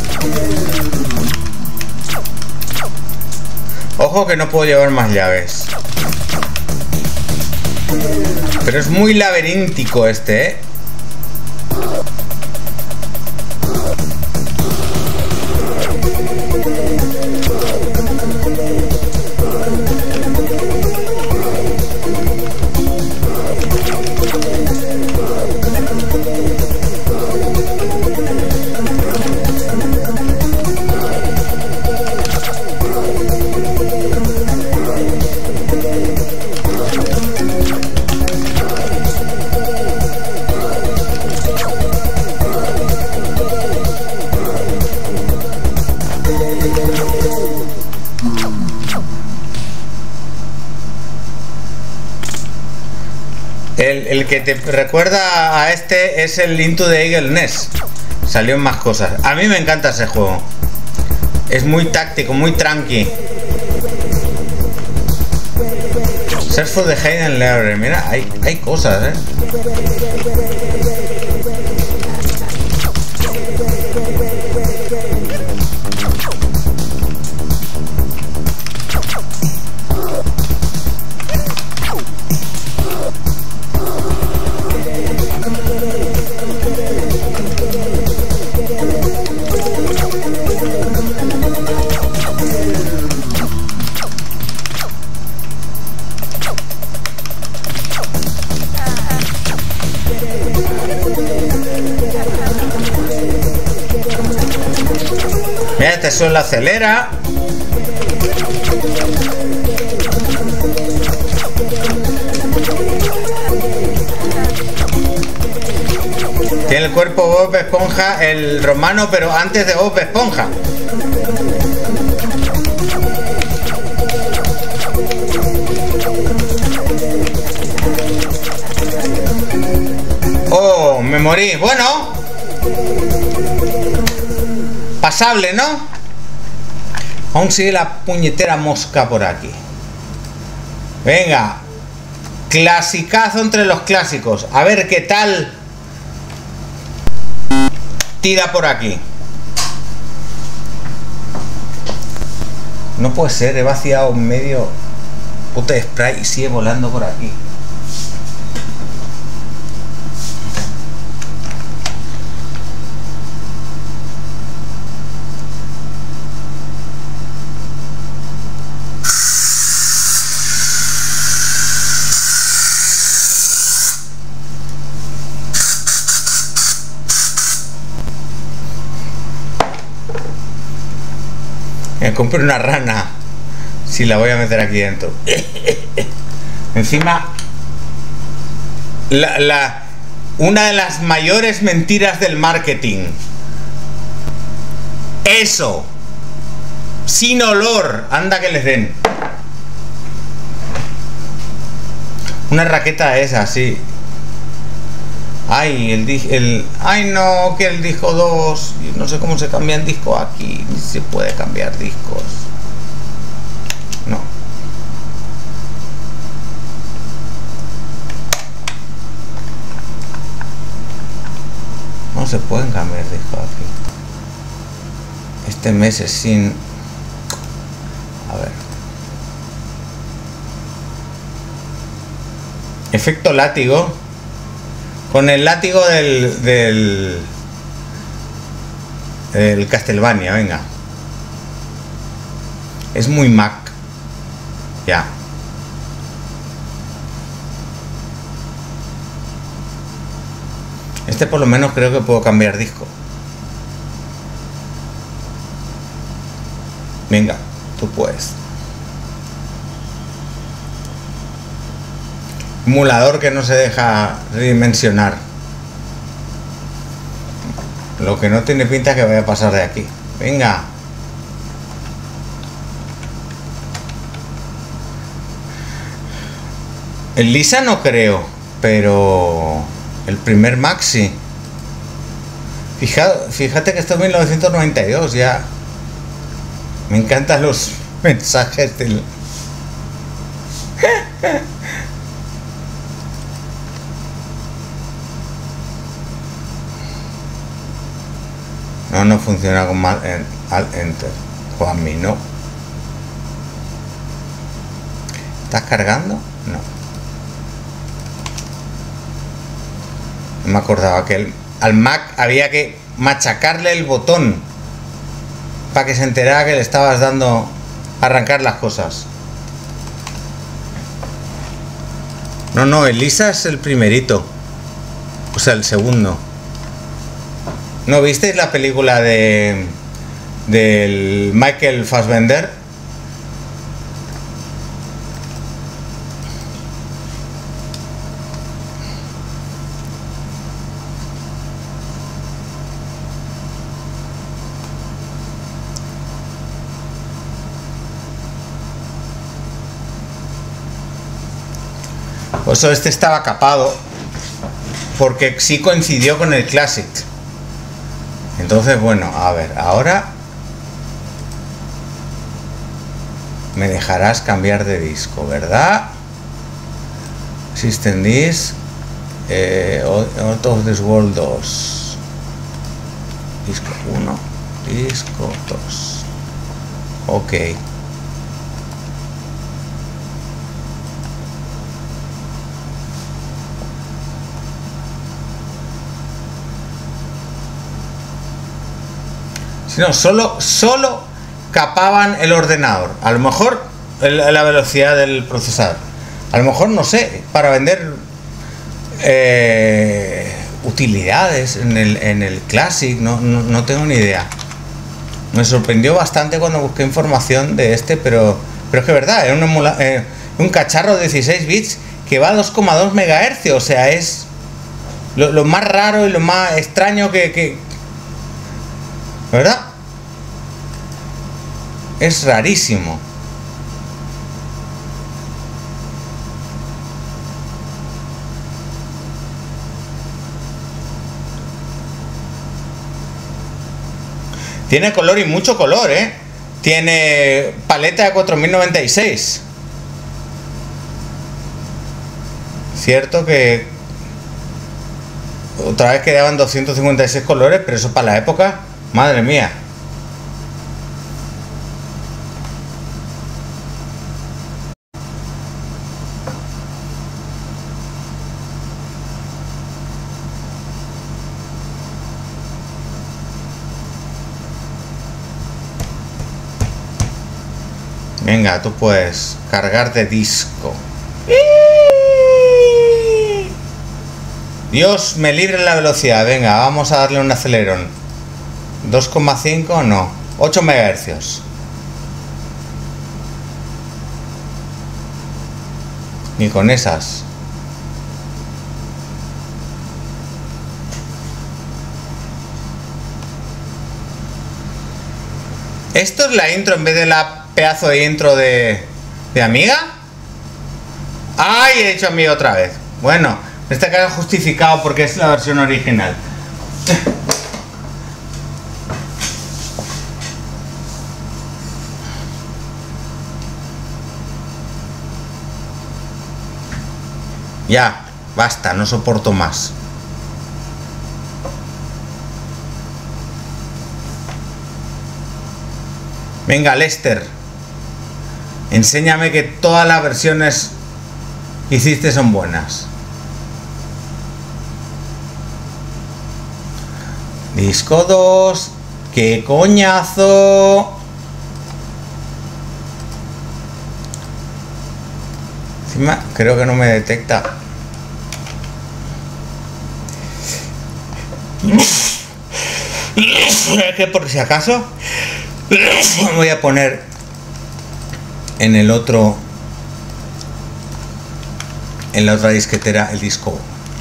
Ojo que no puedo llevar más llaves. Pero es muy laberíntico este, ¿eh? El, el que te recuerda a este es el Into the Eagle Nest. Salió en más cosas. A mí me encanta ese juego. Es muy táctico, muy tranqui. Search for the Hidden Library. Mira, hay, hay cosas, ¿eh? Mira, este solo acelera. Tiene el cuerpo Bob Esponja, el romano, pero antes de Bob Esponja. Oh, me morí. Bueno. Pasable, ¿no? Aún sigue la puñetera mosca por aquí. Venga. Clasicazo entre los clásicos. A ver qué tal tira por aquí. No puede ser, he vaciado un medio bote de spray y sigue volando por aquí. Me compré una rana. Si la voy a meter aquí dentro. Encima, la, la, una de las mayores mentiras del marketing. Eso. Sin olor. Anda que les den. Una raqueta esa, sí. Ay, el, el ay no, que el disco dos, no sé cómo se cambian discos aquí, ni se puede cambiar discos. No. No se pueden cambiar discos aquí. Este mes es sin... A ver. Efecto látigo. Con el látigo del, del, del Castlevania, venga. Es muy Mac. Ya. Este por lo menos creo que puedo cambiar disco. Venga, tú puedes. Emulador que no se deja redimensionar. Lo que no tiene pinta que vaya a pasar de aquí. Venga. El Lisa no creo, pero el primer Maxi. Fíjate, fíjate que esto es mil novecientos noventa y dos ya. Me encantan los mensajes del... No, no funciona con mal en Alt Enter. Juanmi, no. ¿Estás cargando? No. No me acordaba que el, al Mac había que machacarle el botón para que se enterara que le estabas dando a arrancar las cosas. No, no, el Lisa es el primerito. O sea, el segundo. ¿No visteis la película de del Michael Fassbender? Pues este estaba capado porque sí coincidió con el Classic. Entonces, bueno, a ver, ahora me dejarás cambiar de disco, ¿verdad? System Disc, eh, Out of this World dos, disco uno, disco dos, ok. Si no, solo, solo capaban el ordenador. A lo mejor el, la velocidad del procesador. A lo mejor, no sé, para vender eh, utilidades en el, en el Classic, no, no, no tengo ni idea. Me sorprendió bastante cuando busqué información de este, pero, pero es que es verdad, es un, emula, eh, un cacharro de dieciséis bits que va a dos coma dos megahercios, o sea, es lo, lo más raro y lo más extraño que... que ¿verdad? Es rarísimo. Tiene color y mucho color, ¿eh? Tiene paleta de cuatro mil noventa y seis. Cierto que otra vez quedaban doscientos cincuenta y seis colores, pero eso para la época, madre mía. Venga, tú puedes cargarte disco. Dios me libre la velocidad. Venga, vamos a darle un acelerón. dos coma cinco, no. ocho megahercios. Ni con esas. ¿Esto es la intro en vez de la pedazo de intro de, de Amiga? ¡Ay! He dicho Amiga otra vez. Bueno, en este caso justificado porque es la versión original. Ya, basta, no soporto más. Venga, Lester. Enséñame que todas las versiones que hiciste son buenas. Disco dos. ¡Qué coñazo! Encima creo que no me detecta. Que por si acaso voy a poner en el otro, en la otra disquetera, el disco.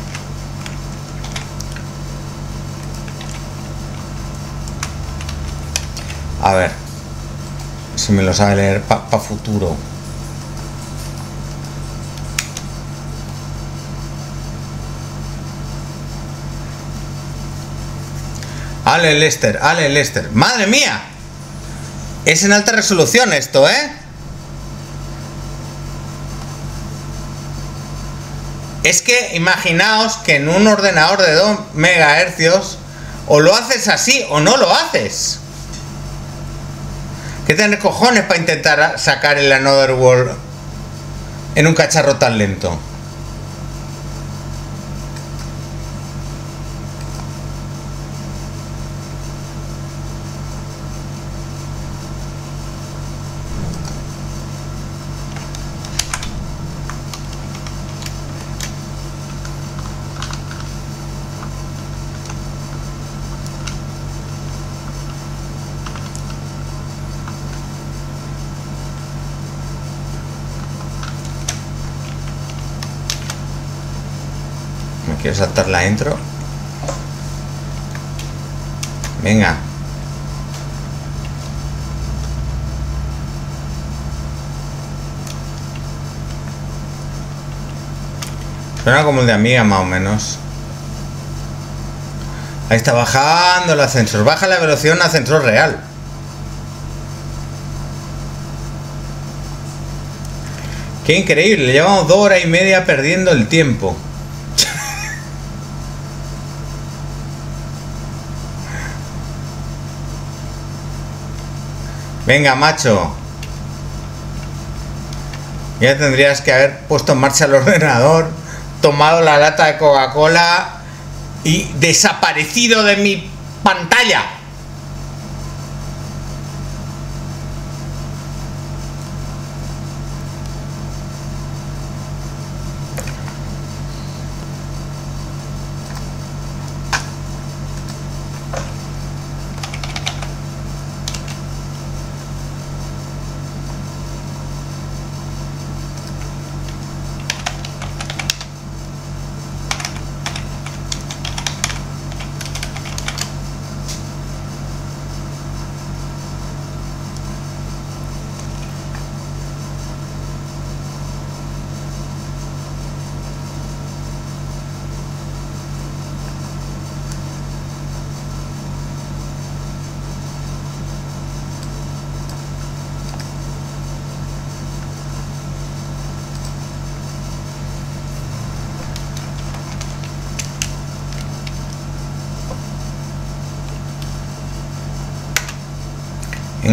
A ver si me lo sabe leer para pa futuro. Ale Lester, Ale Lester. ¡Madre mía! Es en alta resolución esto, ¿eh? Es que imaginaos que en un ordenador de dos megahercios o lo haces así o no lo haces. ¿Qué tienes cojones para intentar sacar el Another World en un cacharro tan lento? Quiero saltar la intro. Venga. Suena como el de Amiga más o menos. Ahí está bajando el ascensor. Baja la velocidad en ascensor real. Qué increíble. Llevamos dos horas y media perdiendo el tiempo. Venga, macho. Ya tendrías que haber puesto en marcha el ordenador, tomado la lata de Coca-Cola y desaparecido de mi pantalla.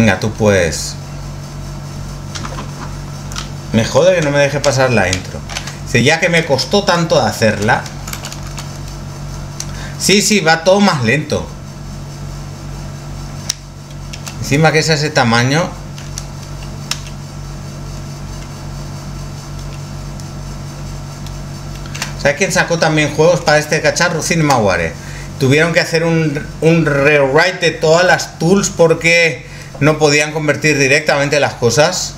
Venga, tú puedes. Me jode que no me deje pasar la intro. Dice, ya que me costó tanto de hacerla. Sí, sí, va todo más lento. Encima que es ese tamaño. ¿Sabes quién sacó también juegos para este cacharro? CinemaWare. Tuvieron que hacer un, un rewrite de todas las tools porque no podían convertir directamente las cosas.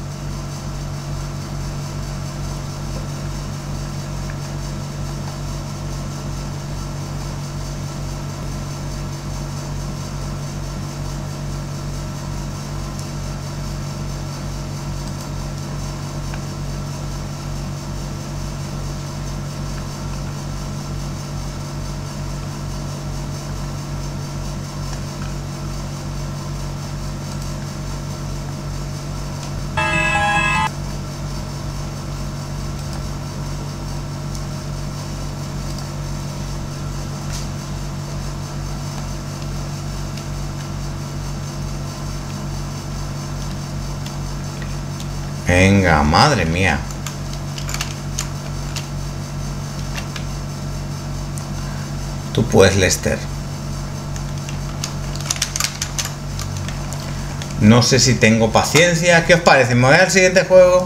Venga, madre mía. Tú puedes, Lester. No sé si tengo paciencia. ¿Qué os parece? ¿Me voy al siguiente juego?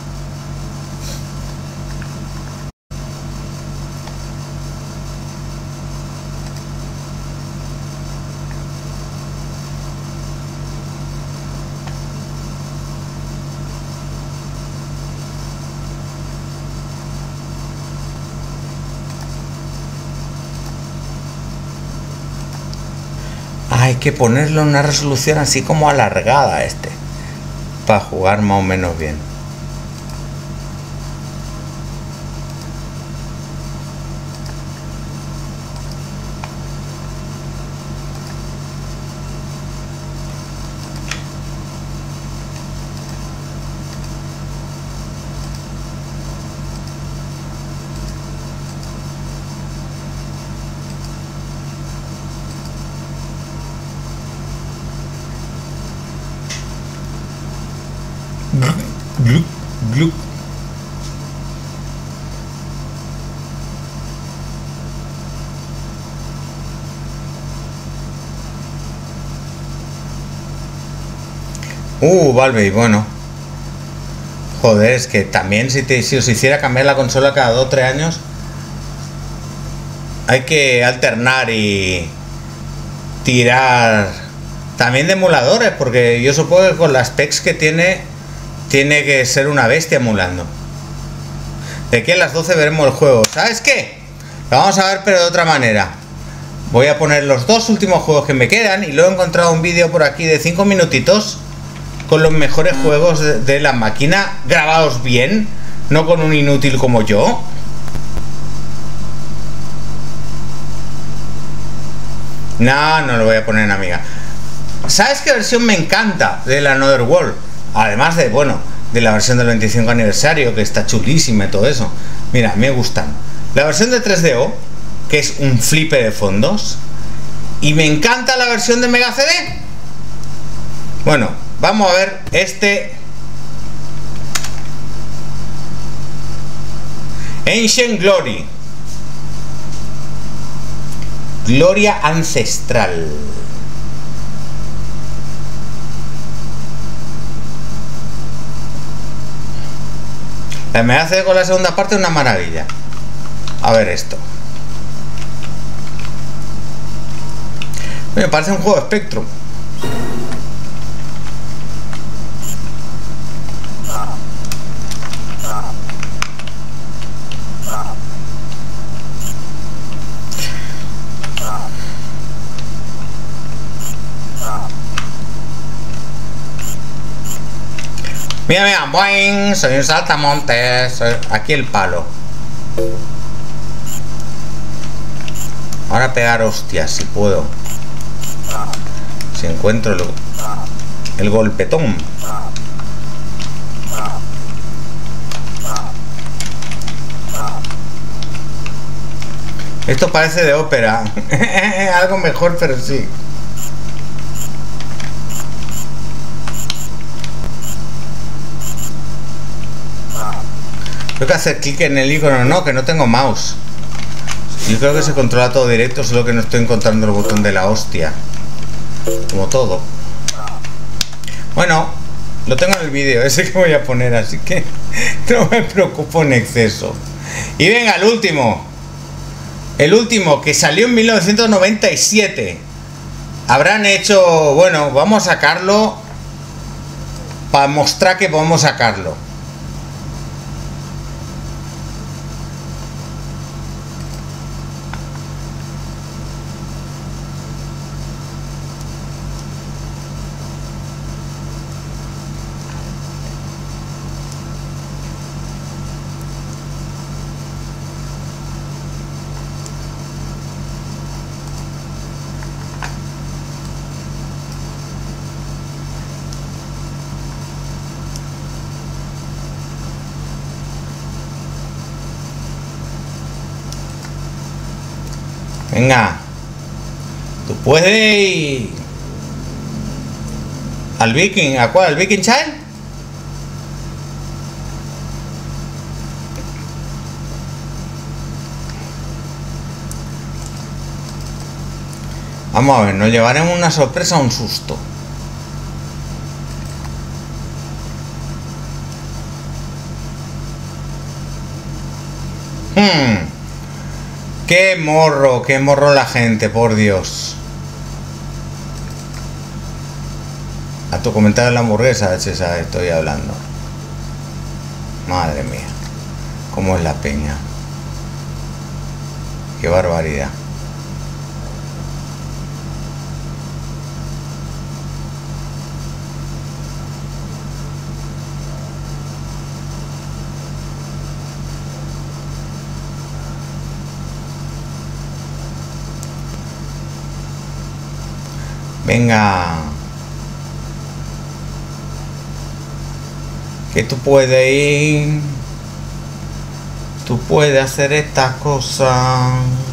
Hay que ponerlo en una resolución así como alargada este, para jugar más o menos bien. Glup, glup. Uh, Valve, bueno. Joder, es que también si, te, si os hiciera cambiar la consola cada dos o tres años, hay que alternar y tirar también de emuladores, porque yo supongo que con las specs que tiene, tiene que ser una bestia emulando. De aquí a las doce veremos el juego. ¿Sabes qué? Lo vamos a ver, pero de otra manera. Voy a poner los dos últimos juegos que me quedan y luego he encontrado un vídeo por aquí de cinco minutitos con los mejores juegos de, de la máquina, grabados bien, no con un inútil como yo. No, no lo voy a poner en Amiga. ¿Sabes qué versión me encanta de la Another World? Además de, bueno, de la versión del veinticinco aniversario, que está chulísima y todo eso. Mira, me gustan. La versión de tres D O, que es un flipe de fondos. Y me encanta la versión de Mega C D. Bueno, vamos a ver este Ancient Glory. Gloria ancestral. La me hace con la segunda parte una maravilla. A ver esto. Me parece un juego de Spectrum. Mira, mira, boing, soy un saltamontes, soy aquí el palo. Ahora pegar hostias si puedo. Si encuentro el, el golpetón. Esto parece de ópera. Algo mejor, pero sí. Tengo que hacer clic en el icono, no, que no tengo mouse. Yo creo que se controla todo directo, solo que no estoy encontrando el botón de la hostia. Como todo. Bueno, lo tengo en el vídeo, ese que voy a poner, así que no me preocupo en exceso. Y venga, el último. El último, que salió en mil novecientos noventa y siete. Habrán hecho... Bueno, vamos a sacarlo para mostrar que podemos sacarlo. Venga, tú puedes ir al Viking. ¿A cuál? ¿Al Viking Child? Vamos a ver, nos llevaremos una sorpresa o un susto. Hmm. ¡Qué morro! ¡Qué morro la gente, por Dios! A tu comentario de la hamburguesa, César, estoy hablando. Madre mía. ¿Cómo es la peña? ¡Qué barbaridad! Venga, que tú puedes ir, tú puedes hacer estas cosas.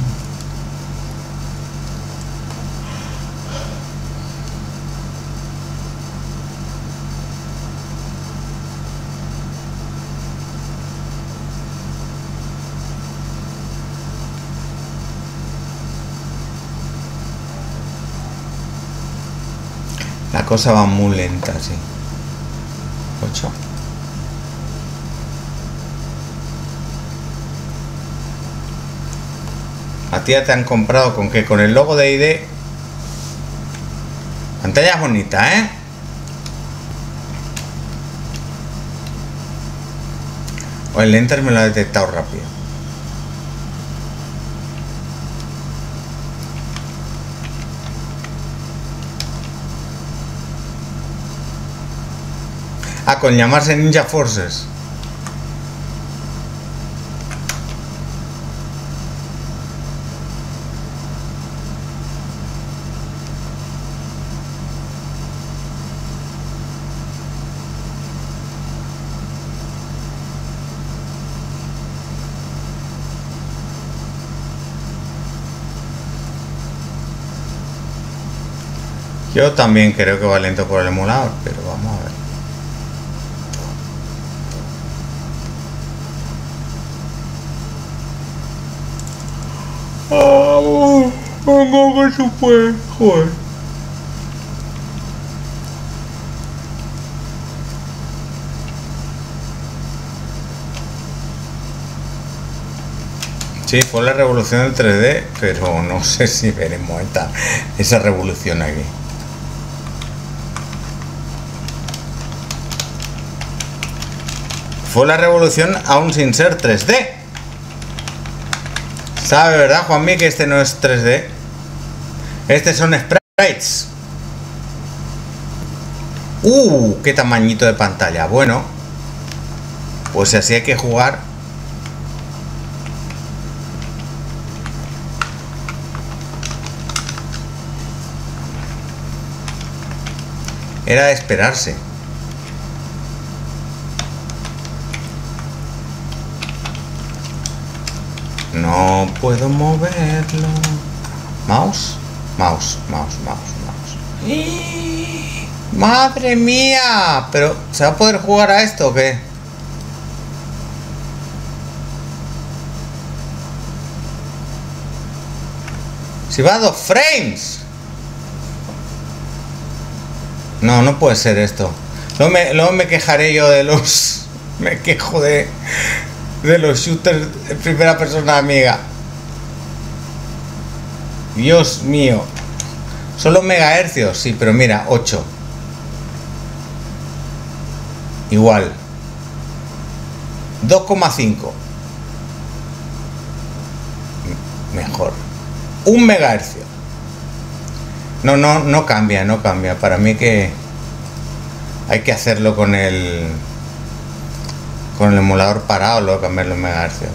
La cosa va muy lenta, sí. ocho. A ti ya te han comprado con que con el logo de I D. Pantalla bonita, ¿eh? O el enter me lo ha detectado rápido. Ah, con llamarse Ninja Forces. Yo también creo que va lento por el emulador, pero vamos a ver. Vamos, vamos que se puede, joder. Sí, fue la revolución del tres D, pero no sé si veremos esta, esa revolución aquí. Fue la revolución aún sin ser tres D. ¿Sabe, verdad, Juanmi, que este no es tres D? Estos son sprites. ¡Uh! ¡Qué tamañito de pantalla! Bueno, pues así hay que jugar. Era de esperarse. No puedo moverlo. Mouse, mouse, mouse, mouse, mouse. ¡Y! ¡Madre mía! Pero, ¿se va a poder jugar a esto o qué? Si va a dos frames. No, no puede ser esto. Luego me, luego me quejaré yo de los... Me quejo de... De los shooters en primera persona amiga. Dios mío. Solo megahercios, sí, pero mira, ocho. Igual. dos coma cinco. Mejor. Un megahercio. No, no, no cambia, no cambia. Para mí que hay que hacerlo con el con el emulador parado, luego cambiar los megahercios.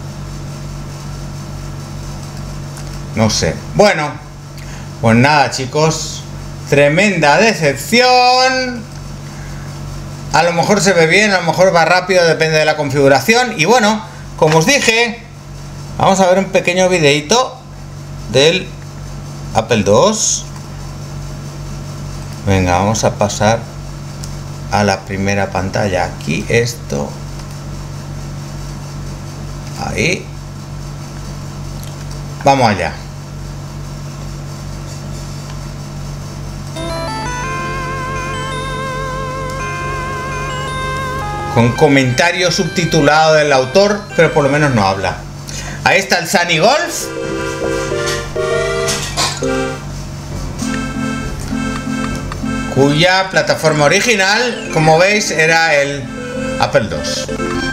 No sé. Bueno, pues nada, chicos. Tremenda decepción. A lo mejor se ve bien, a lo mejor va rápido, depende de la configuración. Y bueno, como os dije, vamos a ver un pequeño videito del Apple dos. Venga, vamos a pasar a la primera pantalla. Aquí esto. Ahí. Vamos allá. Con comentario subtitulado del autor, pero por lo menos no habla. Ahí está el Sunny Golf. Cuya plataforma original, como veis, era el Apple dos.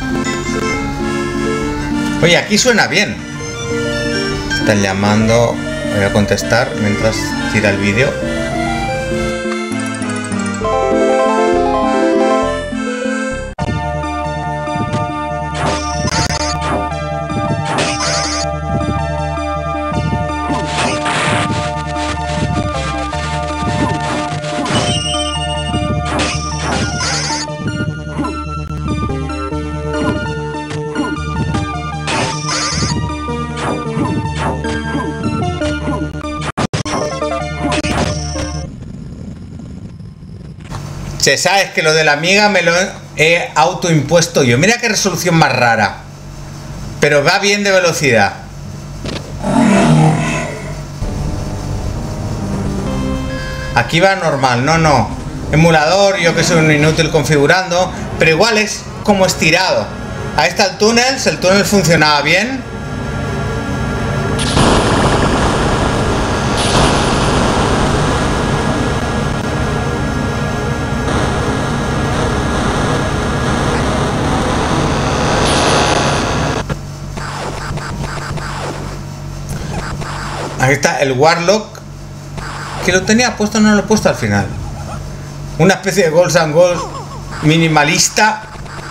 Oye, aquí suena bien. Están llamando. Voy a contestar mientras tira el vídeo. Se sabe que lo de la Amiga me lo he autoimpuesto yo. Mira qué resolución más rara. Pero va bien de velocidad. Aquí va normal, no, no. Emulador, yo que soy un inútil configurando. Pero igual es como estirado. Ahí está el túnel, el túnel funcionaba bien. Ahí está el Warlock, que lo tenía puesto, no lo he puesto al final. Una especie de Golds and Gold minimalista.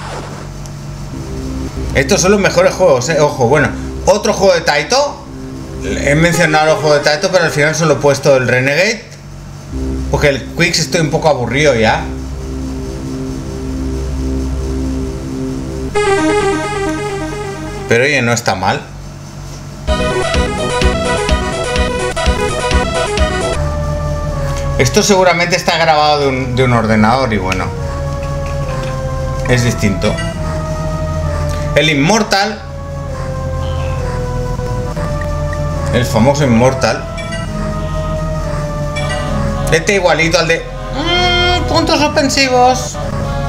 Estos son los mejores juegos, eh. Ojo, bueno, otro juego de Taito. He mencionado el juego de Taito, pero al final solo he puesto el Renegade, porque el Quicks estoy un poco aburrido ya. Pero oye, no está mal. Esto seguramente está grabado de un, de un ordenador y bueno, es distinto. El Immortal, el famoso Immortal, este igualito al de mmm, puntos ofensivos.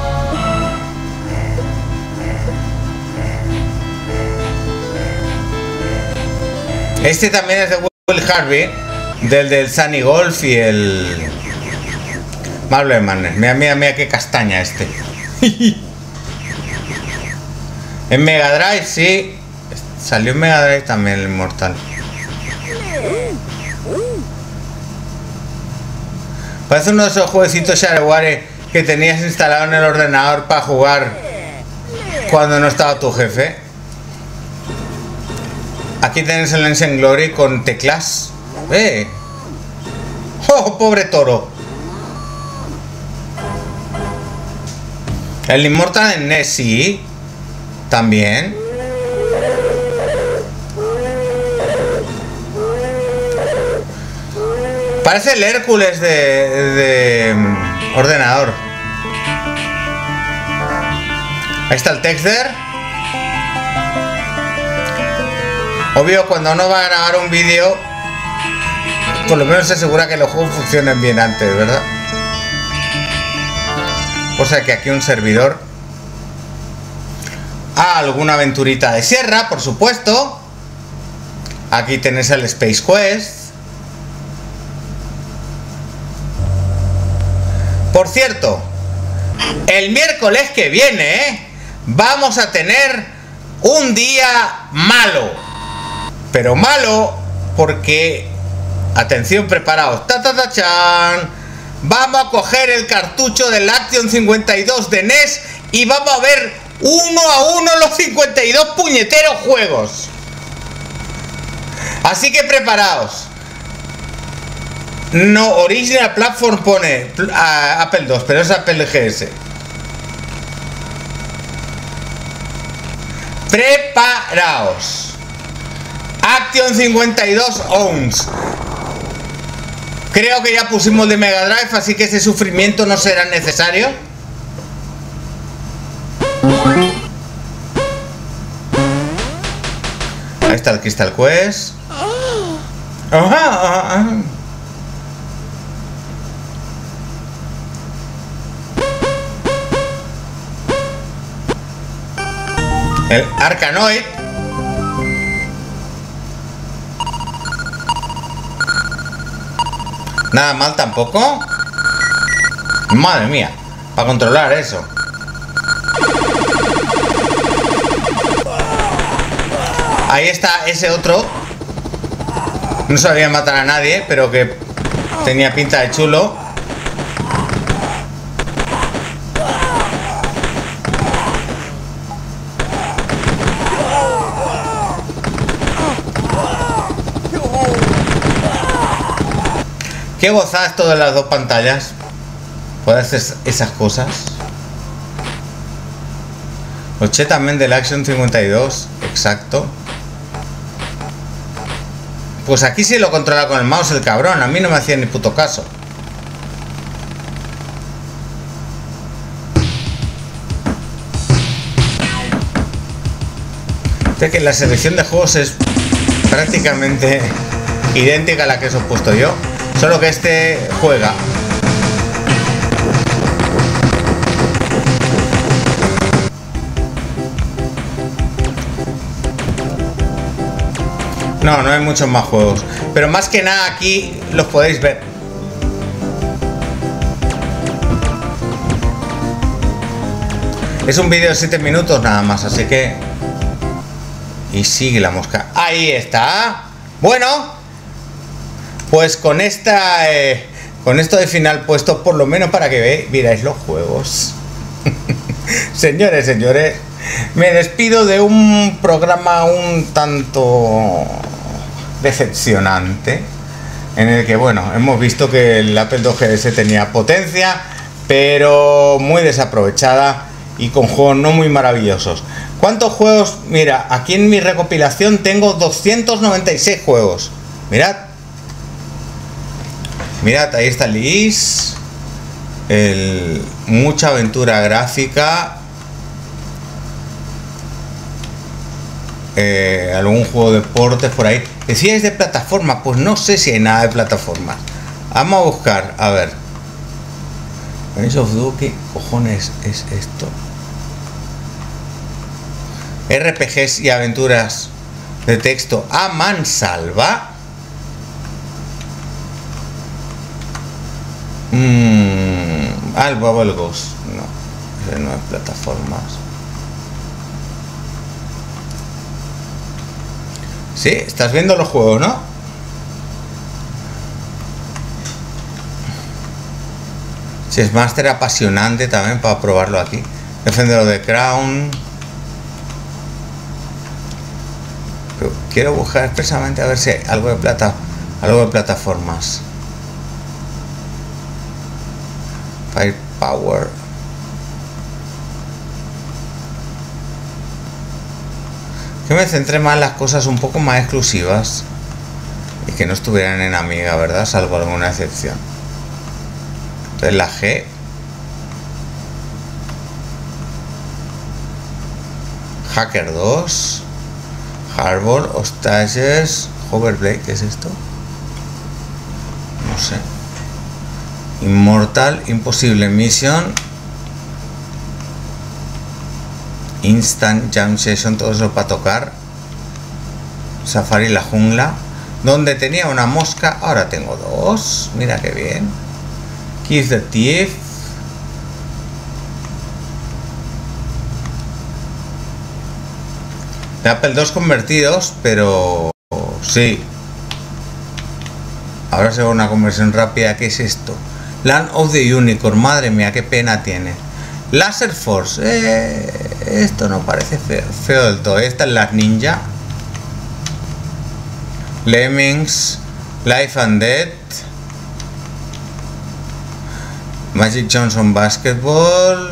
Este también es de Will Harvey, del del Sunny Golf y el Marble Madness. Mira, mira, mira qué castaña este. En Mega Drive, sí. Salió en Mega Drive también el Immortal. Parece uno de esos jueguecitos Shareware que tenías instalado en el ordenador para jugar cuando no estaba tu jefe. Aquí tenéis el Ancient Glory con teclas. ¡Eh! ¡Oh, pobre toro! El Immortal en N E S, sí. También. Parece el Hércules de, de ordenador. Ahí está el Texter. Obvio, cuando uno va a grabar un vídeo, por lo menos se asegura que los juegos funcionen bien antes, ¿verdad? O sea que aquí un servidor. Ah, alguna aventurita de sierra, por supuesto. Aquí tenéis el Space Quest. Por cierto, el miércoles que viene, ¿eh? Vamos a tener un día malo. Pero malo porque, atención, preparaos, ta ta ta chan, vamos a coger el cartucho del Action cincuenta y dos de N E S y vamos a ver uno a uno los cincuenta y dos puñeteros juegos. Así que preparaos. No, Original Platform pone uh, Apple dos, pero es Apple G S. Preparaos. Action cincuenta y dos Owns. Creo que ya pusimos de Mega Drive, así que ese sufrimiento no será necesario. Ahí está el Crystal Quest. Ajá, ajá, ajá. El Arkanoid. Nada mal tampoco. Madre mía, para controlar eso. Ahí está ese otro. No sabía matar a nadie, pero que tenía pinta de chulo. Qué gozada esto de las dos pantallas. Puedes hacer esas cosas. Oche también del Action cincuenta y dos. Exacto. Pues aquí sí lo controla con el mouse el cabrón. A mí no me hacía ni puto caso. Sé que la selección de juegos es prácticamente idéntica a la que os he puesto yo. Solo que este juega. No, no hay muchos más juegos. Pero más que nada aquí los podéis ver. Es un vídeo de siete minutos nada más, así que... Y sigue la mosca. Ahí está. Bueno... Pues con esta eh, con esto de final puesto, por lo menos para que ve, miráis los juegos. Señores, señores, me despido de un programa un tanto decepcionante, en el que, bueno, hemos visto que el Apple dos G S tenía potencia, pero muy desaprovechada y con juegos no muy maravillosos. ¿Cuántos juegos? Mira, aquí en mi recopilación tengo doscientos noventa y seis juegos. Mirad. Mirad, ahí está Liz, el, mucha aventura gráfica, eh, algún juego de deportes por ahí. ¿Decíais de plataforma? Pues no sé si hay nada de plataformas. Vamos a buscar, a ver. Age of Duke, ¿qué cojones es esto? R P Gs y aventuras de texto a mansalva. Mmm. Ah, el Bubble Ghost. No, ese no es plataformas. Sí, estás viendo los juegos, ¿no? Si es Master, apasionante también para probarlo aquí. Defender de Crown. Pero quiero buscar expresamente a ver si hay algo de plata, algo de plataformas. Firepower. Que me centré más en las cosas un poco más exclusivas y que no estuvieran en Amiga, ¿verdad? Salvo alguna excepción. Entonces la G. Hacker dos. Harbor, Hostages, Hoverblade, ¿qué es esto? no sé. Immortal, Impossible Mission, Instant Jam Session, todo eso para tocar. Safari la jungla, donde tenía una mosca, ahora tengo dos. Mira qué bien. Kiss the Thief. De Apple dos convertidos, pero sí. Ahora se ve una conversión rápida. ¿Qué es esto? Land of the Unicorn, madre mía, qué pena tiene. Laser Force, eh, esto no parece feo, feo del todo. Esta es las ninja. Lemmings, Life and Death, Magic Johnson Basketball,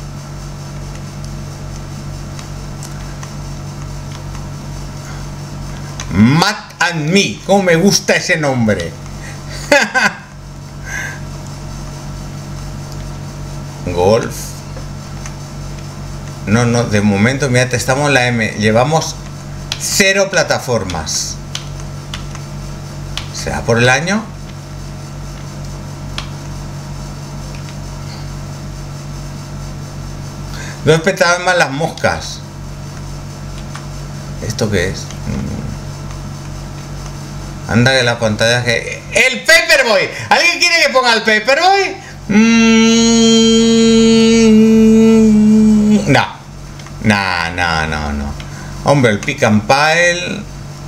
Matt and Me, como me gusta ese nombre. Golf. No, no, de momento, mira, estamos en la M. Llevamos cero plataformas. ¿Será por el año? No espetaban más las moscas. ¿Esto qué es? Anda que la pantalla que... ¡El Paperboy! ¿Alguien quiere que ponga el Paperboy? Mm... No. No, no, no, no. Hombre, el Pick and Pile...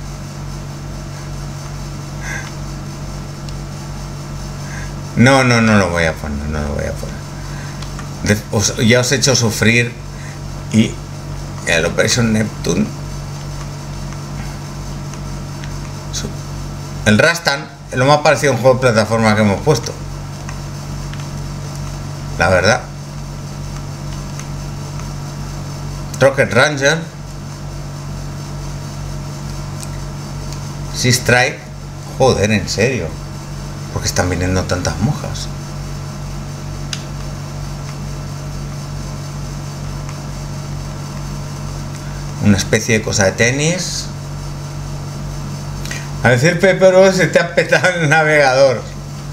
No, no, no lo voy a poner, no lo voy a poner. De, os, ya os he hecho sufrir. Y el Operation Neptune. El Rastan es lo más parecido a un juego de plataforma que hemos puesto. La verdad. Rocket Ranger. Sea Strike. Joder, en serio. ¿Por qué están viniendo tantas mojas? Una especie de cosa de tenis. A decir Pepero, se te ha petado el navegador.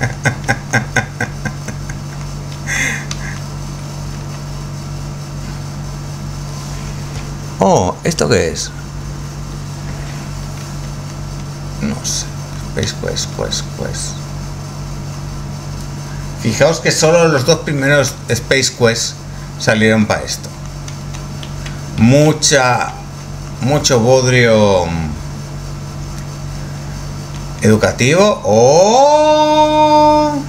Oh, ¿esto qué es? No sé. Space Quest, Quest, Quest. Fijaos que solo los dos primeros Space Quest salieron para esto. Mucha, mucho bodrio educativo. ¡Oh!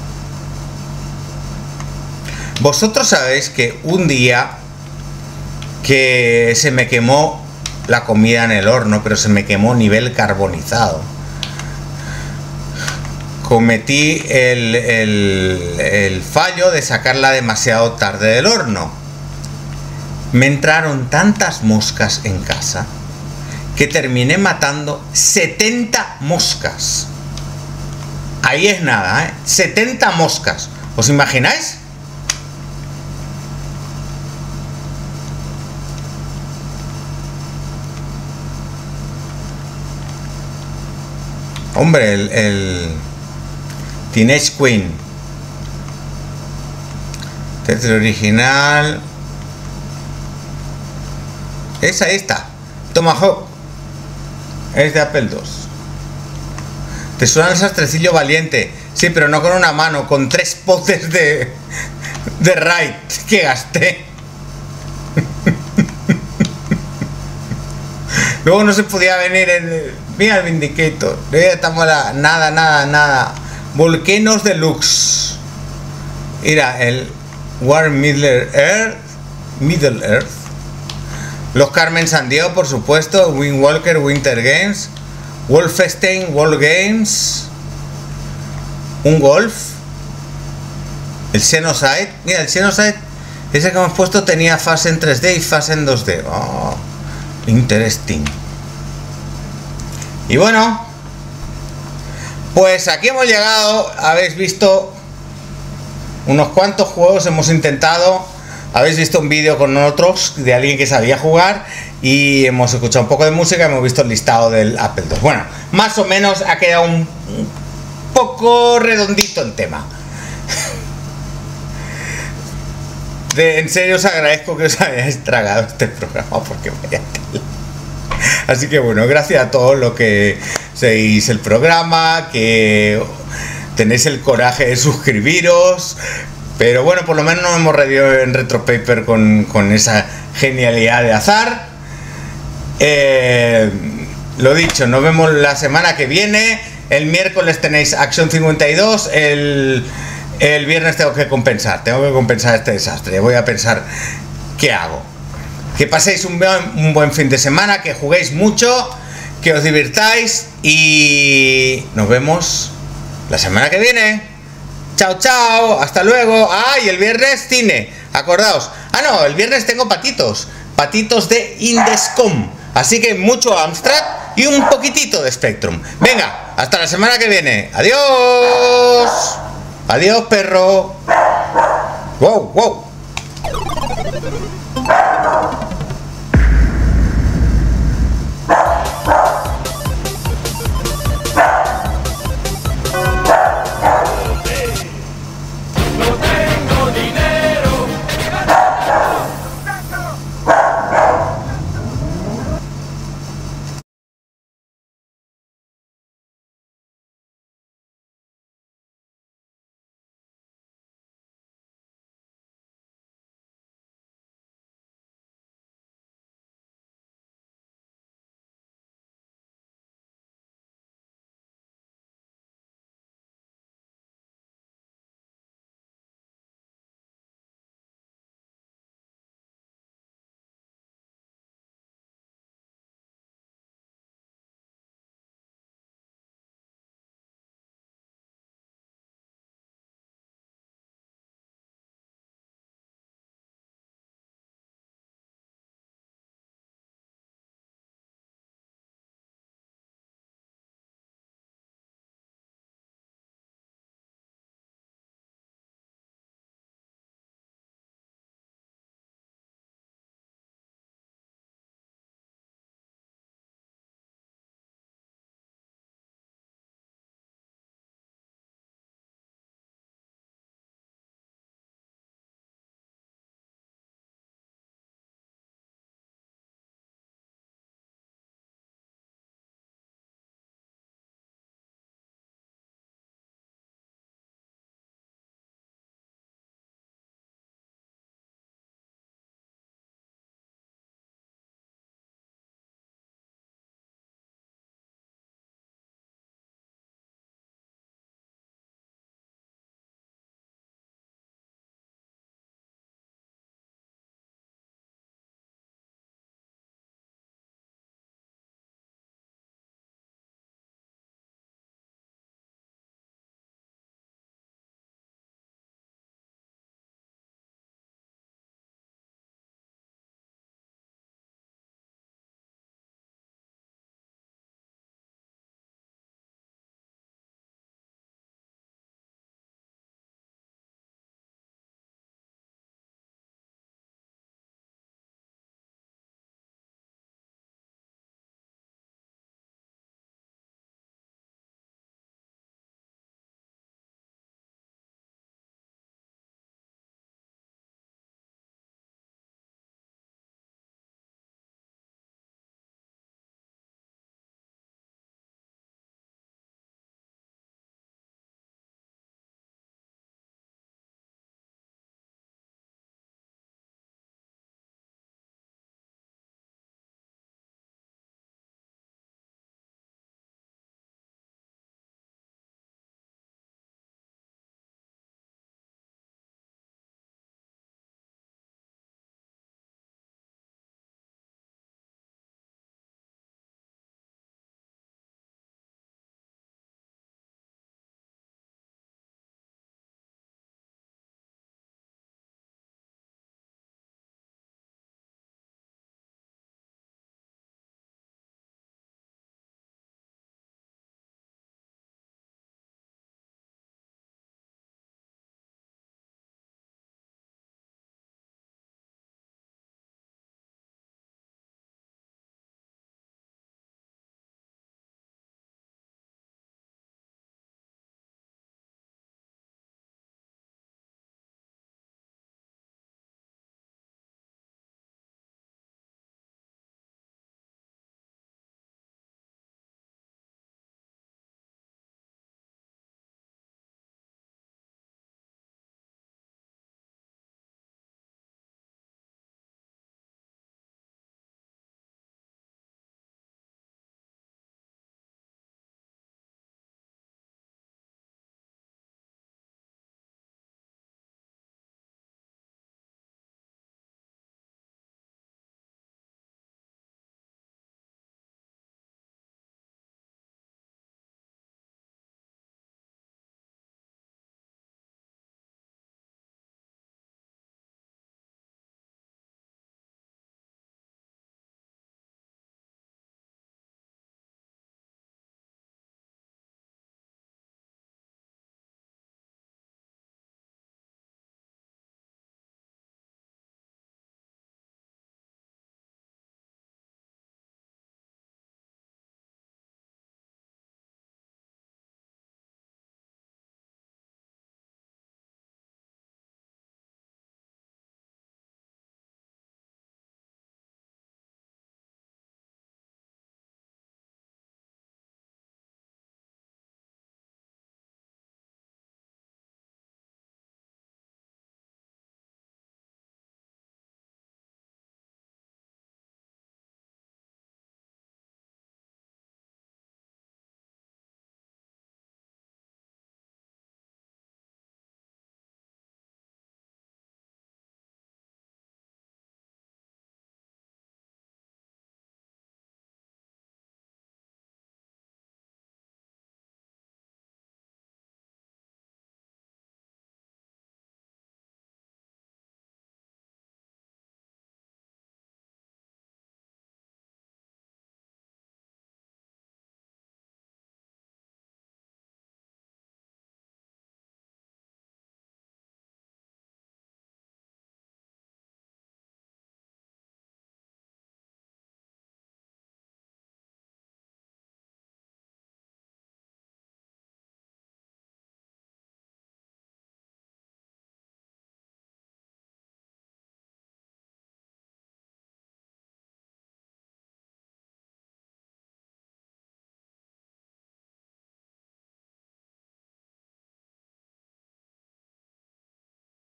Vosotros sabéis que un día que se me quemó la comida en el horno, pero se me quemó nivel carbonizado. Cometí el, el, el fallo de sacarla demasiado tarde del horno. Me entraron tantas moscas en casa que terminé matando setenta moscas. Ahí es nada, ¿eh? setenta moscas. ¿Os imagináis? Hombre, el, el Teenage Queen. Tetris original. Esa esta. Tomahawk. Es de Apple dos. ¿Te suena el sastrecillo valiente? Sí, pero no con una mano, con tres potes de de raid que gasté. Luego no se podía venir en... Mira el Vindicator. Estamos la... Nada, nada, nada. Volcanoes Deluxe. Mira, el War Middle Earth. Middle Earth. Los Carmen Sandiego, por supuesto. Windwalker, Winter Games. Wolfenstein, World Games. Un Golf. El Xenocide. Mira, el Xenocide, ese que hemos puesto, tenía fase en tres D y fase en dos D. Oh, interesting. Y bueno, pues aquí hemos llegado. Habéis visto unos cuantos juegos, hemos intentado. Habéis visto un vídeo con otros de alguien que sabía jugar y hemos escuchado un poco de música y hemos visto el listado del Apple dos. Bueno, más o menos ha quedado un, un poco poco redondito en tema. De, en serio os agradezco que os hayáis tragado este programa porque vaya tela. Así que bueno, gracias a todos los que seguís el programa, que tenéis el coraje de suscribiros. Pero bueno, por lo menos nos hemos reído en Retropaper con, con esa genialidad de azar. Eh, lo dicho, nos vemos la semana que viene. El miércoles tenéis Acción cincuenta y dos. El, el viernes tengo que compensar. Tengo que compensar este desastre. Voy a pensar qué hago. Que paséis un buen, un buen fin de semana. Que juguéis mucho. Que os divirtáis. Y nos vemos la semana que viene. Chao, chao, hasta luego. Ah, y el viernes cine, acordaos. Ah, no, el viernes tengo patitos. Patitos de Indescom. Así que mucho Amstrad y un poquitito de Spectrum. Venga, hasta la semana que viene. Adiós. Adiós, perro. Wow, wow.